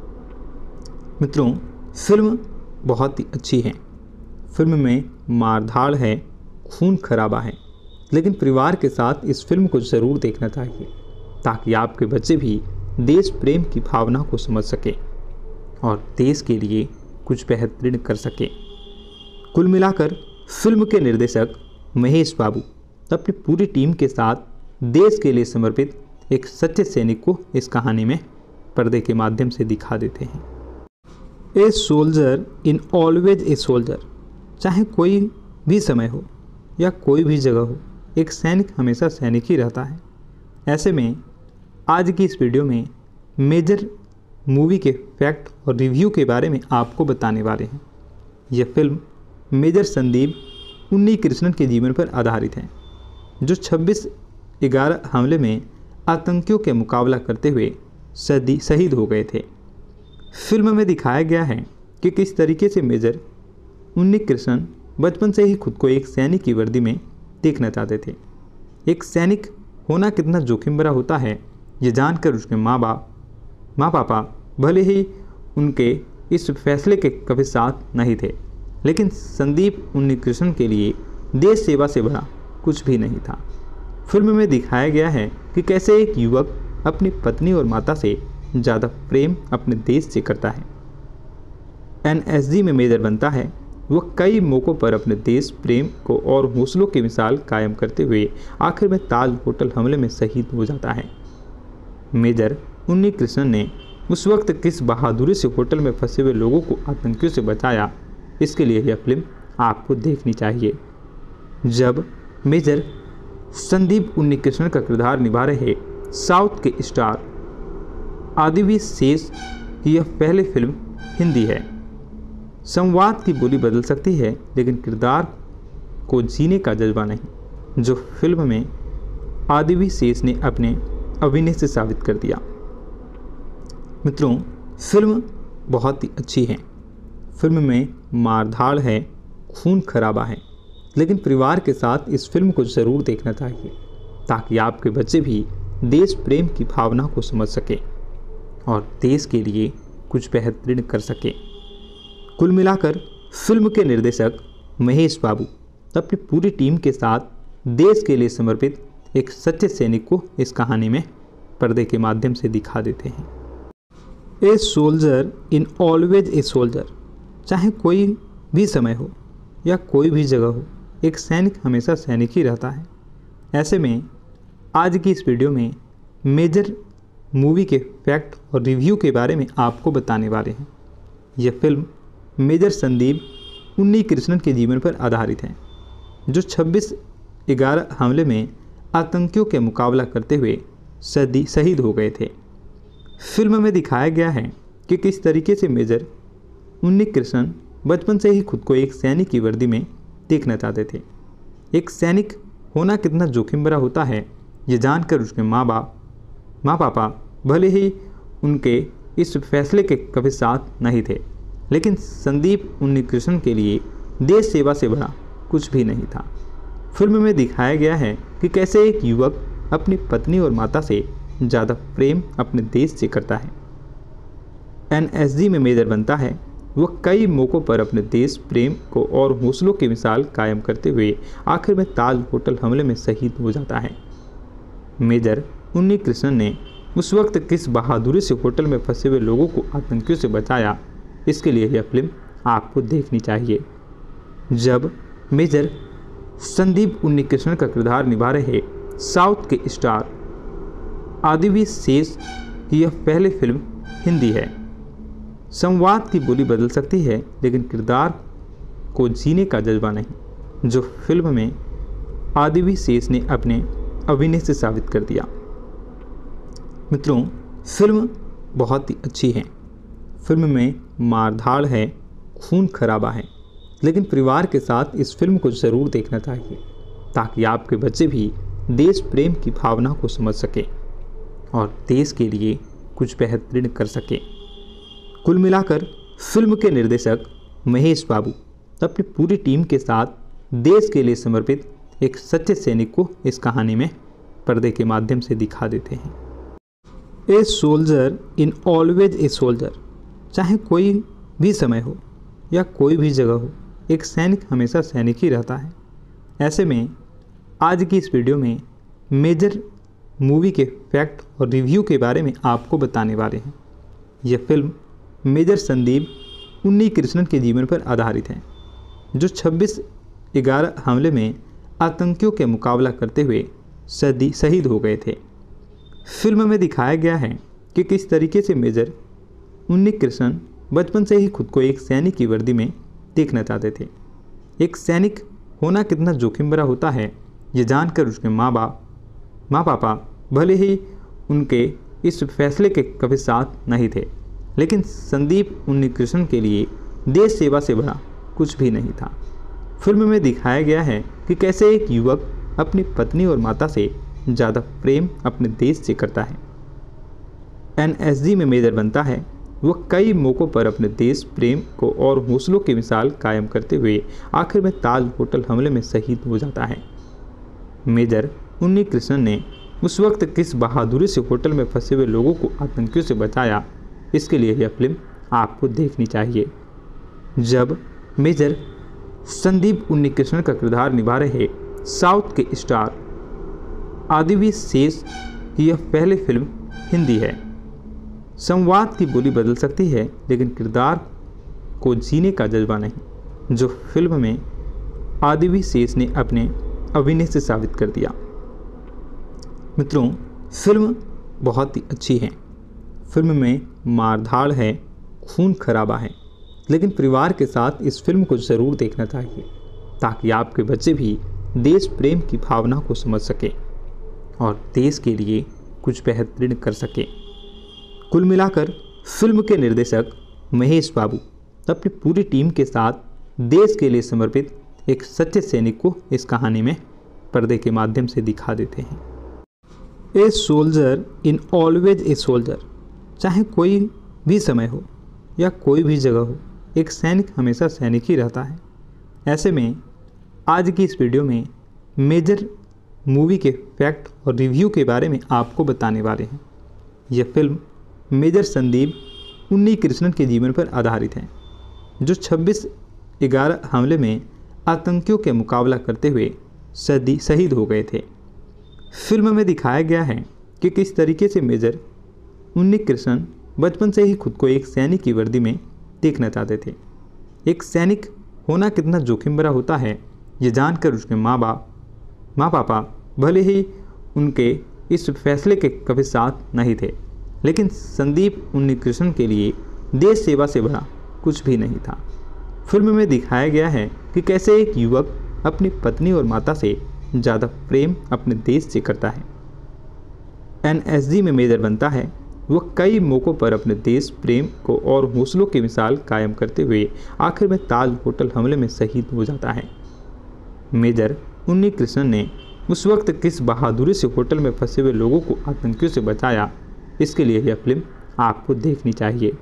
A: मित्रों, फिल्म बहुत ही अच्छी है। फिल्म में मारधाड़ है, खून खराबा है, लेकिन परिवार के साथ इस फिल्म को ज़रूर देखना चाहिए ताकि आपके बच्चे भी देश प्रेम की भावना को समझ सके और देश के लिए कुछ बेहतरीन कर सके। कुल मिलाकर फिल्म के निर्देशक महेश बाबू अपनी पूरी टीम के साथ देश के लिए समर्पित एक सच्चे सैनिक को इस कहानी में पर्दे के माध्यम से दिखा देते हैं। A soldier in always a soldier, चाहे कोई भी समय हो या कोई भी जगह हो, एक सैनिक हमेशा सैनिक ही रहता है। ऐसे में आज की इस वीडियो में मेजर मूवी के फैक्ट और रिव्यू के बारे में आपको बताने वाले हैं। यह फिल्म मेजर संदीप उन्नीकृष्णन के जीवन पर आधारित है, जो छब्बीस ग्यारह हमले में आतंकियों के मुकाबला करते हुए सदी शहीद हो गए थे। फिल्म में दिखाया गया है कि किस तरीके से मेजर उन्नीकृष्णन बचपन से ही खुद को एक सैनिक की वर्दी में देखना चाहते थे। एक सैनिक होना कितना जोखिम भरा होता है ये जानकर उसके माँ बाप माँ पापा भले ही उनके इस फैसले के कभी साथ नहीं थे, लेकिन संदीप उन्नीकृष्णन के लिए देश सेवा से बड़ा कुछ भी नहीं था। फिल्म में दिखाया गया है कि कैसे एक युवक अपनी पत्नी और माता से ज़्यादा प्रेम अपने देश से करता है। एन एस जी में मेजर बनता है। वह कई मौक़ों पर अपने देश प्रेम को और हौसलों की मिसाल कायम करते हुए आखिर में ताज होटल हमले में शहीद हो जाता है। मेजर उन्नी कृष्णन ने उस वक्त किस बहादुरी से होटल में फंसे हुए लोगों को आतंकियों से बचाया, इसके लिए यह फिल्म आपको देखनी चाहिए। जब मेजर संदीप उन्नी कृष्णन का किरदार निभा रहे साउथ के स्टार आदिवी शेष की यह पहली फिल्म हिंदी है। संवाद की बोली बदल सकती है, लेकिन किरदार को जीने का जज्बा नहीं, जो फिल्म में आदिवी शेष ने अपने अभिनय से साबित कर दिया। मित्रों, फिल्म बहुत ही अच्छी है। फिल्म में मारधाड़ है, खून खराबा है, लेकिन परिवार के साथ इस फिल्म को ज़रूर देखना चाहिए, ताकि आपके बच्चे भी देश प्रेम की भावना को समझ सके और देश के लिए कुछ बेहतरीन कर सके। कुल मिलाकर फिल्म के निर्देशक महेश बाबू अपनी पूरी टीम के साथ देश के लिए समर्पित एक सच्चे सैनिक को इस कहानी में पर्दे के माध्यम से दिखा देते हैं। A soldier in always a soldier, चाहे कोई भी समय हो या कोई भी जगह हो, एक सैनिक हमेशा सैनिक ही रहता है। ऐसे में आज की इस वीडियो में मेजर मूवी के फैक्ट और रिव्यू के बारे में आपको बताने वाले हैं। यह फिल्म मेजर संदीप उन्नी कृष्णन के जीवन पर आधारित है, जो छब्बीस ग्यारह हमले में आतंकियों के मुकाबला करते हुए सदी शहीद हो गए थे। फिल्म में दिखाया गया है कि किस तरीके से मेजर उन्नी कृष्णन बचपन से ही खुद को एक सैनिक की वर्दी में देखना चाहते थे। एक सैनिक होना कितना जोखिम भरा होता है, ये जानकर उसके माँ बाप माँ पापा भले ही उनके इस फैसले के कभी साथ नहीं थे, लेकिन संदीप उन्नी कृष्णन के लिए देश सेवा से बड़ा कुछ भी नहीं था। फिल्म में दिखाया गया है कि कैसे एक युवक अपनी पत्नी और माता से ज़्यादा प्रेम अपने देश से करता है। एन एस जी में मेजर बनता है, वह कई मौक़ों पर अपने देश प्रेम को और हौसलों की मिसाल कायम करते हुए आखिर में ताज होटल हमले में शहीद हो जाता है। मेजर उन्नी कृष्णन ने उस वक्त किस बहादुरी से होटल में फंसे हुए लोगों को आतंकियों से बचाया, इसके लिए यह फिल्म आपको देखनी चाहिए। जब मेजर संदीप उन्नी कृष्णन का किरदार निभा रहे साउथ के स्टार आदिवी शेष की यह पहली फिल्म हिंदी है। संवाद की बोली बदल सकती है, लेकिन किरदार को जीने का जज्बा नहीं, जो फिल्म में आदिवी शेष ने अपने अभिनय से साबित कर दिया। मित्रों, फिल्म बहुत ही अच्छी है। फिल्म में मारधाड़ है, खून खराबा है, लेकिन परिवार के साथ इस फिल्म को ज़रूर देखना चाहिए, ताकि आपके बच्चे भी देश प्रेम की भावना को समझ सके और देश के लिए कुछ बेहतरीन कर सके। कुल मिलाकर फिल्म के निर्देशक महेश बाबू अपनी पूरी टीम के साथ देश के लिए समर्पित एक सच्चे सैनिक को इस कहानी में पर्दे के माध्यम से दिखा देते हैं। A soldier in always a soldier, चाहे कोई भी समय हो या कोई भी जगह हो, एक सैनिक हमेशा सैनिक ही रहता है। ऐसे में आज की इस वीडियो में मेजर मूवी के फैक्ट और रिव्यू के बारे में आपको बताने वाले हैं। यह फिल्म मेजर संदीप उन्नी कृष्णन के जीवन पर आधारित है, जो छब्बीस ग्यारह हमले में आतंकियों के मुकाबला करते हुए सदी शहीद हो गए थे। फिल्म में दिखाया गया है कि किस तरीके से मेजर उन्नी कृष्णन बचपन से ही खुद को एक सैनिक की वर्दी में देखना चाहते थे। एक सैनिक होना कितना जोखिम भरा होता है, ये जानकर उसके माँ बाप माँ पापा भले ही उनके इस फैसले के कभी साथ नहीं थे, लेकिन संदीप उन्नी कृष्णन के लिए देश सेवा से बड़ा कुछ भी नहीं था। फिल्म में दिखाया गया है कि कैसे एक युवक अपनी पत्नी और माता से ज़्यादा प्रेम अपने देश से करता है। एन एस जी में मेजर बनता है, वह कई मौक़ों पर अपने देश प्रेम को और हौसलों की मिसाल कायम करते हुए आखिर में ताज होटल हमले में शहीद हो जाता है। मेजर उन्नी कृष्णन ने उस वक्त किस बहादुरी से होटल में फंसे हुए लोगों को आतंकियों से बचाया, इसके लिए यह फिल्म आपको देखनी चाहिए। जब मेजर संदीप उन्नी कृष्णन का किरदार निभा रहे साउथ के स्टार आदिवी शेष की यह पहली फिल्म हिंदी है। संवाद की बोली बदल सकती है, लेकिन किरदार को जीने का जज्बा नहीं, जो फिल्म में आदिवी शेष ने अपने अभिनय से साबित कर दिया। मित्रों, फिल्म बहुत ही अच्छी है। फिल्म में मारधाड़ है, खून खराबा है, लेकिन परिवार के साथ इस फिल्म को ज़रूर देखना चाहिए ताकि आपके बच्चे भी देश प्रेम की भावना को समझ सके और देश के लिए कुछ बेहतरीन कर सके। कुल मिलाकर फिल्म के निर्देशक महेश बाबू अपनी पूरी टीम के साथ देश के लिए समर्पित एक सच्चे सैनिक को इस कहानी में पर्दे के माध्यम से दिखा देते हैं। A soldier in always a soldier, चाहे कोई भी समय हो या कोई भी जगह हो, एक सैनिक हमेशा सैनिक ही रहता है। ऐसे में आज की इस वीडियो में मेजर मूवी के फैक्ट और रिव्यू के बारे में आपको बताने वाले हैं। यह फिल्म मेजर संदीप उन्नीकृष्णन के जीवन पर आधारित है, जो छब्बीस ग्यारह हमले में आतंकियों के मुकाबला करते हुए सदी शहीद हो गए थे। फिल्म में दिखाया गया है कि किस तरीके से मेजर उन्नीकृष्णन बचपन से ही खुद को एक सैनिक की वर्दी में देखना चाहते थे। एक सैनिक होना कितना जोखिम भरा होता है, ये जानकर उसके माँ बाप माँ पापा भले ही उनके इस फैसले के कभी साथ नहीं थे, लेकिन संदीप उन्नीकृष्णन के लिए देश सेवा से बड़ा कुछ भी नहीं था। फिल्म में दिखाया गया है कि कैसे एक युवक अपनी पत्नी और माता से ज़्यादा प्रेम अपने देश से करता है। एन एस जी में मेजर बनता है। वह कई मौक़ों पर अपने देश प्रेम को और हौसलों की मिसाल कायम करते हुए आखिर में ताज होटल हमले में शहीद हो जाता है। मेजर उन्नीकृष्णन ने उस वक्त किस बहादुरी से होटल में फंसे हुए लोगों को आतंकियों से बचाया, इसके लिए यह फिल्म आपको देखनी चाहिए।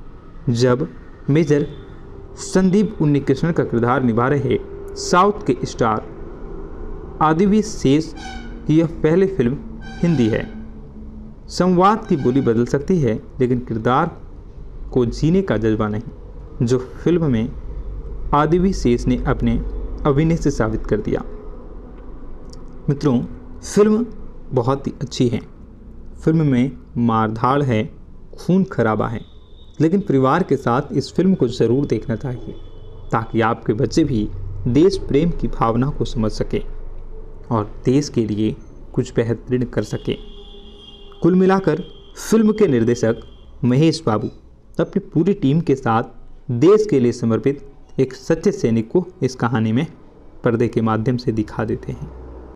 A: जब मेजर संदीप उन्नीकृष्णन का किरदार निभा रहे साउथ के स्टार आदिवी शेष की यह पहली फिल्म हिंदी है। संवाद की बोली बदल सकती है, लेकिन किरदार को जीने का जज्बा नहीं, जो फिल्म में आदिवी शेष ने अपने अभिनय से साबित कर दिया। मित्रों, फिल्म बहुत ही अच्छी है। फिल्म में मारधाड़ है, खून खराबा है, लेकिन परिवार के साथ इस फिल्म को ज़रूर देखना चाहिए ताकि आपके बच्चे भी देश प्रेम की भावना को समझ सके और देश के लिए कुछ बेहतरीन कर सके। कुल मिलाकर फिल्म के निर्देशक महेश बाबू अपनी पूरी टीम के साथ देश के लिए समर्पित एक सच्चे सैनिक को इस कहानी में पर्दे के माध्यम से दिखा देते हैं।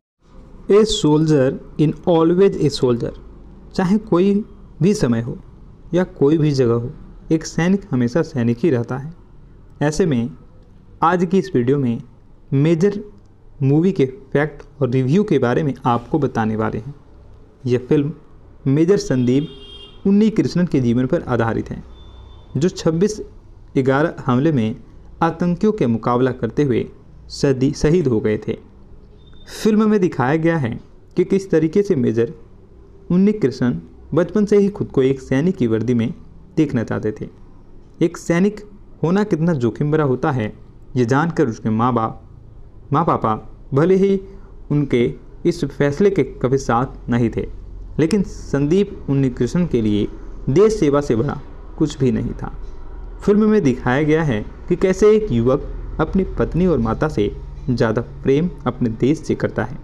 A: A soldier in always a soldier, चाहे कोई भी समय हो या कोई भी जगह हो, एक सैनिक हमेशा सैनिक ही रहता है। ऐसे में आज की इस वीडियो में मेजर मूवी के फैक्ट और रिव्यू के बारे में आपको बताने वाले हैं। यह फिल्म मेजर संदीप उन्नीकृष्णन के जीवन पर आधारित है, जो छब्बीस ग्यारह हमले में आतंकियों के मुकाबला करते हुए सदी शहीद हो गए थे। फिल्म में दिखाया गया है कि किस तरीके से मेजर उन्नीकृष्णन बचपन से ही खुद को एक सैनिक की वर्दी में देखना चाहते थे। एक सैनिक होना कितना जोखिम भरा होता है, ये जानकर उसके माँ बाप माँ पापा भले ही उनके इस फैसले के कभी साथ नहीं थे, लेकिन संदीप उन्नीकृष्णन के लिए देश सेवा से बड़ा कुछ भी नहीं था। फिल्म में दिखाया गया है कि कैसे एक युवक अपनी पत्नी और माता से ज़्यादा प्रेम अपने देश से करता है।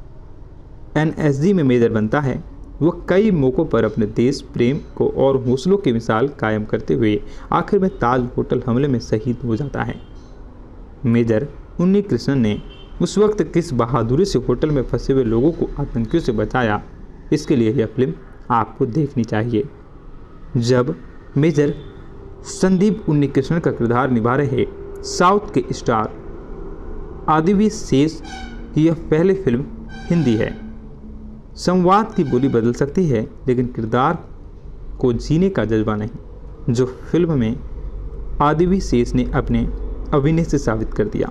A: एन एस जी में मेजर बनता है। वह कई मौक़ों पर अपने देश प्रेम को और हौसलों की मिसाल कायम करते हुए आखिर में ताज होटल हमले में शहीद हो जाता है। मेजर उन्नीकृष्णन ने उस वक्त किस बहादुरी से होटल में फंसे हुए लोगों को आतंकियों से बचाया, इसके लिए यह फिल्म आपको देखनी चाहिए। जब मेजर संदीप उन्नीकृष्णन का किरदार निभा रहे साउथ के स्टार आदिवी शेष की यह पहली फिल्म हिंदी है। संवाद की बोली बदल सकती है, लेकिन किरदार को जीने का जज्बा नहीं, जो फिल्म में आदिवी शेष ने अपने अभिनय से साबित कर दिया।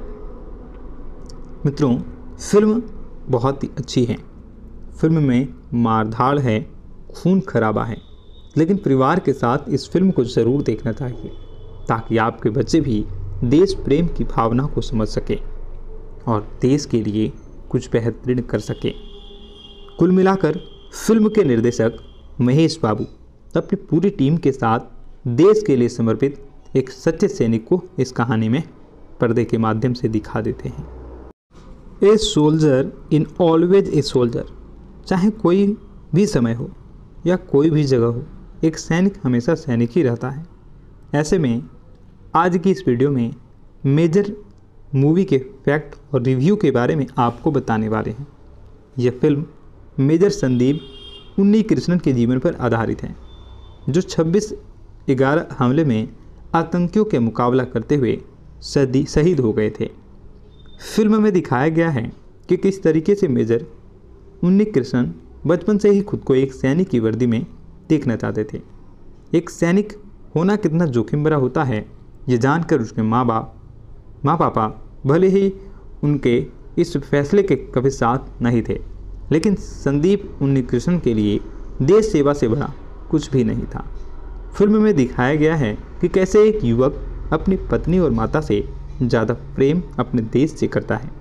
A: मित्रों, फिल्म बहुत ही अच्छी है। फिल्म में मारधाड़ है, खून खराबा है, लेकिन परिवार के साथ इस फिल्म को ज़रूर देखना चाहिए ताकि आपके बच्चे भी देश प्रेम की भावना को समझ सके और देश के लिए कुछ बेहतरीन कर सके। कुल मिलाकर फिल्म के निर्देशक महेश बाबू अपनी पूरी टीम के साथ देश के लिए समर्पित एक सच्चे सैनिक को इस कहानी में पर्दे के माध्यम से दिखा देते हैं। A soldier in always a soldier, चाहे कोई भी समय हो या कोई भी जगह हो, एक सैनिक हमेशा सैनिक ही रहता है। ऐसे में आज की इस वीडियो में मेजर मूवी के फैक्ट और रिव्यू के बारे में आपको बताने वाले हैं। यह फिल्म मेजर संदीप उन्नी कृष्णन के जीवन पर आधारित है, जो छब्बीस ग्यारह हमले में आतंकियों के मुकाबला करते हुए सदी शहीद हो गए थे। फिल्म में दिखाया गया है कि किस तरीके से मेजर उन्नी कृष्णन बचपन से ही खुद को एक सैनिक की वर्दी में देखना चाहते थे। एक सैनिक होना कितना जोखिम भरा होता है, ये जानकर उसके माँ बाप माँ पापा भले ही उनके इस फैसले के कभी साथ नहीं थे, लेकिन संदीप उन्नी कृष्णन के लिए देश सेवा से बड़ा कुछ भी नहीं था। फिल्म में दिखाया गया है कि कैसे एक युवक अपनी पत्नी और माता से ज़्यादा प्रेम अपने देश से करता है।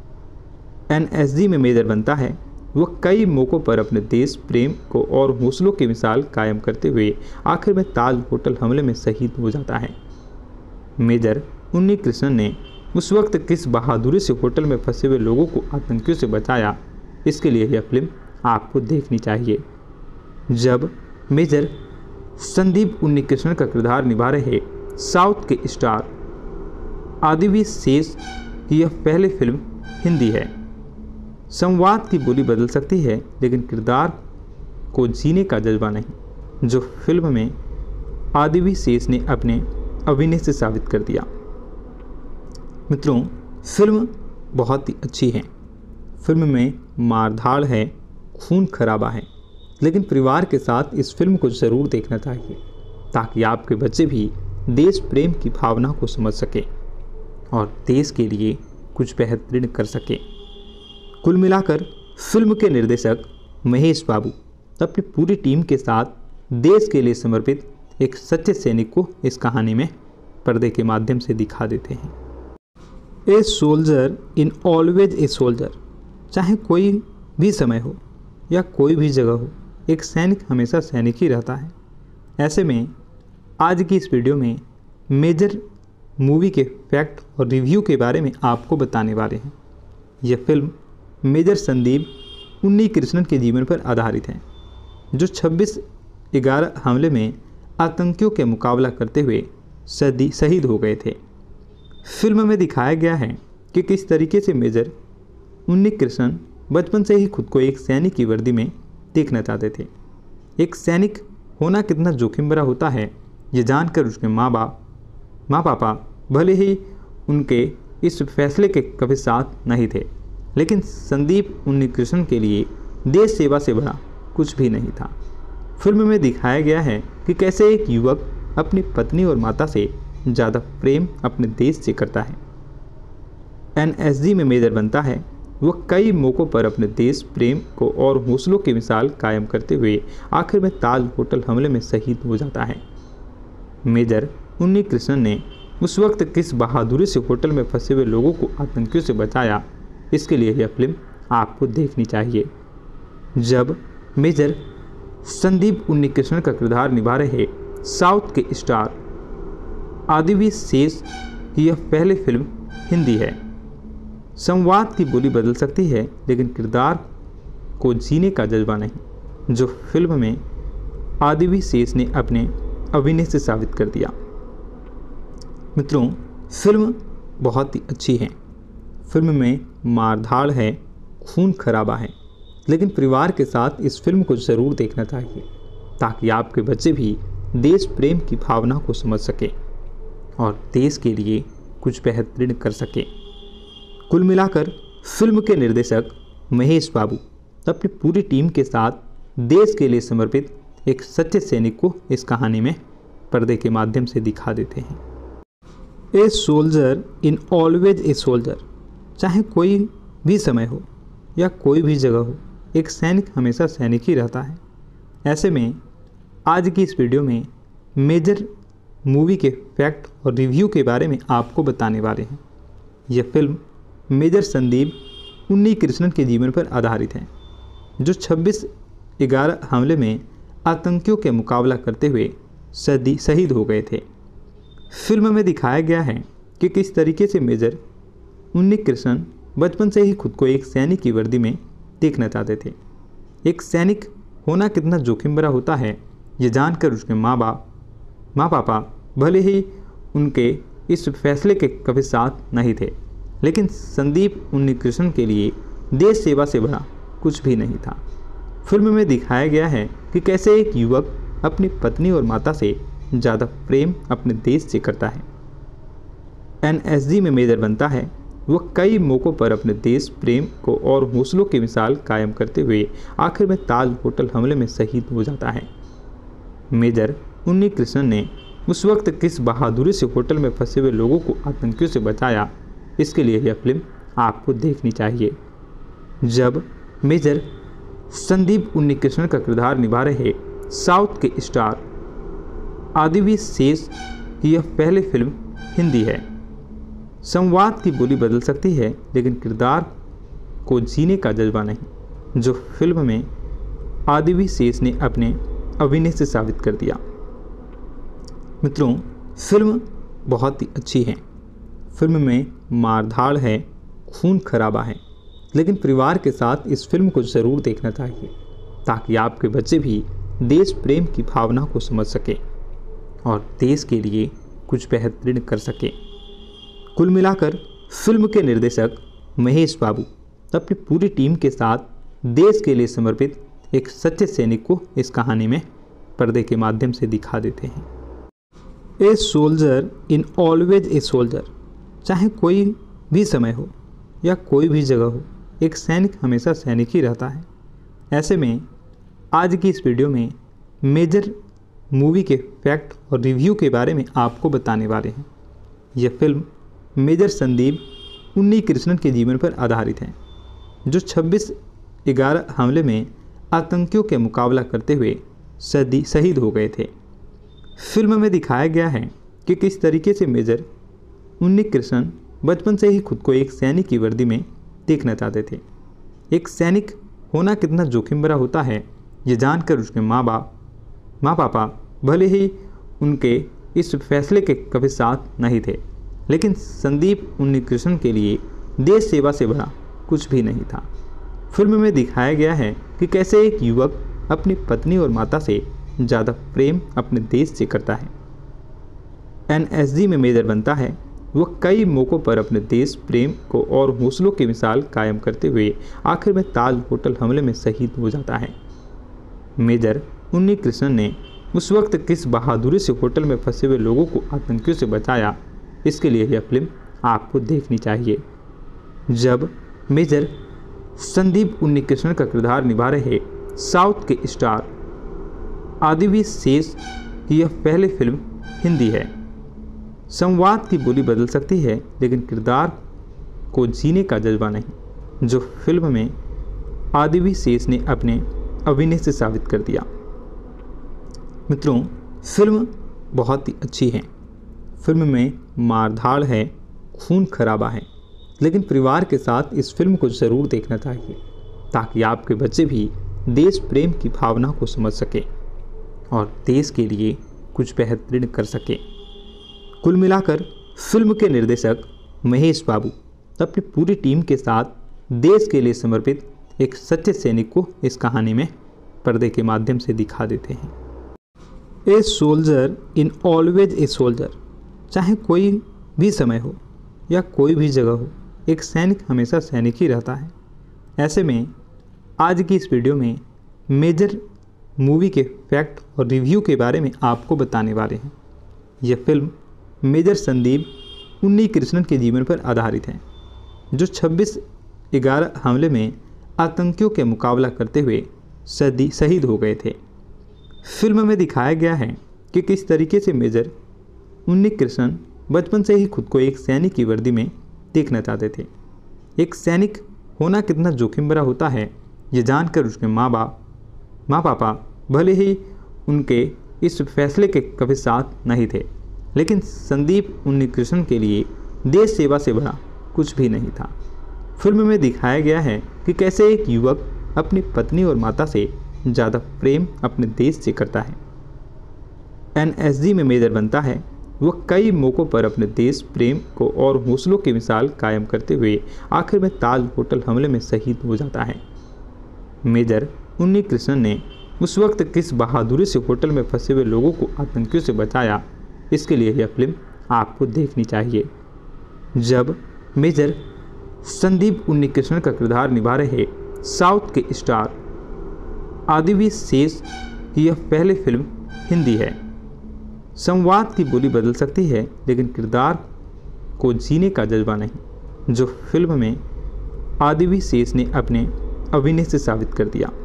A: एन एस जी में मेजर बनता है। वह कई मौक़ों पर अपने देश प्रेम को और हौसलों की मिसाल कायम करते हुए आखिर में ताज होटल हमले में शहीद हो जाता है। मेजर उन्नी कृष्णन ने उस वक्त किस बहादुरी से होटल में फंसे हुए लोगों को आतंकियों से बचाया, इसके लिए यह फिल्म आपको देखनी चाहिए। जब मेजर संदीप उन्नी कृष्णन का किरदार निभा रहे साउथ के स्टार आदिवी शेष की यह पहली फिल्म हिंदी है। संवाद की बोली बदल सकती है, लेकिन किरदार को जीने का जज्बा नहीं, जो फिल्म में आदिवी शेष ने अपने अभिनय से साबित कर दिया। मित्रों, फिल्म बहुत ही अच्छी है। फिल्म में मारधाड़ है, खून खराबा है, लेकिन परिवार के साथ इस फिल्म को ज़रूर देखना चाहिए, ताकि आपके बच्चे भी देश प्रेम की भावना को समझ सकें और देश के लिए कुछ बेहतरीन कर सकें। कुल मिलाकर फिल्म के निर्देशक महेश बाबू अपनी पूरी टीम के साथ देश के लिए समर्पित एक सच्चे सैनिक को इस कहानी में पर्दे के माध्यम से दिखा देते हैं। A soldier in always a soldier, चाहे कोई भी समय हो या कोई भी जगह हो, एक सैनिक हमेशा सैनिक ही रहता है। ऐसे में आज की इस वीडियो में मेजर मूवी के फैक्ट और रिव्यू के बारे में आपको बताने वाले हैं। यह फिल्म मेजर संदीप उन्नी कृष्णन के जीवन पर आधारित है, जो छब्बीस ग्यारह हमले में आतंकियों के मुकाबला करते हुए सदी शहीद हो गए थे। फिल्म में दिखाया गया है कि किस तरीके से मेजर उन्नी कृष्णन बचपन से ही खुद को एक सैनिक की वर्दी में देखना चाहते थे। एक सैनिक होना कितना जोखिम भरा होता है, ये जानकर उसके माँ बाप माँ पापा भले ही उनके इस फैसले के कभी साथ नहीं थे, लेकिन संदीप उन्नी कृष्णन के लिए देश सेवा से बड़ा कुछ भी नहीं था। फिल्म में दिखाया गया है कि कैसे एक युवक अपनी पत्नी और माता से ज़्यादा प्रेम अपने देश से करता है। एन एस जी में मेजर बनता है। वह कई मौक़ों पर अपने देश प्रेम को और हौसलों की मिसाल कायम करते हुए आखिर में ताज होटल हमले में शहीद हो जाता है। मेजर उन्नी कृष्णन ने उस वक्त किस बहादुरी से होटल में फंसे हुए लोगों को आतंकियों से बचाया, इसके लिए यह फिल्म आपको देखनी चाहिए। जब मेजर संदीप उन्नी कृष्णन का किरदार निभा रहे साउथ के स्टार आदिवी शेष की यह पहली फिल्म हिंदी है। संवाद की बोली बदल सकती है, लेकिन किरदार को जीने का जज्बा नहीं, जो फिल्म में आदिवी शेष ने अपने अभिनय से साबित कर दिया। मित्रों, फिल्म बहुत ही अच्छी है। फिल्म में मारधाड़ है, खून खराबा है, लेकिन परिवार के साथ इस फिल्म को ज़रूर देखना चाहिए, ताकि आपके बच्चे भी देश प्रेम की भावना को समझ सकें और देश के लिए कुछ बेहतरीन कर सकें। कुल मिलाकर फिल्म के निर्देशक महेश बाबू अपनी पूरी टीम के साथ देश के लिए समर्पित एक सच्चे सैनिक को इस कहानी में पर्दे के माध्यम से दिखा देते हैं। A soldier in always a soldier, चाहे कोई भी समय हो या कोई भी जगह हो, एक सैनिक हमेशा सैनिक ही रहता है। ऐसे में आज की इस वीडियो में मेजर मूवी के फैक्ट और रिव्यू के बारे में आपको बताने वाले हैं। यह फिल्म मेजर संदीप उन्नी कृष्णन के जीवन पर आधारित है, जो छब्बीस ग्यारह हमले में आतंकियों के मुकाबला करते हुए सदी शहीद हो गए थे। फिल्म में दिखाया गया है कि किस तरीके से मेजर उन्नी कृष्णन बचपन से ही खुद को एक सैनिक की वर्दी में देखना चाहते थे। एक सैनिक होना कितना जोखिम भरा होता है, ये जानकर उसके माँ बाप माँ पापा भले ही उनके इस फैसले के कभी साथ नहीं थे, लेकिन संदीप उन्नीकृष्णन के लिए देश सेवा से बड़ा कुछ भी नहीं था। फिल्म में दिखाया गया है कि कैसे एक युवक अपनी पत्नी और माता से ज़्यादा प्रेम अपने देश से करता है। एन एस जी में मेजर बनता है। वह कई मौक़ों पर अपने देश प्रेम को और हौसलों की मिसाल कायम करते हुए आखिर में ताज होटल हमले में शहीद हो जाता है। मेजर उन्नीकृष्णन ने उस वक्त किस बहादुरी से होटल में फंसे हुए लोगों को आतंकियों से बचाया, इसके लिए यह फिल्म आपको देखनी चाहिए। जब मेजर संदीप उन्नीकृष्णन का किरदार निभा रहे साउथ के स्टार आदिवी शेष की यह पहली फिल्म हिंदी है। संवाद की बोली बदल सकती है, लेकिन किरदार को जीने का जज्बा नहीं, जो फिल्म में आदिवी शेष ने अपने अभिनय से साबित कर दिया। मित्रों, फिल्म बहुत ही अच्छी है। फिल्म में मारधाड़ है, खून खराबा है, लेकिन परिवार के साथ इस फिल्म को ज़रूर देखना चाहिए, ताकि आपके बच्चे भी देश प्रेम की भावना को समझ सके और देश के लिए कुछ बेहतरीन कर सके। कुल मिलाकर फिल्म के निर्देशक महेश बाबू अपनी पूरी टीम के साथ देश के लिए समर्पित एक सच्चे सैनिक को इस कहानी में पर्दे के माध्यम से दिखा देते हैं। A soldier in always a soldier, चाहे कोई भी समय हो या कोई भी जगह हो, एक सैनिक हमेशा सैनिक ही रहता है। ऐसे में आज की इस वीडियो में मेजर मूवी के फैक्ट और रिव्यू के बारे में आपको बताने वाले हैं। यह फिल्म मेजर संदीप उन्नीकृष्णन के जीवन पर आधारित है, जो छब्बीस ग्यारह हमले में आतंकियों के मुकाबला करते हुए सदी शहीद हो गए थे। फिल्म में दिखाया गया है कि किस तरीके से मेजर उन्नीकृष्णन बचपन से ही खुद को एक सैनिक की वर्दी में देखना चाहते थे। एक सैनिक होना कितना जोखिम भरा होता है, ये जानकर उसके माँ बाप माँ पापा भले ही उनके इस फैसले के कभी साथ नहीं थे, लेकिन संदीप उन्नीकृष्णन के लिए देश सेवा से बड़ा कुछ भी नहीं था। फिल्म में दिखाया गया है कि कैसे एक युवक अपनी पत्नी और माता से ज़्यादा प्रेम अपने देश से करता है। एन एस जी में मेजर बनता है। वह कई मौक़ों पर अपने देश प्रेम को और हौसलों की मिसाल कायम करते हुए आखिर में ताज होटल हमले में शहीद हो जाता है। मेजर उन्नीकृष्णन ने उस वक्त किस बहादुरी से होटल में फंसे हुए लोगों को आतंकियों से बचाया, इसके लिए यह फिल्म आपको देखनी चाहिए। जब मेजर संदीप उन्नीकृष्णन का किरदार निभा रहे साउथ के स्टार आदिवी शेष की यह पहली फिल्म हिंदी है। संवाद की बोली बदल सकती है, लेकिन किरदार को जीने का जज्बा नहीं, जो फिल्म में आदिवी शेष ने अपने अभिनय से साबित कर दिया। मित्रों, फिल्म बहुत ही अच्छी है। फिल्म में मारधाड़ है, खून खराबा है, लेकिन परिवार के साथ इस फिल्म को ज़रूर देखना चाहिए, ताकि आपके बच्चे भी देश प्रेम की भावना को समझ सके और देश के लिए कुछ बेहतरीन कर सके। कुल मिलाकर फिल्म के निर्देशक महेश बाबू अपनी पूरी टीम के साथ देश के लिए समर्पित एक सच्चे सैनिक को इस कहानी में पर्दे के माध्यम से दिखा देते हैं। A soldier in always a soldier, चाहे कोई भी समय हो या कोई भी जगह हो, एक सैनिक हमेशा सैनिक ही रहता है। ऐसे में आज की इस वीडियो में मेजर मूवी के फैक्ट और रिव्यू के बारे में आपको बताने वाले हैं। यह फिल्म मेजर संदीप उन्नीकृष्णन के जीवन पर आधारित है, जो छब्बीस ग्यारह हमले में आतंकियों के मुकाबला करते हुए सदी शहीद हो गए थे। फिल्म में दिखाया गया है कि किस तरीके से मेजर उन्नीकृष्णन बचपन से ही खुद को एक सैनिक की वर्दी में देखना चाहते थे। एक सैनिक होना कितना जोखिम भरा होता है, ये जानकर उसके माँ बाप माँ पापा भले ही उनके इस फैसले के कभी साथ नहीं थे, लेकिन संदीप उन्नीकृष्णन के लिए देश सेवा से बड़ा कुछ भी नहीं था। फिल्म में दिखाया गया है कि कैसे एक युवक अपनी पत्नी और माता से ज़्यादा प्रेम अपने देश से करता है। एन एस जी में मेजर बनता है। वह कई मौक़ों पर अपने देश प्रेम को और हौसलों की मिसाल कायम करते हुए आखिर में ताज होटल हमले में शहीद हो जाता है। मेजर उन्नी कृष्णन ने उस वक्त किस बहादुरी से होटल में फंसे हुए लोगों को आतंकियों से बचाया, इसके लिए यह फिल्म आपको देखनी चाहिए। जब मेजर संदीप उन्नी कृष्णन का किरदार निभा रहे साउथ के स्टार आदिवी शेष की यह पहली फिल्म हिंदी है। संवाद की बोली बदल सकती है, लेकिन किरदार को जीने का जज्बा नहीं, जो फिल्म में आदिवी शेष ने अपने अभिनय से साबित कर दिया।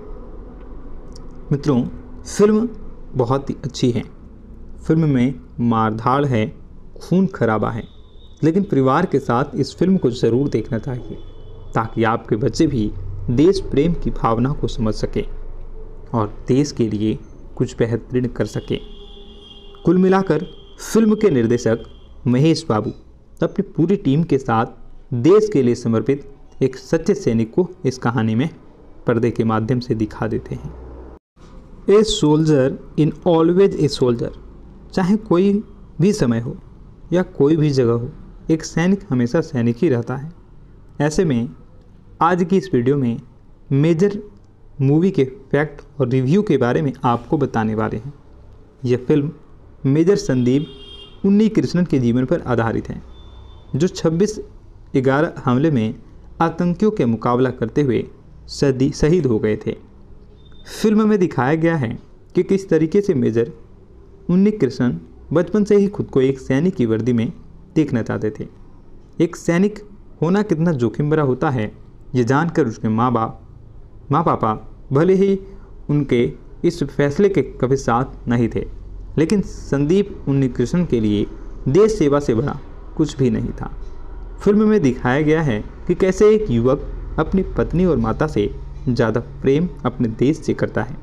A: मित्रों, फिल्म बहुत ही अच्छी है। फिल्म में मारधाड़ है, खून खराबा है, लेकिन परिवार के साथ इस फिल्म को ज़रूर देखना चाहिए, ताकि आपके बच्चे भी देश प्रेम की भावना को समझ सके और देश के लिए कुछ बेहतरीन कर सके। कुल मिलाकर फिल्म के निर्देशक महेश बाबू अपनी पूरी टीम के साथ देश के लिए समर्पित एक सच्चे सैनिक को इस कहानी में पर्दे के माध्यम से दिखा देते हैं। A soldier in always a soldier, चाहे कोई भी समय हो या कोई भी जगह हो, एक सैनिक हमेशा सैनिक ही रहता है। ऐसे में आज की इस वीडियो में मेजर मूवी के फैक्ट और रिव्यू के बारे में आपको बताने वाले हैं। यह फिल्म मेजर संदीप उन्नी कृष्णन के जीवन पर आधारित है, जो छब्बीस ग्यारह हमले में आतंकियों के मुकाबला करते हुए सदी शहीद हो गए थे। फिल्म में दिखाया गया है कि किस तरीके से मेजर उन्नी कृष्णन बचपन से ही खुद को एक सैनिक की वर्दी में देखना चाहते थे। एक सैनिक होना कितना जोखिम भरा होता है, ये जानकर उसके माँ बाप माँ पापा भले ही उनके इस फैसले के कभी साथ नहीं थे, लेकिन संदीप उन्नी कृष्णन के लिए देश सेवा से बड़ा कुछ भी नहीं था। फिल्म में दिखाया गया है कि कैसे एक युवक अपनी पत्नी और माता से ज़्यादा प्रेम अपने देश से करता है।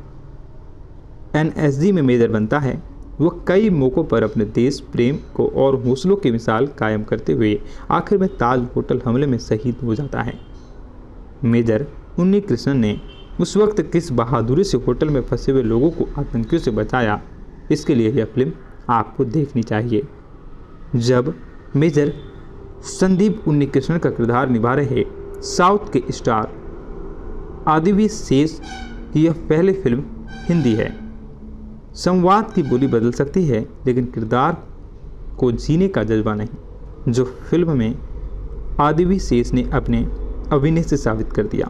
A: एन एस जी में मेजर बनता है, वह कई मौक़ों पर अपने देश प्रेम को और हौसलों की मिसाल कायम करते हुए आखिर में ताज होटल हमले में शहीद हो जाता है। मेजर उन्नी कृष्णन ने उस वक्त किस बहादुरी से होटल में फंसे हुए लोगों को आतंकियों से बचाया, इसके लिए यह फिल्म आपको देखनी चाहिए। जब मेजर संदीप उन्नी कृष्णन का किरदार निभा रहे साउथ के स्टार आदिवी शेष की यह पहली फिल्म हिंदी है। संवाद की बोली बदल सकती है, लेकिन किरदार को जीने का जज्बा नहीं, जो फिल्म में आदिवी शेष ने अपने अभिनय से साबित कर दिया।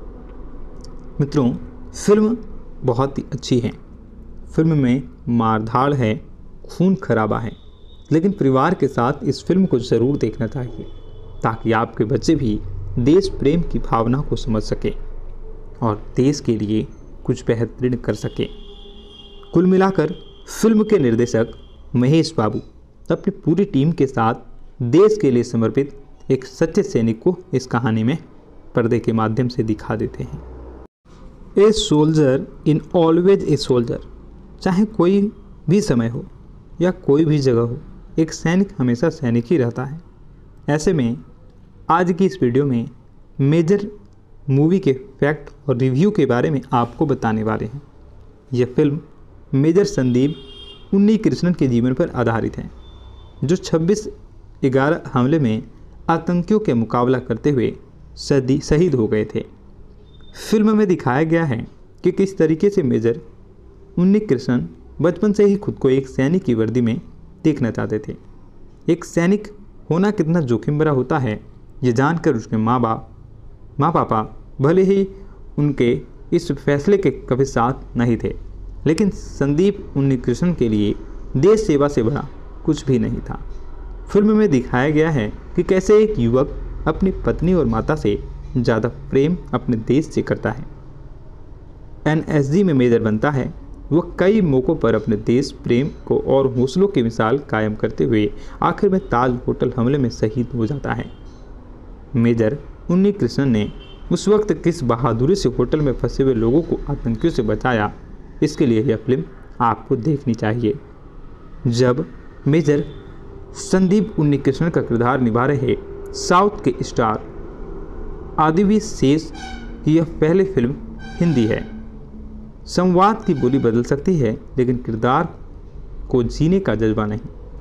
A: मित्रों, फिल्म बहुत ही अच्छी है। फिल्म में मारधाड़ है, खून खराबा है, लेकिन परिवार के साथ इस फिल्म को ज़रूर देखना चाहिए, ताकि आपके बच्चे भी देश प्रेम की भावना को समझ सके और देश के लिए कुछ बेहतरीन कर सके। कुल मिलाकर फिल्म के निर्देशक महेश बाबू अपनी पूरी टीम के साथ देश के लिए समर्पित एक सच्चे सैनिक को इस कहानी में पर्दे के माध्यम से दिखा देते हैं। A soldier in always a soldier, चाहे कोई भी समय हो या कोई भी जगह हो, एक सैनिक हमेशा सैनिक ही रहता है। ऐसे में आज की इस वीडियो में मेजर मूवी के फैक्ट और रिव्यू के बारे में आपको बताने वाले हैं। यह फिल्म मेजर संदीप उन्नी कृष्णन के जीवन पर आधारित है, जो छब्बीस ग्यारह हमले में आतंकियों के मुकाबला करते हुए सदी शहीद हो गए थे। फिल्म में दिखाया गया है कि किस तरीके से मेजर उन्नी कृष्णन बचपन से ही खुद को एक सैनिक की वर्दी में देखना चाहते थे। एक सैनिक होना कितना जोखिम भरा होता है, ये जानकर उसके माँ बाप माँ पापा भले ही उनके इस फैसले के कभी साथ नहीं थे, लेकिन संदीप उन्नी कृष्णन के लिए देश सेवा से बड़ा कुछ भी नहीं था। फिल्म में दिखाया गया है कि कैसे एक युवक अपनी पत्नी और माता से ज़्यादा प्रेम अपने देश से करता है। एन एस जी में मेजर बनता है, वह कई मौक़ों पर अपने देश प्रेम को और हौसलों की मिसाल कायम करते हुए आखिर में ताज होटल हमले में शहीद हो जाता है। मेजर उन्नी कृष्णन ने उस वक्त किस बहादुरी से होटल में फंसे हुए लोगों को आतंकियों से बचाया, इसके लिए यह फिल्म आपको देखनी चाहिए। जब मेजर संदीप उन्नी कृष्णन का किरदार निभा रहे साउथ के स्टार आदिवी शेष की यह पहली फिल्म हिंदी है। संवाद की बोली बदल सकती है, लेकिन किरदार को जीने का जज्बा नहीं,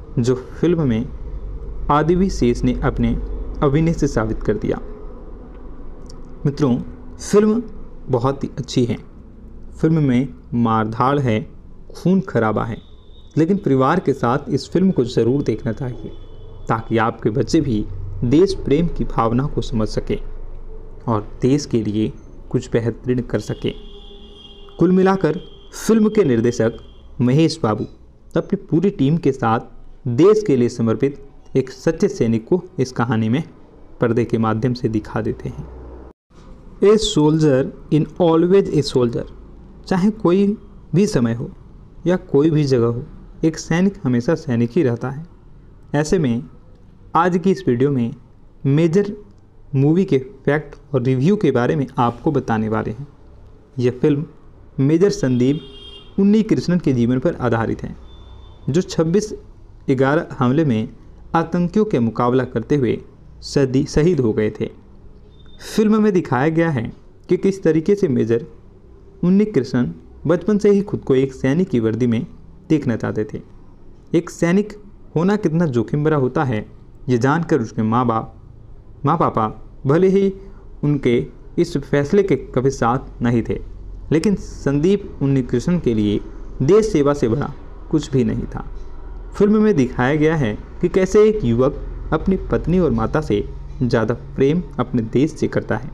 A: जो फिल्म में आदिवी शेष ने अपने अभिनय से साबित कर दिया। मित्रों, फिल्म बहुत ही अच्छी है। फिल्म में मारधाड़ है, खून खराबा है, लेकिन परिवार के साथ इस फिल्म को ज़रूर देखना चाहिए ताकि आपके बच्चे भी देश प्रेम की भावना को समझ सकें और देश के लिए कुछ बेहतरीन कर सकें। कुल मिलाकर फिल्म के निर्देशक महेश बाबू अपनी पूरी टीम के साथ देश के लिए समर्पित एक सच्चे सैनिक को इस कहानी में पर्दे के माध्यम से दिखा देते हैं। A soldier in always a soldier, चाहे कोई भी समय हो या कोई भी जगह हो, एक सैनिक हमेशा सैनिक ही रहता है। ऐसे में आज की इस वीडियो में मेजर मूवी के फैक्ट और रिव्यू के बारे में आपको बताने वाले हैं। यह फिल्म मेजर संदीप उन्नीकृष्णन के जीवन पर आधारित है, जो छब्बीस ग्यारह हमले में आतंकियों के मुकाबला करते हुए सदी शहीद हो गए थे। फिल्म में दिखाया गया है कि किस तरीके से मेजर उन्नीकृष्णन बचपन से ही खुद को एक सैनिक की वर्दी में देखना चाहते थे। एक सैनिक होना कितना जोखिम भरा होता है, ये जानकर उसके माँ बाप माँ पापा भले ही उनके इस फैसले के कभी साथ नहीं थे, लेकिन संदीप उन्नीकृष्णन के लिए देश सेवा से बड़ा कुछ भी नहीं था। फिल्म में दिखाया गया है कि कैसे एक युवक अपनी पत्नी और माता से ज़्यादा प्रेम अपने देश से करता है।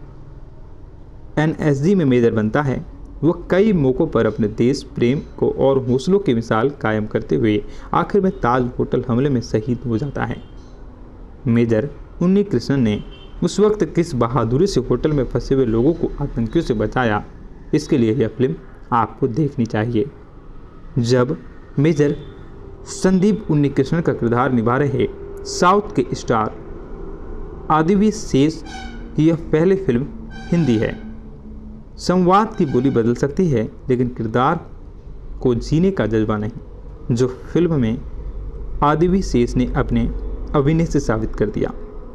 A: एन एस जी में मेजर बनता है। वह कई मौक़ों पर अपने देश प्रेम को और हौसलों की मिसाल कायम करते हुए आखिर में ताज होटल हमले में शहीद हो जाता है। मेजर उन्नीकृष्णन ने उस वक्त किस बहादुरी से होटल में फंसे हुए लोगों को आतंकियों से बचाया, इसके लिए यह फिल्म आपको देखनी चाहिए। जब मेजर संदीप उन्नीकृष्णन का किरदार निभा रहे साउथ के स्टार आदिवी शेष की यह पहली फिल्म हिंदी है। संवाद की बोली बदल सकती है, लेकिन किरदार को जीने का जज्बा नहीं, जो फिल्म में आदिवी शेष ने अपने अभिनय से साबित कर दिया।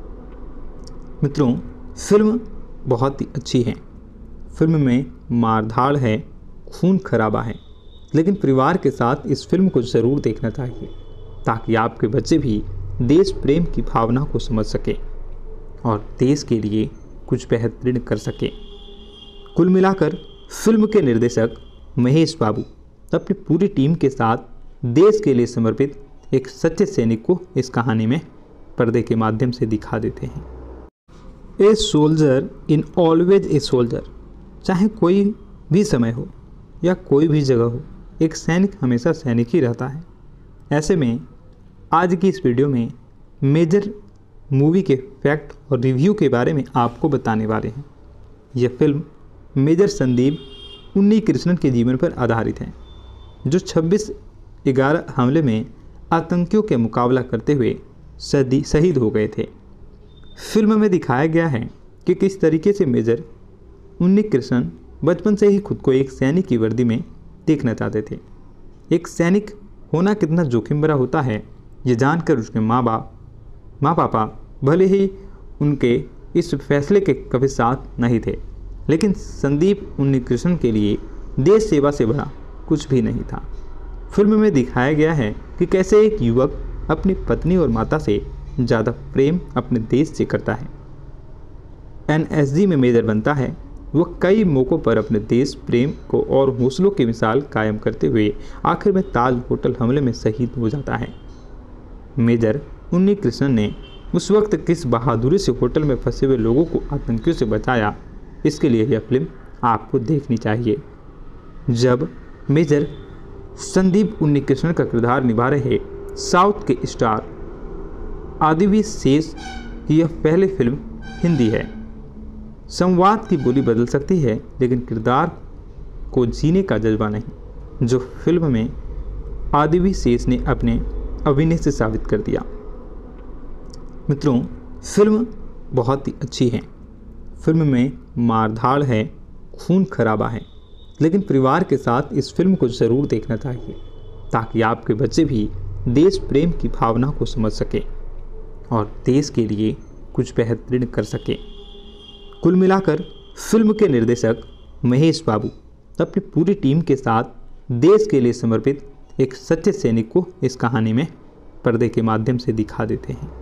A: मित्रों, फिल्म बहुत ही अच्छी है। फिल्म में मारधाड़ है, खून खराबा है, लेकिन परिवार के साथ इस फिल्म को ज़रूर देखना चाहिए ताकि आपके बच्चे भी देश प्रेम की भावना को समझ सकें और देश के लिए कुछ बेहतरीन कर सकें। कुल मिलाकर फिल्म के निर्देशक महेश बाबू अपनी पूरी टीम के साथ देश के लिए समर्पित एक सच्चे सैनिक को इस कहानी में पर्दे के माध्यम से दिखा देते हैं। A soldier in always a soldier, चाहे कोई भी समय हो या कोई भी जगह हो, एक सैनिक हमेशा सैनिक ही रहता है। ऐसे में आज की इस वीडियो में मेजर मूवी के फैक्ट और रिव्यू के बारे में आपको बताने वाले हैं। यह फिल्म मेजर संदीप उन्नीकृष्णन के जीवन पर आधारित है, जो छब्बीस ग्यारह हमले में आतंकियों के मुकाबला करते हुए सदी शहीद हो गए थे। फिल्म में दिखाया गया है कि किस तरीके से मेजर उन्नीकृष्णन बचपन से ही खुद को एक सैनिक की वर्दी में देखना चाहते थे। एक सैनिक होना कितना जोखिम भरा होता है, ये जानकर उसके माँ बाप माँ पापा भले ही उनके इस फैसले के कभी साथ नहीं थे, लेकिन संदीप उन्नीकृष्णन के लिए देश सेवा से बड़ा कुछ भी नहीं था। फिल्म में दिखाया गया है कि कैसे एक युवक अपनी पत्नी और माता से ज़्यादा प्रेम अपने देश से करता है। एन एस जी में मेजर बनता है। वह कई मौक़ों पर अपने देश प्रेम को और हौसलों की मिसाल कायम करते हुए आखिर में ताज होटल हमले में शहीद हो जाता है। मेजर उन्नीकृष्णन ने उस वक्त किस बहादुरी से होटल में फंसे हुए लोगों को आतंकियों से बचाया, इसके लिए यह फिल्म आपको देखनी चाहिए। जब मेजर संदीप उन्नीकृष्णन का किरदार निभा रहे साउथ के स्टार आदिवी शेष की यह पहली फिल्म हिंदी है। संवाद की बोली बदल सकती है, लेकिन किरदार को जीने का जज्बा नहीं, जो फिल्म में आदिवी शेष ने अपने अभिनय से साबित कर दिया। मित्रों, फिल्म बहुत ही अच्छी है। फिल्म में मारधाड़ है, खून खराबा है, लेकिन परिवार के साथ इस फिल्म को ज़रूर देखना चाहिए ताकि आपके बच्चे भी देश प्रेम की भावना को समझ सकें और देश के लिए कुछ बेहतरीन कर सकें। कुल मिलाकर फिल्म के निर्देशक महेश बाबू अपनी पूरी टीम के साथ देश के लिए समर्पित एक सच्चे सैनिक को इस कहानी में पर्दे के माध्यम से दिखा देते हैं।